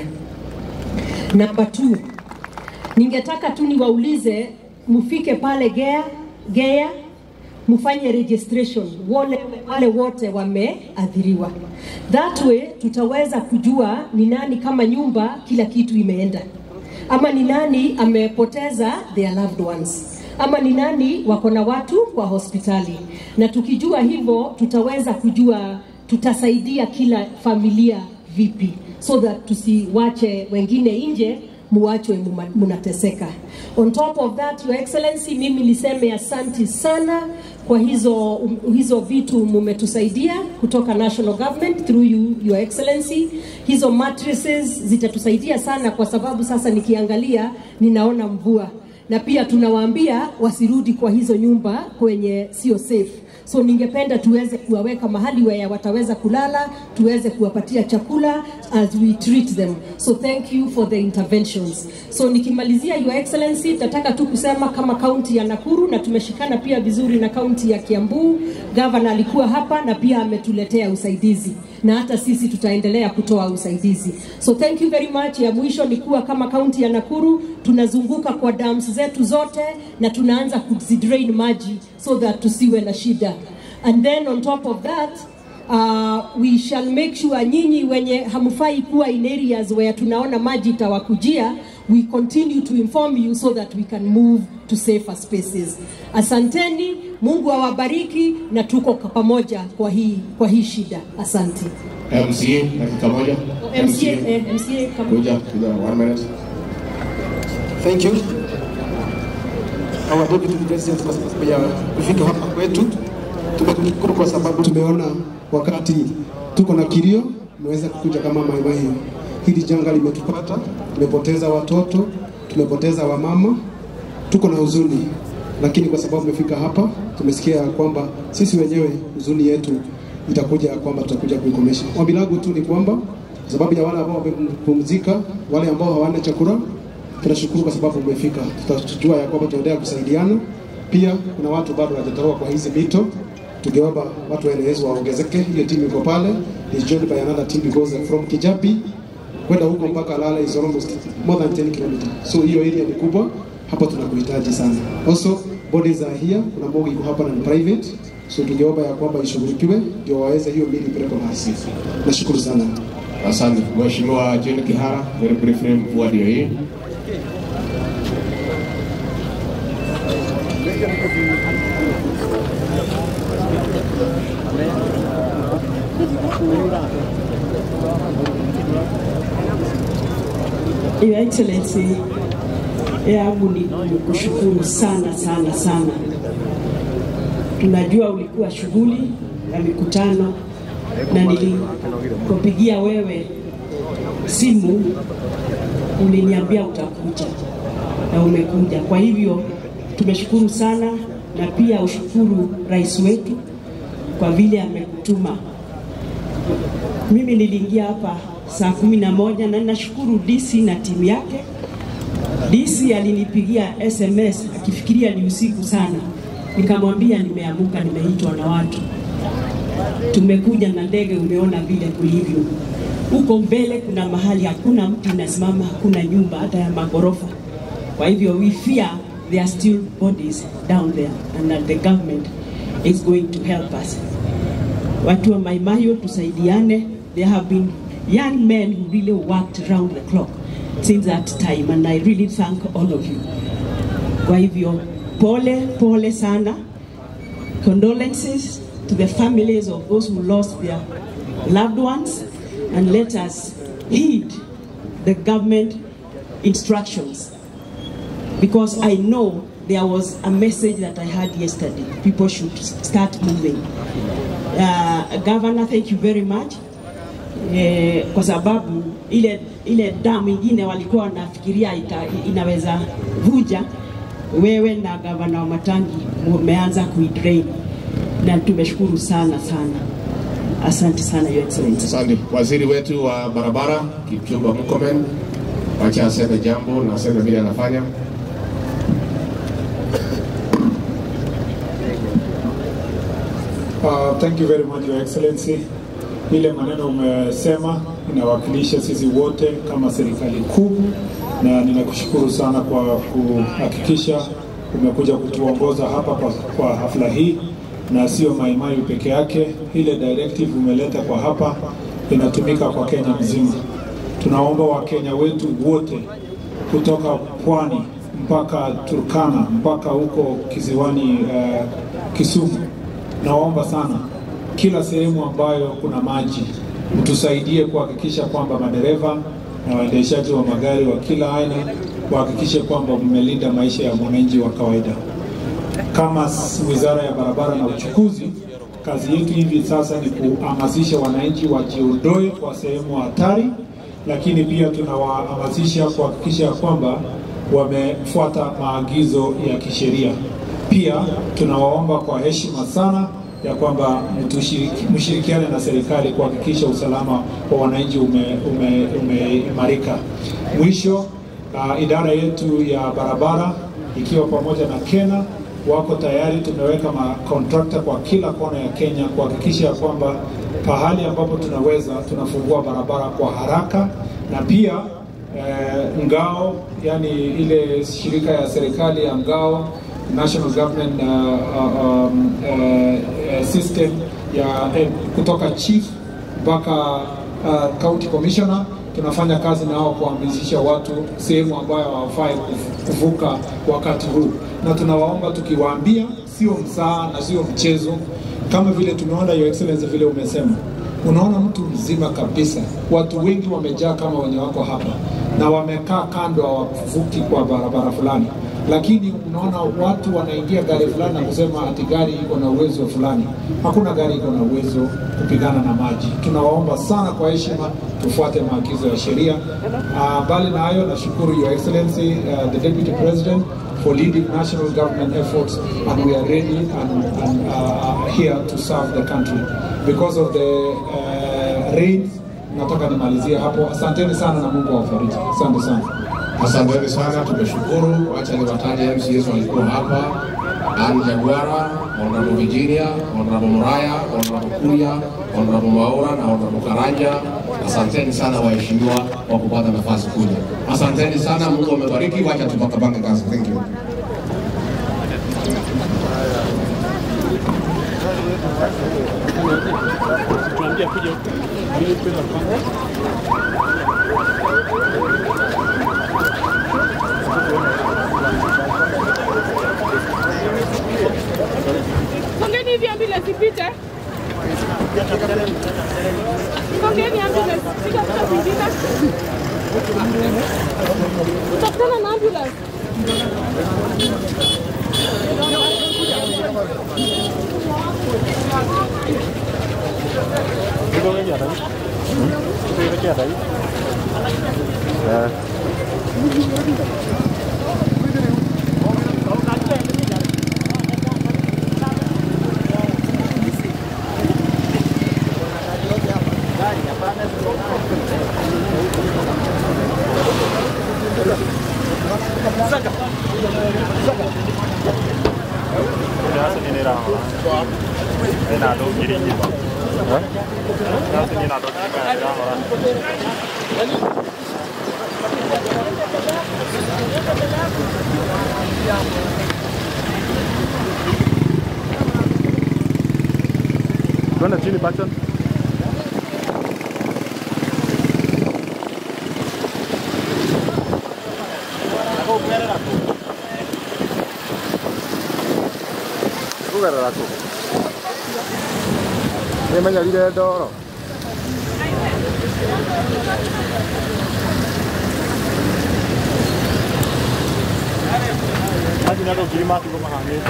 Number 2, ningetaka tu niwaulize mufike pale Gea mufanye registration wale wote wameathiriwa. That way tutaweza kujua ni nani kama nyumba kila kitu imeenda, ama ni nani amepoteza their loved ones, ama ni nani wako na watu kwa hospitali. Na tukijua hivyo tutaweza kujua tutasaidia kila familia vipi, so that tusiwache wengine nje muachwe munateseka. On top of that, Your Excellency, mimi niseme asante sana kwa hizo vitu mumetusaidia kutoka national government through you, Your Excellency. Hizo mattresses zitatusaidia sana kwa sababu sasa nikiangalia ninaona mvua, na pia tunawaambia wasirudi kwa hizo nyumba kwenye sio safe. So ningependa tuweze kuwaweka mahali where wataweza kulala, tuweze kuwapatia chakula as we treat them. So thank you for the interventions. So nikimalizia, Your Excellency, nataka tu kusema kama county ya Nakuru, na tumeshikana pia vizuri na county ya Kiambu. Governor alikuwa hapa na pia ametuletea usaidizi, na hata sisi tutaendelea kutoa usaidizi. So thank you very much. Ya mwisho ni kuwa kama county ya Nakuru tunazunguka kwa dams zetu zote na tunaanza kuzidrain maji so that tusiwe na shida. And then on top of that, we shall make sure nyinyi wenye hamufai kuwa in areas where tunaona maji tawakujia, we continue to inform you so that we can move to safer spaces. Asanteni, Mungu awabariki, na tuko pamoja kwa hii shida. Asante. MCA dakika moja. MCA kuja 1 minute. Thank you. Our Deputy President kwa sababu ya kufika hapa kwetu. Tumeshukuru kwa sababu tumeona wakati tuko na kilio mweza kukuja kama Mai Mahiu. Hili janga limetupata, tumepoteza watoto, tumepoteza wamama, tuko na huzuni. Lakini kwa sababu tumefika hapa, tumesikia kwamba sisi wenyewe huzuni yetu itakuja kwamba tutakuja kuikomesha. Ombi langu tu ni kwamba sababu ya wale ambao wamepumzika, wale ambao hawana chakula, tunashukuru kwa sababu umefika. Tutajua ya kwamba tunaendelea kusaidiana. Pia kuna watu bado hawajatoroka kwa hizi mito. Tungeomba watu waendeleze waongezeke. Hiyo timu iko pale is joined by another team because from Kijabi kwenda huko mpaka Lala is almost more than 10 kilometers. So hiyo area ni kubwa, hapo tunakuhitaji sana. Also bodies are here, kuna mogi iko hapa na private. So tungeomba ya kwamba ishughulikiwe ndio waweze hiyo mili kupeleka mahali. Nashukuru sana. Asante Mheshimiwa Jane Kihara, very briefly mvua ndio hii. Your Excellency, yangu ni kushukuru sana sana sana. Tunajua ulikuwa shughuli ya mikutano na nilikupigia wewe simu, uliniambia utakuja na umekuja. Kwa hivyo tumeshukuru sana, na pia ushukuru rais wetu kwa vile amekutuma. Mimi niliingia hapa saa 11 na nashukuru DC na timu yake. DC alinipigia SMS akifikiria ni usiku sana. Nikamwambia nimeamuka, nimeitwa na watu. Tumekuja na ndege, umeona vile kulivyo. Huko mbele kuna mahali hakuna mti unasimama, hakuna nyumba hata ya magorofa. Kwa hivyo we fear there are still bodies down there and that the government is going to help us. Watu wa Mai Mahiu tusaidiane. There have been young men who really worked around the clock since that time, and I really thank all of you. Kwa hivyo pole sana. Condolences to the families of those who lost their loved ones, and let us heed the government instructions. because I know there was a message that I had yesterday. People should start moving. Governor, thank you very much. Kwa sababu ile damu ingine walikuwa wanafikiria inaweza vuja, wewe na gavana wa Matangi umeanza kuidrain, na tumeshukuru sana sana. Asante sana, Your Excellency. Asante. Waziri wetu wa barabara Kipchumba Murkomen, wacha aseme jambo na aseme vile anafanya. Thank you very much, Your Excellency. Ile maneno umesema inawakilisha sisi wote kama serikali kuu, na ninakushukuru sana kwa kuhakikisha umekuja kutuongoza hapa kwa hafla hii, na sio Mai Mahiu peke yake. Ile directive umeleta kwa hapa inatumika kwa Kenya mzima. Tunaomba Wakenya wetu wote kutoka pwani mpaka Turkana mpaka huko kisiwani Kisumu, naomba sana kila sehemu ambayo kuna maji mtusaidie kuhakikisha kwamba madereva na waendeshaji wa magari wa kila aina kuhakikisha kwamba mmelinda maisha ya mwananchi wa kawaida. Kama Wizara ya Barabara na Uchukuzi, kazi yetu hivi sasa ni kuhamasisha wananchi wajiondoe kwa sehemu hatari, lakini pia tunawahamasisha kuhakikisha kwamba wamefuata maagizo ya kisheria. Pia tunawaomba kwa heshima sana ya kwamba mshirikiane na serikali kuhakikisha usalama wa wananchi umeimarika. Mwisho, idara yetu ya barabara ikiwa pamoja na Kena wako tayari. Tumeweka makontrakta kwa kila kona ya Kenya kuhakikisha kwamba pahali ambapo tunaweza tunafungua barabara kwa haraka, na pia ngao, yani ile shirika ya serikali ya ngao, National Government System ya kutoka chief mpaka county commissioner, tunafanya kazi nao kuhamasisha watu sehemu ambayo hawafai kuvuka wakati huu, na tunawaomba tukiwaambia, sio msaa na sio mchezo. Kama vile tumeona Your Excellency vile umesema, unaona mtu mzima kabisa, watu wengi wamejaa kama wenye wako hapa na wamekaa kando hawavuki kwa barabara fulani, lakini unaona watu wanaingia gari fulani na kusema ati gari iko na uwezo fulani. Hakuna gari iko na uwezo kupigana na maji. Tunawaomba sana kwa heshima tufuate maagizo ya sheria. Bali na hayo, nashukuru Your Excellency the Deputy President for leading national government efforts, and we are ready and here to serve the country. Because of the rains, nataka nimalizie hapo. Asanteni sana na Mungu awafariji. Asante sana. Asanteni sana, tumeshukuru. Wacha niwataje MCS walikuwa hapa: Anne Jagwara, Honorable Virginia, Honorable Muraya, Honorable Kuria, Honorable Maura na Honorable Karanja. Asanteni sana waheshimiwa kwa kupata nafasi kuja. Asanteni sana, Mungu amebariki. Wacha tupakapange kazi. Thank you. Songeni hivi ambulance ipite. Songeni ambulance. Piga picha zingine. Utakutana na ambulance. Kwenda chini Paxton. Kugarara ku. Nemanya lile ndoro. nginya ndokiri matigo mahangite.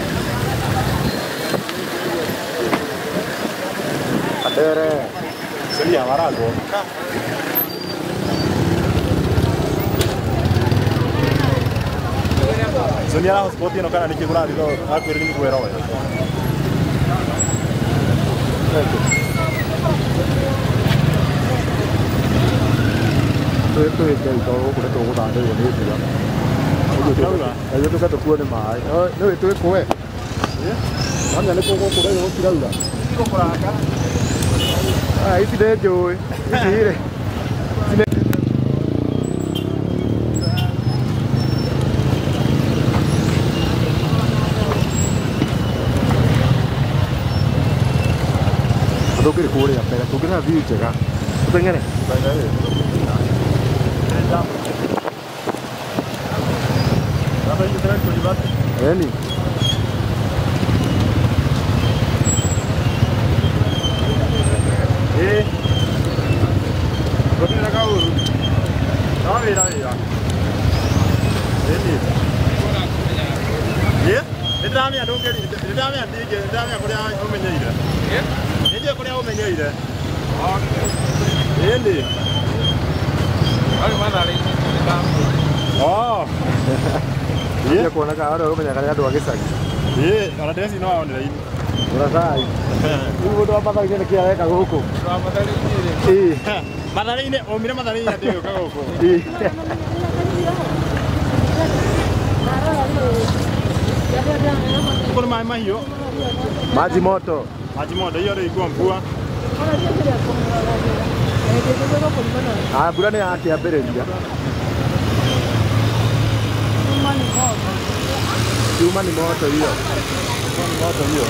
Adere. Seria warago. Sonia hotspot ino kana nikigura rido akwiri ni kwera wewe. Tôi chơi có của tôi có đây rồi đấy rồi. Bây giờ tôi sẽ cuốn mà. Nếu tôi cố ấy. Nó nhà nó cố của đây nó chỉ đâu rồi. Không có là cả. Ít đi rồi. Ít đi đây. Tôi cái cố này phải là tôi cái là view chứ cả. Tôi nghe này. Đấy. Really? Eh? Kau nak kau? Dah. Really? Yeah? Kita ni ada okey. Kita ni ada je. Kita ni aku dah omennya ide. Yeah? Ini aku dah omennya ide. Really? Aku mana ni? Oh. Iya, kuona kaado kumenya kali adu agisagi. Ona desi no aonera ini. Urasai. Ubu ndo apathari ne kia weka guku. Ndo apathari ni. Mathari ne, omire mathari ni ati uka guku. Kuna mai mahiyo. Maji moto. Maji moto hiyo ndio ikuwa mvua. Ah, mbura ni yakiambĩrĩria. Chuma ni moto hiyo. Moto hiyo.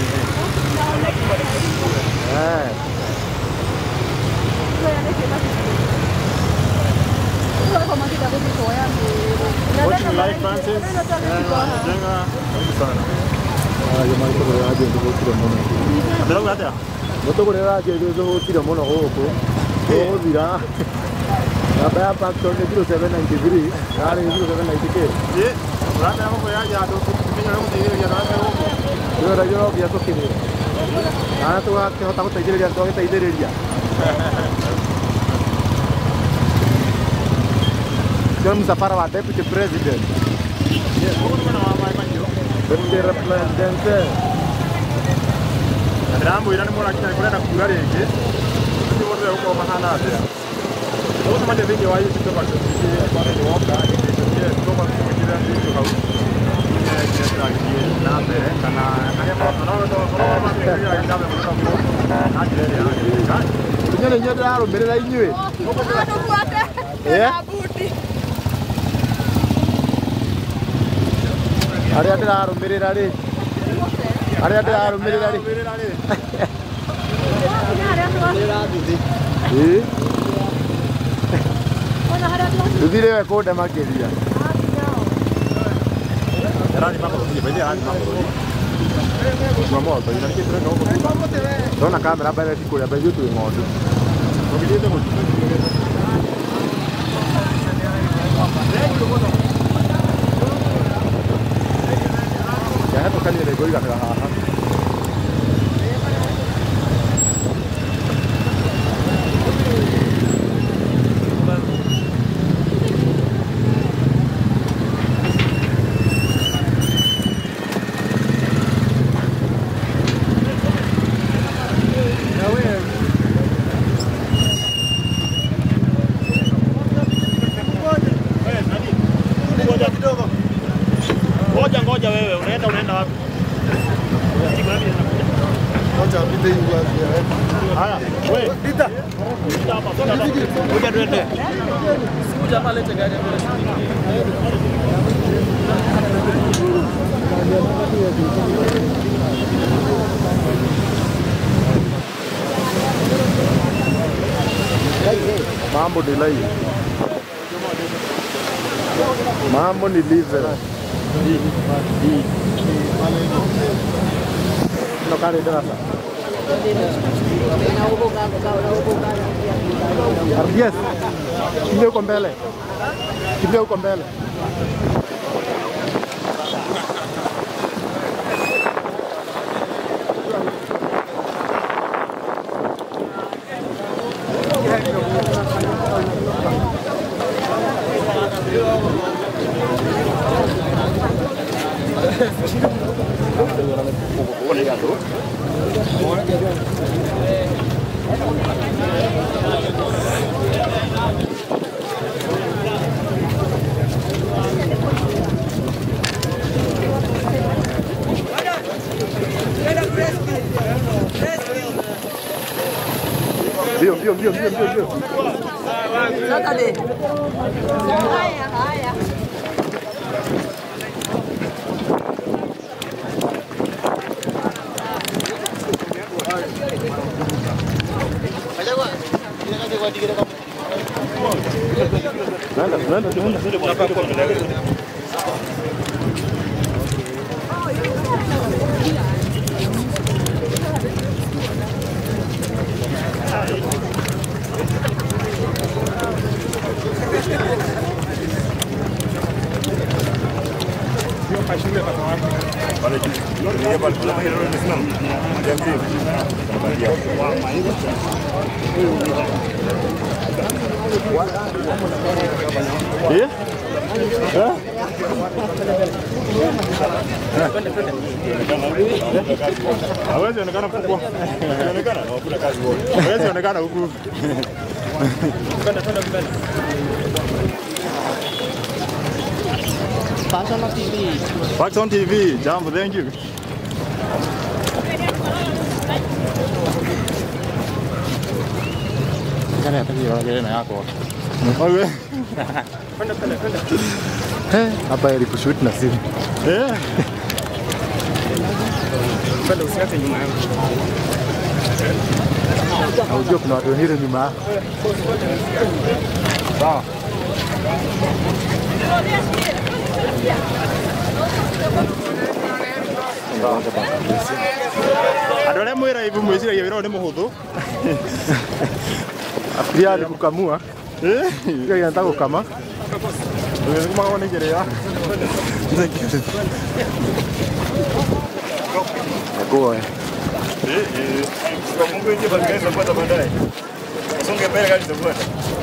What you like, Francis? Jenga. Sana. Jamaa iko kwa aje ndio kile mono. Ndio ngata. Moto kwa aje ndio kile mono huko. Oh dira. Namba ya Pakistan ni 0793. Yale 0793. Rada hapo yaje ado kumenya na mtihiri ya rada huko. Ndio rajo ya tokini. Ana tu wake hota kutaidiria ndio kutaidiria. Ndio msafara wa deputy president. Deputy representative. Ndambo irani mora kwenda kura rege. Ndio wote huko mahana atia. Ndio kama ndio video wayo sio kwa sababu ni woka ndio kwa kujira ndio kwa Tunyele nyoda haro mbele la inywe. Ari ate haro mbele la ri. Ari ate haro mbele la ri. Tudire ko de makeria. Rani mambo kwenye bende rani mambo. Mama to ina kitu no. Dona kamera bale siku ya bale tu ngodo. Ngidete mo. Ya hapo kali ile goli katika hapa. Ngoja wewe unaenda wapi? Ngoja pite hivi wapi? Haya, wewe pita. Pita hapa. Ngoja tuende. Sikuja pale tegani mbele. Mambo delay. Mambo ni live. No kare darasa. Ardies. Kimbia huko mbele. Kimbia huko mbele. mbio. Saturday. Haya. Hawezi onekana kubwa. Inaonekana hakuna kazi bora. Hawezi onekana huku. Kwenda. Fox on TV. Jambo, thank you. Kana hata hiyo ngine na yako. Wewe. Kwenda. Hapa ili kushoot na simu. Kwenda usiache nyuma yangu. Unajua kuna watu wengine nyuma. Sawa. Adole mwira hivi mwizira wira ni muhuthu. Afiria ni kukamua. Ndio yanataka kukama. Wewe kama unaona ngerea. Goe. Kwa Mungu nje basi kaisa pata baadaye. Songe mbele gari zofuata.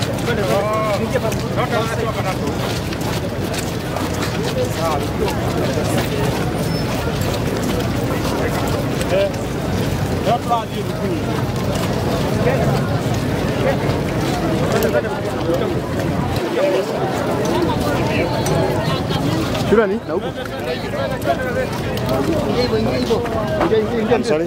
Shulani na huko. I'm sorry.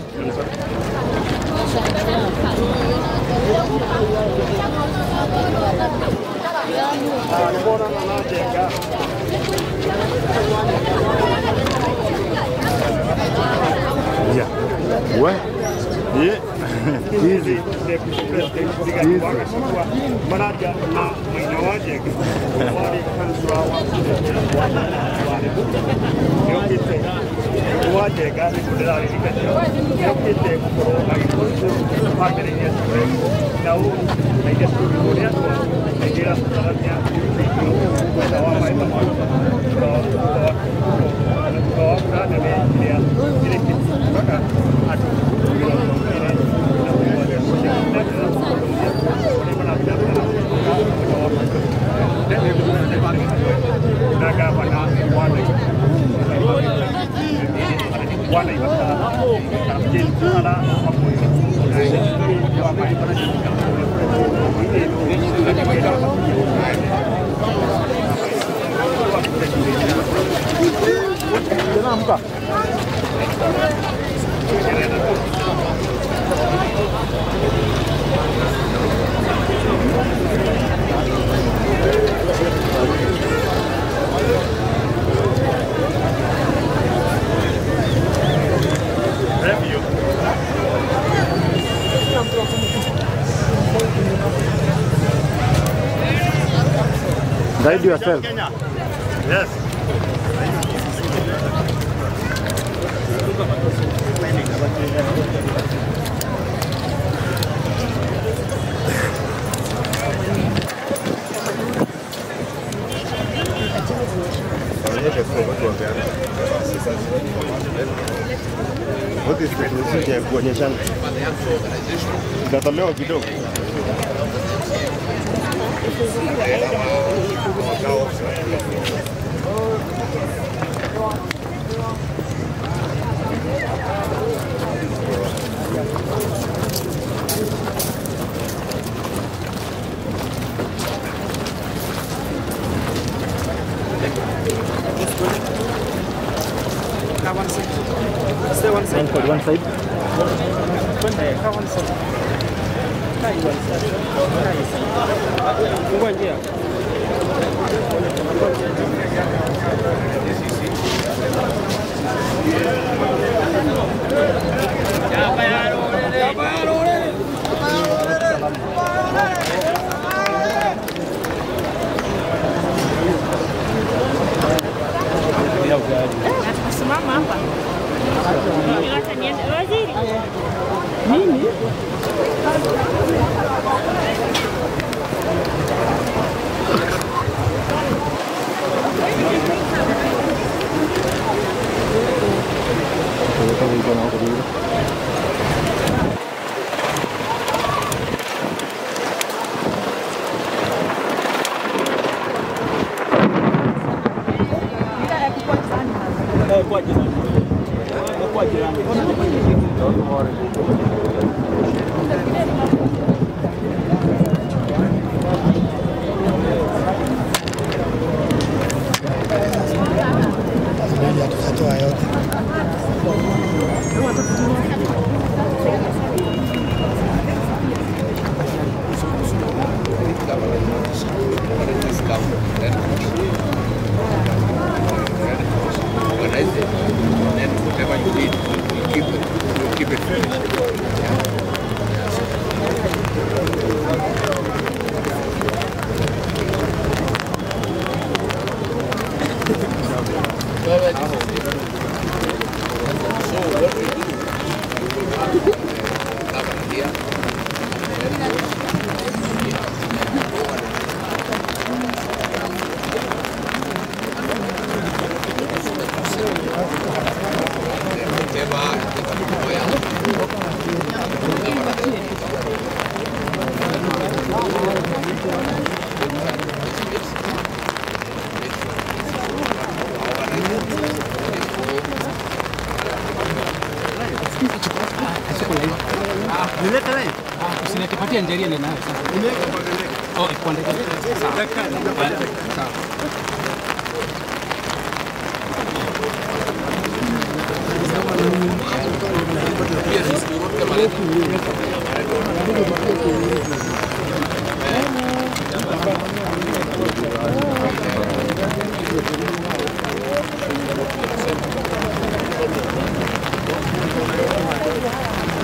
Yeah. What? Yeah. Easy. Manager na mwenyewaje wale kanzwa yokite waje gari kudala yokite kuroga pakere na u na ile studio ya kwa ngira saranya kwa wama ina kwa kana ni ya ile mpaka atu Guide yourself. Yes. What is the procedure ya kuonyeshana? Itatolewa kidogo. One side. Fungua njia. Simama hapa. Nataka niende waziri. Mimi? Usinipatie njeri ndio nayo sasa. Oh, ikuandike. Sawa. Sawa.